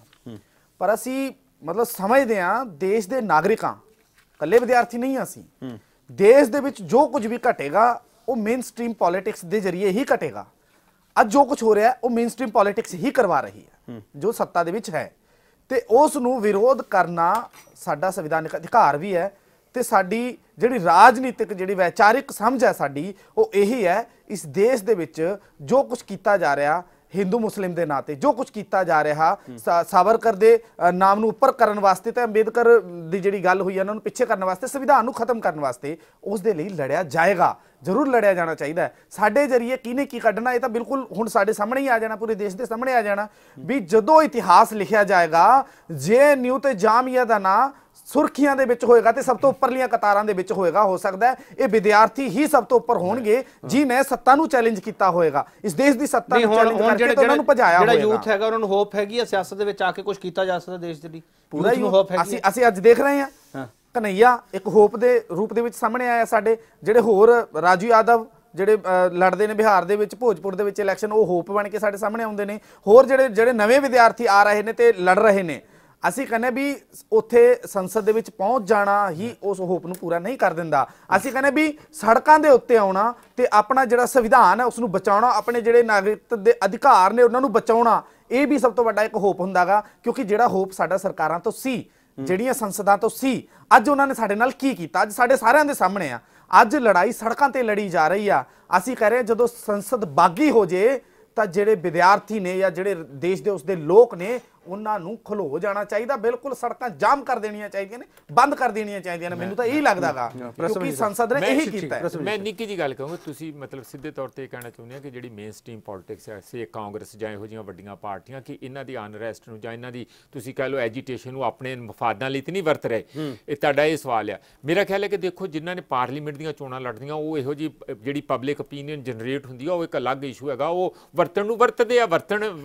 Speaker 5: ਪਰ ਅਸੀਂ ਮਤਲਬ ਸਮਝਦੇ ਹਾਂ ਦੇਸ਼ ਦੇ ਨਾਗਰਿਕਾਂ, ਇਕੱਲੇ ਵਿਦਿਆਰਥੀ ਨਹੀਂ ਅਸੀਂ, ਦੇਸ਼ ਦੇ ਵਿੱਚ ਜੋ ਕੁਝ ਵੀ ਘਟੇਗਾ ਉਹ ਮੇਨ ਸਟਰੀਮ ਪੋਲਿਟਿਕਸ ਦੇ ਜ਼ਰੀਏ ਹੀ ਘਟੇਗਾ। ਅੱਜ ਜੋ ਕੁਝ ਹੋ ਰਿਹਾ ਉਹ ਮੇਨ ਸਟਰੀਮ ਪੋਲਿਟਿਕਸ ਹੀ ਕਰਵਾ ਰਹੀ ਹੈ ਜੋ ਸੱਤਾ ਦੇ ਵਿੱਚ ਹੈ, ਤੇ ਉਸ ਨੂੰ ਵਿਰੋਧ ਕਰਨਾ ਸਾਡਾ ਸੰਵਿਧਾਨਿਕ ਅਧਿਕਾਰ ਵੀ ਹੈ। ਤੇ ਸਾਡੀ ਜਿਹੜੀ ਰਾਜਨੀਤਿਕ ਜਿਹੜੀ ਵੈਚਾਰਿਕ ਸਮਝ ਹੈ ਸਾਡੀ, ਉਹ ਇਹੀ ਹੈ ਇਸ ਦੇਸ਼ ਦੇ ਵਿੱਚ ਜੋ ਕੁਝ ਕੀਤਾ ਜਾ ਰਿਹਾ ਹਿੰਦੂ ਮੁਸਲਿਮ ਦੇ ਨਾਂ ਤੇ, ਜੋ ਕੁਝ ਕੀਤਾ ਜਾ ਰਿਹਾ ਸਾਵਰਕਰ ਦੇ ਨਾਮ ਨੂੰ ਉੱਪਰ ਕਰਨ ਵਾਸਤੇ ਤੇ ਅੰਬੇਦਕਰ ਦੀ ਜਿਹੜੀ ਗੱਲ ਹੋਈ ਉਹਨਾਂ ਨੂੰ ਪਿੱਛੇ ਕਰਨ ਵਾਸਤੇ, ਸੰਵਿਧਾਨ ਨੂੰ ਖਤਮ ਕਰਨ ਵਾਸਤੇ, ਉਸ ਦੇ ਲਈ ਲੜਿਆ ਜਾਏਗਾ, ਜ਼ਰੂਰ ਲੜਿਆ ਜਾਣਾ ਚਾਹੀਦਾ ਹੈ। ਸਾਡੇ ਜਰੀਏ ਕਿਹਨੇ ਕੀ ਕੱਢਣਾ ਇਹ ਤਾਂ ਬਿਲਕੁਲ ਹੁਣ ਸਾਡੇ ਸਾਹਮਣੇ ਹੀ ਆ ਜਾਣਾ, ਪੂਰੇ ਦੇਸ਼ ਦੇ ਸਾਹਮਣੇ ਆ ਜਾਣਾ ਵੀ ਜਦੋਂ ਇਤਿਹਾਸ ਲਿਖਿਆ ਜਾਏਗਾ, JNU ਤੇ ਜਾਮੀਆ ਦਾ ਨਾਂ ਸੁਰਖੀਆਂ ਦੇ ਵਿੱਚ ਹੋਏਗਾ ਤੇ ਸਭ ਤੋਂ ਉੱਪਰਲੀਆਂ ਕਤਾਰਾਂ ਦੇ ਵਿੱਚ ਹੋਏਗਾ। ਹੋ ਸਕਦਾ ਹੈ ਇਹ ਵਿਦਿਆਰਥੀ ਹੀ ਸਭ ਤੋਂ ਉੱਪਰ ਹੋਣਗੇ ਜਿਨ੍ਹਾਂ ਸੱਤਾ ਨੂੰ ਚੈਲੰਜ ਕੀਤਾ ਹੋਏਗਾ, ਇਸ ਦੇਸ਼ ਦੀ ਸੱਤਾ ਨੂੰ ਚੈਲੰਜ ਕਰਕੇ ਉਹਨਾਂ ਨੂੰ ਭਜਾਇਆ ਹੋਏਗਾ।
Speaker 1: ਜਿਹੜਾ ਯੂਥ ਹੈਗਾ ਉਹਨਾਂ ਨੂੰ ਹੋਪ ਹੈਗੀ ਹੈ ਸਿਆਸਤ ਦੇ ਵਿੱਚ ਆ ਕੇ ਕੁਝ ਕੀਤਾ ਜਾ ਸਕਦਾ ਦੇਸ਼ ਦੇ ਲਈ, ਪੂਰਾ ਨੂੰ ਹੋਪ ਹੈਗੀ।
Speaker 5: ਅਸੀਂ ਅੱਜ ਦੇਖ ਰਹੇ ਹਾਂ ਕਨਈਆ ਇੱਕ ਹੋਪ ਦੇ ਰੂਪ ਦੇ ਵਿੱਚ ਸਾਹਮਣੇ ਆਇਆ। ਸਾਡੇ ਜਿਹੜੇ ਹੋਰ ਰਾਜੂ ਯਾਦਵ ਜਿਹੜੇ ਲੜਦੇ ਨੇ ਬਿਹਾਰ ਦੇ ਵਿੱਚ, ਭੋਜਪੁਰ ਦੇ ਵਿੱਚ ਇਲੈਕਸ਼ਨ, ਉਹ ਹੋਪ ਬਣ ਕੇ ਸਾਡੇ ਸਾਹਮਣੇ ਆਉਂਦੇ ਨੇ। ਹੋਰ ਜਿਹੜੇ ਨਵੇਂ ਵਿਦਿਆਰਥੀ ਆ ਰਹੇ ਨੇ ਤੇ ਲੜ ਰਹੇ ਨੇ, ਅਸੀਂ ਕਹਿੰਦੇ ਵੀ ਉੱਥੇ ਸੰਸਦ ਦੇ ਵਿੱਚ ਪਹੁੰਚ ਜਾਣਾ ਹੀ ਉਸ ਹੋਪ ਨੂੰ ਪੂਰਾ ਨਹੀਂ ਕਰ ਦਿੰਦਾ। ਅਸੀਂ ਕਹਿੰਦੇ ਵੀ ਸੜਕਾਂ ਦੇ ਉੱਤੇ ਆਉਣਾ ਤੇ ਆਪਣਾ ਜਿਹੜਾ ਸੰਵਿਧਾਨ ਹੈ ਉਸ ਨੂੰ ਬਚਾਉਣਾ, ਆਪਣੇ ਜਿਹੜੇ ਨਾਗਰਿਕ ਦੇ ਅਧਿਕਾਰ ਨੇ ਉਹਨਾਂ ਨੂੰ ਬਚਾਉਣਾ, ਇਹ ਵੀ ਸਭ ਤੋਂ ਵੱਡਾ ਇੱਕ ਹੋਪ ਹੁੰਦਾਗਾ। ਕਿਉਂਕਿ ਜਿਹੜਾ ਹੋਪ ਸਾਡਾ ਸਰਕਾਰਾਂ ਤੋਂ ਸੀ, ਜਿਹੜੀਆਂ ਸੰਸਦਾਂ ਤੋਂ ਸੀ, ਅੱਜ ਉਹਨਾਂ ਨੇ ਸਾਡੇ ਨਾਲ ਕੀ ਕੀਤਾ ਅੱਜ ਸਾਡੇ ਸਾਰਿਆਂ ਦੇ ਸਾਹਮਣੇ ਆ। ਅੱਜ ਲੜਾਈ ਸੜਕਾਂ ਤੇ ਲੜੀ ਜਾ ਰਹੀ ਆ। ਅਸੀਂ ਕਹਿ ਰਹੇ ਜਦੋਂ ਸੰਸਦ ਬਾਗੀ ਹੋ ਜੇ ਤਾਂ ਜਿਹੜੇ ਵਿਦਿਆਰਥੀ ਨੇ ਜਾਂ ਜਿਹੜੇ ਦੇਸ਼ ਦੇ ਉਸਦੇ ਲੋਕ ਨੇ ਉਹਨਾਂ ਨੂੰ ਖਲੋ ਜਾਣਾ ਚਾਹੀਦਾ, ਬਿਲਕੁਲ ਸੜਕਾਂ ਜਾਮ ਕਰ ਦੇਣੀਆਂ ਚਾਹੀਦੀਆਂ ਨੇ, ਬੰਦ ਕਰ ਦੇਣੀਆਂ ਚਾਹੀਦੀਆਂ ਨੇ। ਮੈਨੂੰ ਤਾਂ ਇਹੀ ਲੱਗਦਾਗਾ ਕਿਉਂਕਿ ਸੰਸਦ ਨੇ ਇਹੀ ਕੀਤਾ ਹੈ।
Speaker 6: ਮੈਂ ਨਿੱਕੀ ਜੀ ਗੱਲ ਕਹੂੰਗਾ, ਤੁਸੀਂ ਮਤਲਬ ਸਿੱਧੇ ਤੌਰ ਤੇ ਕਹਿਣਾ ਚਾਹੁੰਦੇ ਆ ਕਿ ਜਿਹੜੀ ਮੇਨ ਸਟਰੀਮ ਪੋਲਿਟਿਕਸ ਹੈ, ਸੇ ਕਾਂਗਰਸ ਜਾਂ ਇਹੋ ਜਿਹੀਆਂ ਵੱਡੀਆਂ ਪਾਰਟੀਆਂ, ਕਿ ਇਹਨਾਂ ਦੀ ਅਨਰੈਸਟ ਨੂੰ ਜਾਂ ਇਹਨਾਂ ਦੀ ਤੁਸੀਂ ਕਹਿ ਲਓ ਐਜੀਟੇਸ਼ਨ ਨੂੰ ਆਪਣੇ ਮਫਾਦਾਂ ਲਈ ਤਾਂ ਨਹੀਂ ਵਰਤ ਰਹੇ। ਇਹ ਤੁਹਾਡਾ ਇਹ ਸਵਾਲ ਆ। ਮੇਰਾ ਖਿਆਲ ਹੈ ਕਿ ਦੇਖੋ ਜਿਨ੍ਹਾਂ ਨੇ ਪਾਰਲੀਮੈਂਟ ਦੀਆਂ ਚੋਣਾਂ ਲੜਦੀਆਂ, ਉਹ ਇਹੋ ਜਿਹੀ ਜਿਹੜੀ ਪਬਲਿਕ ਓਪੀਨੀਅਨ ਜਨਰੇਟ ਹੁੰਦੀ ਆ, ਉਹ ਇੱਕ ਅਲੱਗ ਇਸ਼ੂ ਹੈਗਾ। ਉਹ ਵਰਤਣ ਨੂੰ ਵਰਤਦੇ ਆ,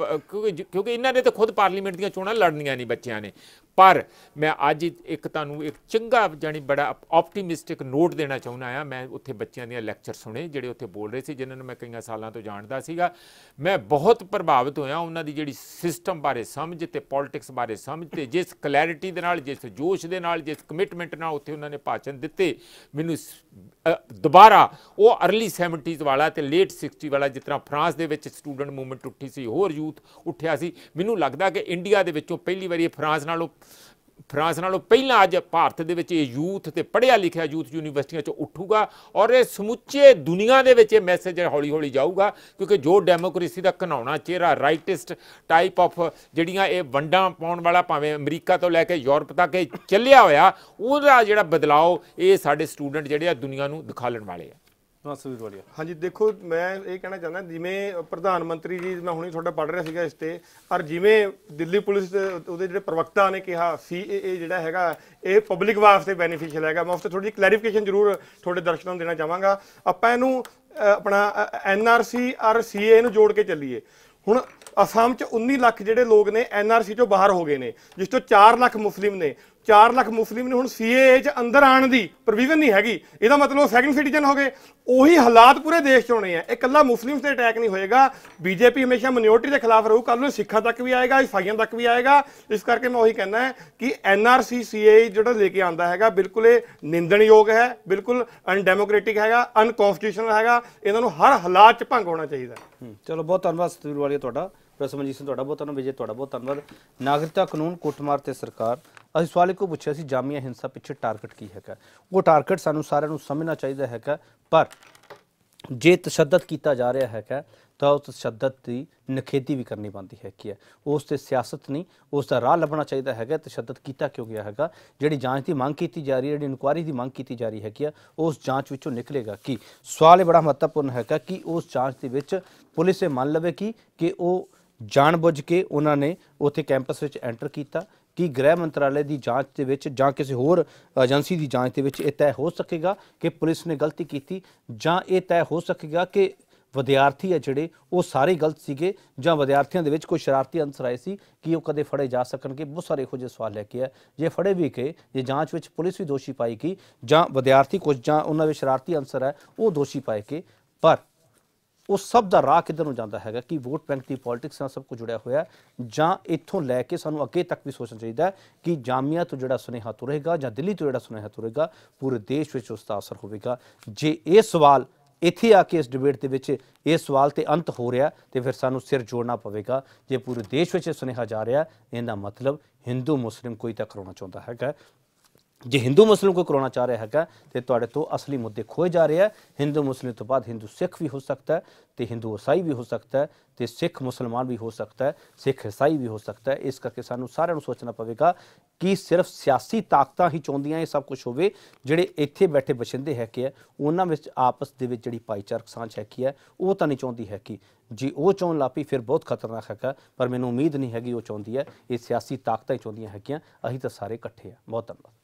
Speaker 6: ਕਿਉਂਕਿ ਇਹਨਾਂ ਨੇ ਤਾਂ ਖੁਦ ਪਾਰਲੀਮੈਂਟ ਦੀਆਂ ਚੋਣਾਂ ਲੜਨੀਆਂ ਨਹੀਂ ਬੱਚਿਆਂ ਨੇ। ਪਰ ਮੈਂ ਅੱਜ ਇੱਕ ਤੁਹਾਨੂੰ ਇੱਕ ਚੰਗਾ ਜਾਣੀ ਬੜਾ ਆਪਟੀਮਿਸਟਿਕ ਨੋਟ ਦੇਣਾ ਚਾਹੁੰਦਾ ਆ। ਮੈਂ ਉੱਥੇ ਬੱਚਿਆਂ ਦੀਆਂ ਲੈਕਚਰ ਸੁਣੇ ਜਿਹੜੇ ਉੱਥੇ ਬੋਲ ਰਹੇ ਸੀ, ਜਿਨ੍ਹਾਂ ਨੂੰ ਮੈਂ ਕਈਆਂ ਸਾਲਾਂ ਤੋਂ ਜਾਣਦਾ ਸੀਗਾ। ਮੈਂ ਬਹੁਤ ਪ੍ਰਭਾਵਿਤ ਹੋਇਆ ਉਹਨਾਂ ਦੀ ਜਿਹੜੀ ਸਿਸਟਮ ਬਾਰੇ ਸਮਝ ਤੇ ਪੋਲਿਟਿਕਸ ਬਾਰੇ ਸਮਝ, ਤੇ ਜਿਸ ਕਲੈਰਿਟੀ ਦੇ ਨਾਲ, ਜਿਸ ਜੋਸ਼ ਦੇ ਨਾਲ, ਜਿਸ ਕਮਿਟਮੈਂਟ ਨਾਲ ਉੱਥੇ ਉਹਨਾਂ ਨੇ ਭਾਸ਼ਣ ਦਿੱਤੇ। ਮੈਨੂੰ ਦੁਬਾਰਾ ਉਹ ਅਰਲੀ 70s ਵਾਲਾ ਤੇ ਲੇਟ 60 ਵਾਲਾ, ਜਿਸ ਤਰ੍ਹਾਂ ਫਰਾਂਸ ਦੇ ਵਿੱਚ ਸਟੂਡੈਂਟ ਮੂਵਮੈਂਟ ਉੱਠੀ ਸੀ, ਹੋਰ ਯੂਥ ਉੱਠਿਆ ਸੀ, ਮੈਨੂੰ ਲੱਗਦਾ ਕਿ ਇੰਡੀਆ ਦੇ ਵਿੱਚੋਂ ਪਹਿਲੀ ਵਾਰੀ ਫਰਾਂਸ ਨਾਲੋਂ ਪਹਿਲਾਂ ਅੱਜ ਭਾਰਤ ਦੇ ਵਿੱਚ ਇਹ ਯੂਥ ਤੇ ਪੜ੍ਹਿਆ ਲਿਖਿਆ ਯੂਥ ਯੂਨੀਵਰਸਿਟੀਆਂ 'ਚੋਂ ਉੱਠੂਗਾ, ਔਰ ਇਹ ਸਮੁੱਚੇ ਦੁਨੀਆ ਦੇ ਵਿੱਚ ਇਹ ਮੈਸੇਜ ਹੌਲੀ ਹੌਲੀ ਜਾਊਗਾ। ਕਿਉਂਕਿ ਜੋ ਡੈਮੋਕ੍ਰੇਸੀ ਦਾ ਘਿਨਾਉਣਾ ਚਿਹਰਾ, ਰਾਈਟਿਸਟ ਟਾਈਪ ਆਫ ਜਿਹੜੀਆਂ ਇਹ ਵੰਡਾਂ ਪਾਉਣ ਵਾਲਾ, ਭਾਵੇਂ ਅਮਰੀਕਾ ਤੋਂ ਲੈ ਕੇ ਯੂਰਪ ਤੱਕ ਇਹ ਚੱਲਿਆ ਹੋਇਆ, ਉਹਦਾ ਜਿਹੜਾ ਬਦਲਾਓ ਇਹ ਸਾਡੇ ਸਟੂਡੈਂਟ ਜਿਹੜੇ ਆ ਦੁਨੀਆ ਨੂੰ ਦਿਖਾਉਣ ਵਾਲੇ ਆ।
Speaker 4: ਹਾਂਜੀ, ਦੇਖੋ ਮੈਂ ਇਹ ਕਹਿਣਾ ਚਾਹੁੰਦਾ, ਜਿਵੇਂ ਪ੍ਰਧਾਨ ਮੰਤਰੀ ਜੀ, ਮੈਂ ਹੁਣੇ ਤੁਹਾਡਾ ਪੜ੍ਹ ਰਿਹਾ ਸੀਗਾ ਇਸ ਤੇ, ਔਰ ਜਿਵੇਂ ਦਿੱਲੀ ਪੁਲਿਸ ਉਹਦੇ ਜਿਹੜੇ ਪ੍ਰਵਕਤਾ ਨੇ ਕਿਹਾ CAA ਜਿਹੜਾ ਹੈਗਾ ਇਹ ਪਬਲਿਕ ਵਾਸਤੇ ਬੈਨੀਫੀਸ਼ੀਅਲ ਹੈਗਾ। ਮੈਂ ਉਸ ਤੇ ਥੋੜੀ ਜਿਹੀ ਕਲੈਰੀਫਿਕੇਸ਼ਨ ਜ਼ਰੂਰ ਤੁਹਾਡੇ ਦਰਸ਼ਕਾਂ ਨੂੰ ਦੇਣਾ ਚਾਹਾਂਗਾ। ਆਪਾਂ ਇਹਨੂੰ ਆਪਣਾ NRC ਔਰ CAA ਨੂੰ ਜੋੜ ਕੇ ਚੱਲੀਏ। ਹੁਣ ਅਸਾਮ 'ਚ 19 ਲੱਖ ਜਿਹੜੇ ਲੋਕ ਨੇ NRC 'ਚੋਂ ਬਾਹਰ ਹੋ ਗਏ ਨੇ, ਜਿਸ ਤੋਂ 4 ਲੱਖ ਮੁਸਲਿਮ ਨੇ। 4 ਲੱਖ ਮੁਸਲਿਮ ਨੇ ਹੁਣ CAA 'ਚ ਅੰਦਰ ਆਉਣ ਦੀ ਪ੍ਰੋਵੀਜ਼ਨ ਨਹੀਂ ਹੈਗੀ। ਇਹਦਾ ਮਤਲਬ ਸੈਕੰਡ ਸਿਟੀਜ਼ਨ ਹੋ ਗਏ। ਉਹੀ ਹਾਲਾਤ ਪੂਰੇ ਦੇਸ਼ 'ਚ ਹੋਣੇ ਆ। ਇਹ ਇਕੱਲਾ ਮੁਸਲਿਮ ਤੇ ਅਟੈਕ ਨਹੀਂ ਹੋਏਗਾ। BJP ਹਮੇਸ਼ਾ ਮਿਨੋਰਟੀ ਦੇ ਖਿਲਾਫ ਰਹੂ, ਕੱਲ੍ਹ ਨੂੰ ਸਿੱਖਾਂ ਤੱਕ ਵੀ ਆਏਗਾ, ਈਸਾਈਆਂ ਤੱਕ ਵੀ ਆਏਗਾ। ਇਸ ਕਰਕੇ ਮੈਂ ਉਹੀ ਕਹਿੰਦਾ ਹੈ ਕਿ NRC CAA ਜਿਹੜਾ ਲੈ ਕੇ ਆਉਂਦਾ ਹੈਗਾ, ਬਿਲਕੁਲ ਇਹ ਨਿੰਦਣਯੋਗ ਹੈ, ਬਿਲਕੁਲ ਅਨਡੈਮੋਕ੍ਰੈਟਿਕ ਹੈਗਾ, ਅਨਕੌਂਸਟੀਟਿਊਸ਼ਨਲ ਹੈਗਾ। ਇਹਨਾਂ ਨੂੰ ਹਰ ਹਾਲਾਤ 'ਚ ਭੰਗ ਹੋਣਾ ਚਾਹੀਦਾ।
Speaker 1: ਚਲੋ, ਬਹੁਤ ਧੰਨਵਾਦ ਸਤਵੀਰ ਵਾਲੀਆ ਤੁਹਾਡਾ, ਪ੍ਰੋਫੈਸਰ ਮਨਜੀਤ ਸਿੰਘ ਤੁਹਾਡਾ ਬਹੁਤ ਧੰਨਵਾਦ, ਵਿਜੇ ਤੁਹਾਡਾ ਬਹੁਤ ਧੰਨਵਾਦ। ਨਾਗਰਿਕਤਾ ਕਾਨੂੰਨ, ਕੁੱਟਮਾਰ ਤੇ ਸਰਕਾਰ ਅਸੀਂ ਸਵਾਲ ਇੱਕੋ ਪੁੱਛਿਆ ਸੀ ਜਾਮੀਆ ਹਿੰਸਾ ਪਿੱਛੇ ਟਾਰਗੇਟ ਕੀ ਹੈਗਾ। ਉਹ ਟਾਰਗੇਟ ਸਾਨੂੰ ਸਾਰਿਆਂ ਨੂੰ ਸਮਝਣਾ ਚਾਹੀਦਾ ਹੈਗਾ, ਪਰ ਜੇ ਤਸ਼ੱਦਦ ਕੀਤਾ ਜਾ ਰਿਹਾ ਹੈਗਾ ਤਾਂ ਉਸ ਤਸ਼ੱਦਦ ਦੀ ਨਿਖੇਧੀ ਵੀ ਕਰਨੀ ਬਣਦੀ ਹੈਗੀ ਹੈ। ਉਸ 'ਤੇ ਸਿਆਸਤ ਨਹੀਂ, ਉਸ ਦਾ ਰਾਹ ਲੱਭਣਾ ਚਾਹੀਦਾ ਹੈਗਾ। ਤਸ਼ੱਦਦ ਕੀਤਾ ਕਿਉਂ ਗਿਆ ਹੈਗਾ, ਜਿਹੜੀ ਜਾਂਚ ਦੀ ਮੰਗ ਕੀਤੀ ਜਾ ਰਹੀ ਹੈ, ਜਿਹੜੀ ਇਨਕੁਆਇਰੀ ਦੀ ਮੰਗ ਕੀਤੀ ਜਾ ਰਹੀ ਹੈਗੀ ਆ, ਉਸ ਜਾਂਚ ਵਿੱਚੋਂ ਨਿਕਲੇਗਾ ਕੀ। ਸਵਾਲ ਇਹ ਬੜਾ ਮਹੱਤਵਪੂਰਨ ਹੈਗਾ ਕਿ ਉਸ ਜਾਂਚ ਦੇ ਵਿੱਚ ਪੁਲਿਸ ਇਹ ਮੰਨ ਲਵੇ ਕਿ ਉਹ ਜਾਣਬੁੱਝ ਕੇ ਉਹਨਾਂ ਨੇ ਉੱਥੇ ਕੈਂਪਸ ਵਿੱਚ ਐਂਟਰ ਕੀਤਾ, ਕਿ ਗ੍ਰਹਿ ਮੰਤਰਾਲੇ ਦੀ ਜਾਂਚ ਦੇ ਵਿੱਚ ਜਾਂ ਕਿਸੇ ਹੋਰ ਏਜੰਸੀ ਦੀ ਜਾਂਚ ਦੇ ਵਿੱਚ ਇਹ ਤੈਅ ਹੋ ਸਕੇਗਾ ਕਿ ਪੁਲਿਸ ਨੇ ਗਲਤੀ ਕੀਤੀ, ਜਾਂ ਇਹ ਤੈਅ ਹੋ ਸਕੇਗਾ ਕਿ ਵਿਦਿਆਰਥੀ ਹੈ ਜਿਹੜੇ ਉਹ ਸਾਰੇ ਗਲਤ ਸੀਗੇ, ਜਾਂ ਵਿਦਿਆਰਥੀਆਂ ਦੇ ਵਿੱਚ ਕੋਈ ਸ਼ਰਾਰਤੀ ਅੰਸਰ ਆਏ ਸੀ ਕਿ ਉਹ ਕਦੇ ਫੜੇ ਜਾ ਸਕਣਗੇ। ਬਹੁਤ ਸਾਰੇ ਇਹੋ ਜਿਹੇ ਸਵਾਲ ਲੈ ਕੇ ਆ। ਜੇ ਫੜੇ ਵੀ ਗਏ, ਜੇ ਜਾਂਚ ਵਿੱਚ ਪੁਲਿਸ ਵੀ ਦੋਸ਼ੀ ਪਾਏਗੀ, ਜਾਂ ਵਿਦਿਆਰਥੀ ਕੁਝ ਜਾਂ ਉਹਨਾਂ ਵਿੱਚ ਸ਼ਰਾਰਤੀ ਅੰਸਰ ਹੈ ਉਹ ਦੋਸ਼ੀ ਪਾਏਗੇ, ਪਰ ਉਹ ਸਭ ਦਾ ਰਾਹ ਕਿੱਧਰ ਨੂੰ ਜਾਂਦਾ ਹੈਗਾ ਕਿ ਵੋਟ ਬੈਂਕ ਦੀ ਪੋਲਿਟਿਕਸ ਨਾਲ ਸਭ ਕੁਝ ਜੁੜਿਆ ਹੋਇਆ, ਜਾਂ ਇੱਥੋਂ ਲੈ ਕੇ ਸਾਨੂੰ ਅੱਗੇ ਤੱਕ ਵੀ ਸੋਚਣਾ ਚਾਹੀਦਾ ਕਿ ਜਾਮੀਆ ਤੋਂ ਜਿਹੜਾ ਸੁਨੇਹਾ ਤੁਰੇਗਾ ਜਾਂ ਦਿੱਲੀ ਤੋਂ ਜਿਹੜਾ ਸੁਨੇਹਾ ਤੁਰੇਗਾ, ਪੂਰੇ ਦੇਸ਼ ਵਿੱਚ ਉਸ ਦਾ ਅਸਰ ਹੋਵੇਗਾ। ਜੇ ਇਹ ਸਵਾਲ ਇੱਥੇ ਆ ਕੇ ਇਸ ਡਿਬੇਟ ਦੇ ਵਿੱਚ ਇਹ ਸਵਾਲ ਤੇ ਅੰਤ ਹੋ ਰਿਹਾ ਤੇ ਫਿਰ ਸਾਨੂੰ ਸਿਰ ਜੋੜਨਾ ਪਵੇਗਾ। ਜੇ ਪੂਰੇ ਦੇਸ਼ ਵਿੱਚ ਇਹ ਸੁਨੇਹਾ ਜਾ ਰਿਹਾ, ਇਹਦਾ ਮਤਲਬ ਹਿੰਦੂ ਮੁਸਲਿਮ ਕੋਈ ਤਾਂ ਕਰਾਉਣਾ ਚਾਹੁੰਦਾ ਹੈਗਾ। ਜੇ ਹਿੰਦੂ ਮੁਸਲਿਮ ਕੋਈ ਕਰਾਉਣਾ ਚਾਹ ਰਿਹਾ ਹੈਗਾ ਤੇ ਤੁਹਾਡੇ ਤੋਂ ਅਸਲੀ ਮੁੱਦੇ ਖੋਏ ਜਾ ਰਹੇ ਆ। ਹਿੰਦੂ ਮੁਸਲਿਮ ਤੋਂ ਬਾਅਦ ਹਿੰਦੂ ਸਿੱਖ ਵੀ ਹੋ ਸਕਦਾ ਹੈ, ਤੇ ਹਿੰਦੂ ਈਸਾਈ ਵੀ ਹੋ ਸਕਦਾ ਹੈ, ਤੇ ਸਿੱਖ ਮੁਸਲਮਾਨ ਵੀ ਹੋ ਸਕਦਾ ਹੈ, ਸਿੱਖ ਈਸਾਈ ਵੀ ਹੋ ਸਕਦਾ ਹੈ। ਇਸ ਕਰਕੇ ਸਾਨੂੰ ਸਾਰਿਆਂ ਨੂੰ ਸੋਚਣਾ ਪਵੇਗਾ ਕਿ ਸਿਰਫ ਸਿਆਸੀ ਤਾਕਤਾਂ ਹੀ ਚਾਹੁੰਦੀਆਂ ਇਹ ਸਭ ਕੁਝ ਹੋਵੇ। ਜਿਹੜੇ ਇੱਥੇ ਬੈਠੇ ਬਸ਼ਿੰਦੇ ਹੈਗੇ ਆ ਉਹਨਾਂ ਵਿੱਚ ਆਪਸ ਦੇ ਵਿੱਚ ਜਿਹੜੀ ਭਾਈਚਾਰਕ ਸਾਂਝ ਹੈਗੀ ਹੈ ਉਹ ਤਾਂ ਨਹੀਂ ਚਾਹੁੰਦੀ ਹੈਗੀ। ਜੇ ਉਹ ਚਾਹੁਣ ਲੱਗ ਪਈ ਫਿਰ ਬਹੁਤ ਖਤਰਨਾਕ ਹੈਗਾ, ਪਰ ਮੈਨੂੰ ਉਮੀਦ ਨਹੀਂ ਹੈਗੀ ਉਹ ਚਾਹੁੰਦੀ ਹੈ। ਇਹ ਸਿਆਸੀ ਤਾਕਤਾਂ ਹੀ ਚਾਹੁੰਦੀਆਂ ਹੈਗੀਆਂ। ਅਸੀਂ ਤਾਂ ਸਾਰੇ ਇਕੱਠੇ ਆ। ਬਹੁਤ ਧੰਨਵਾਦ।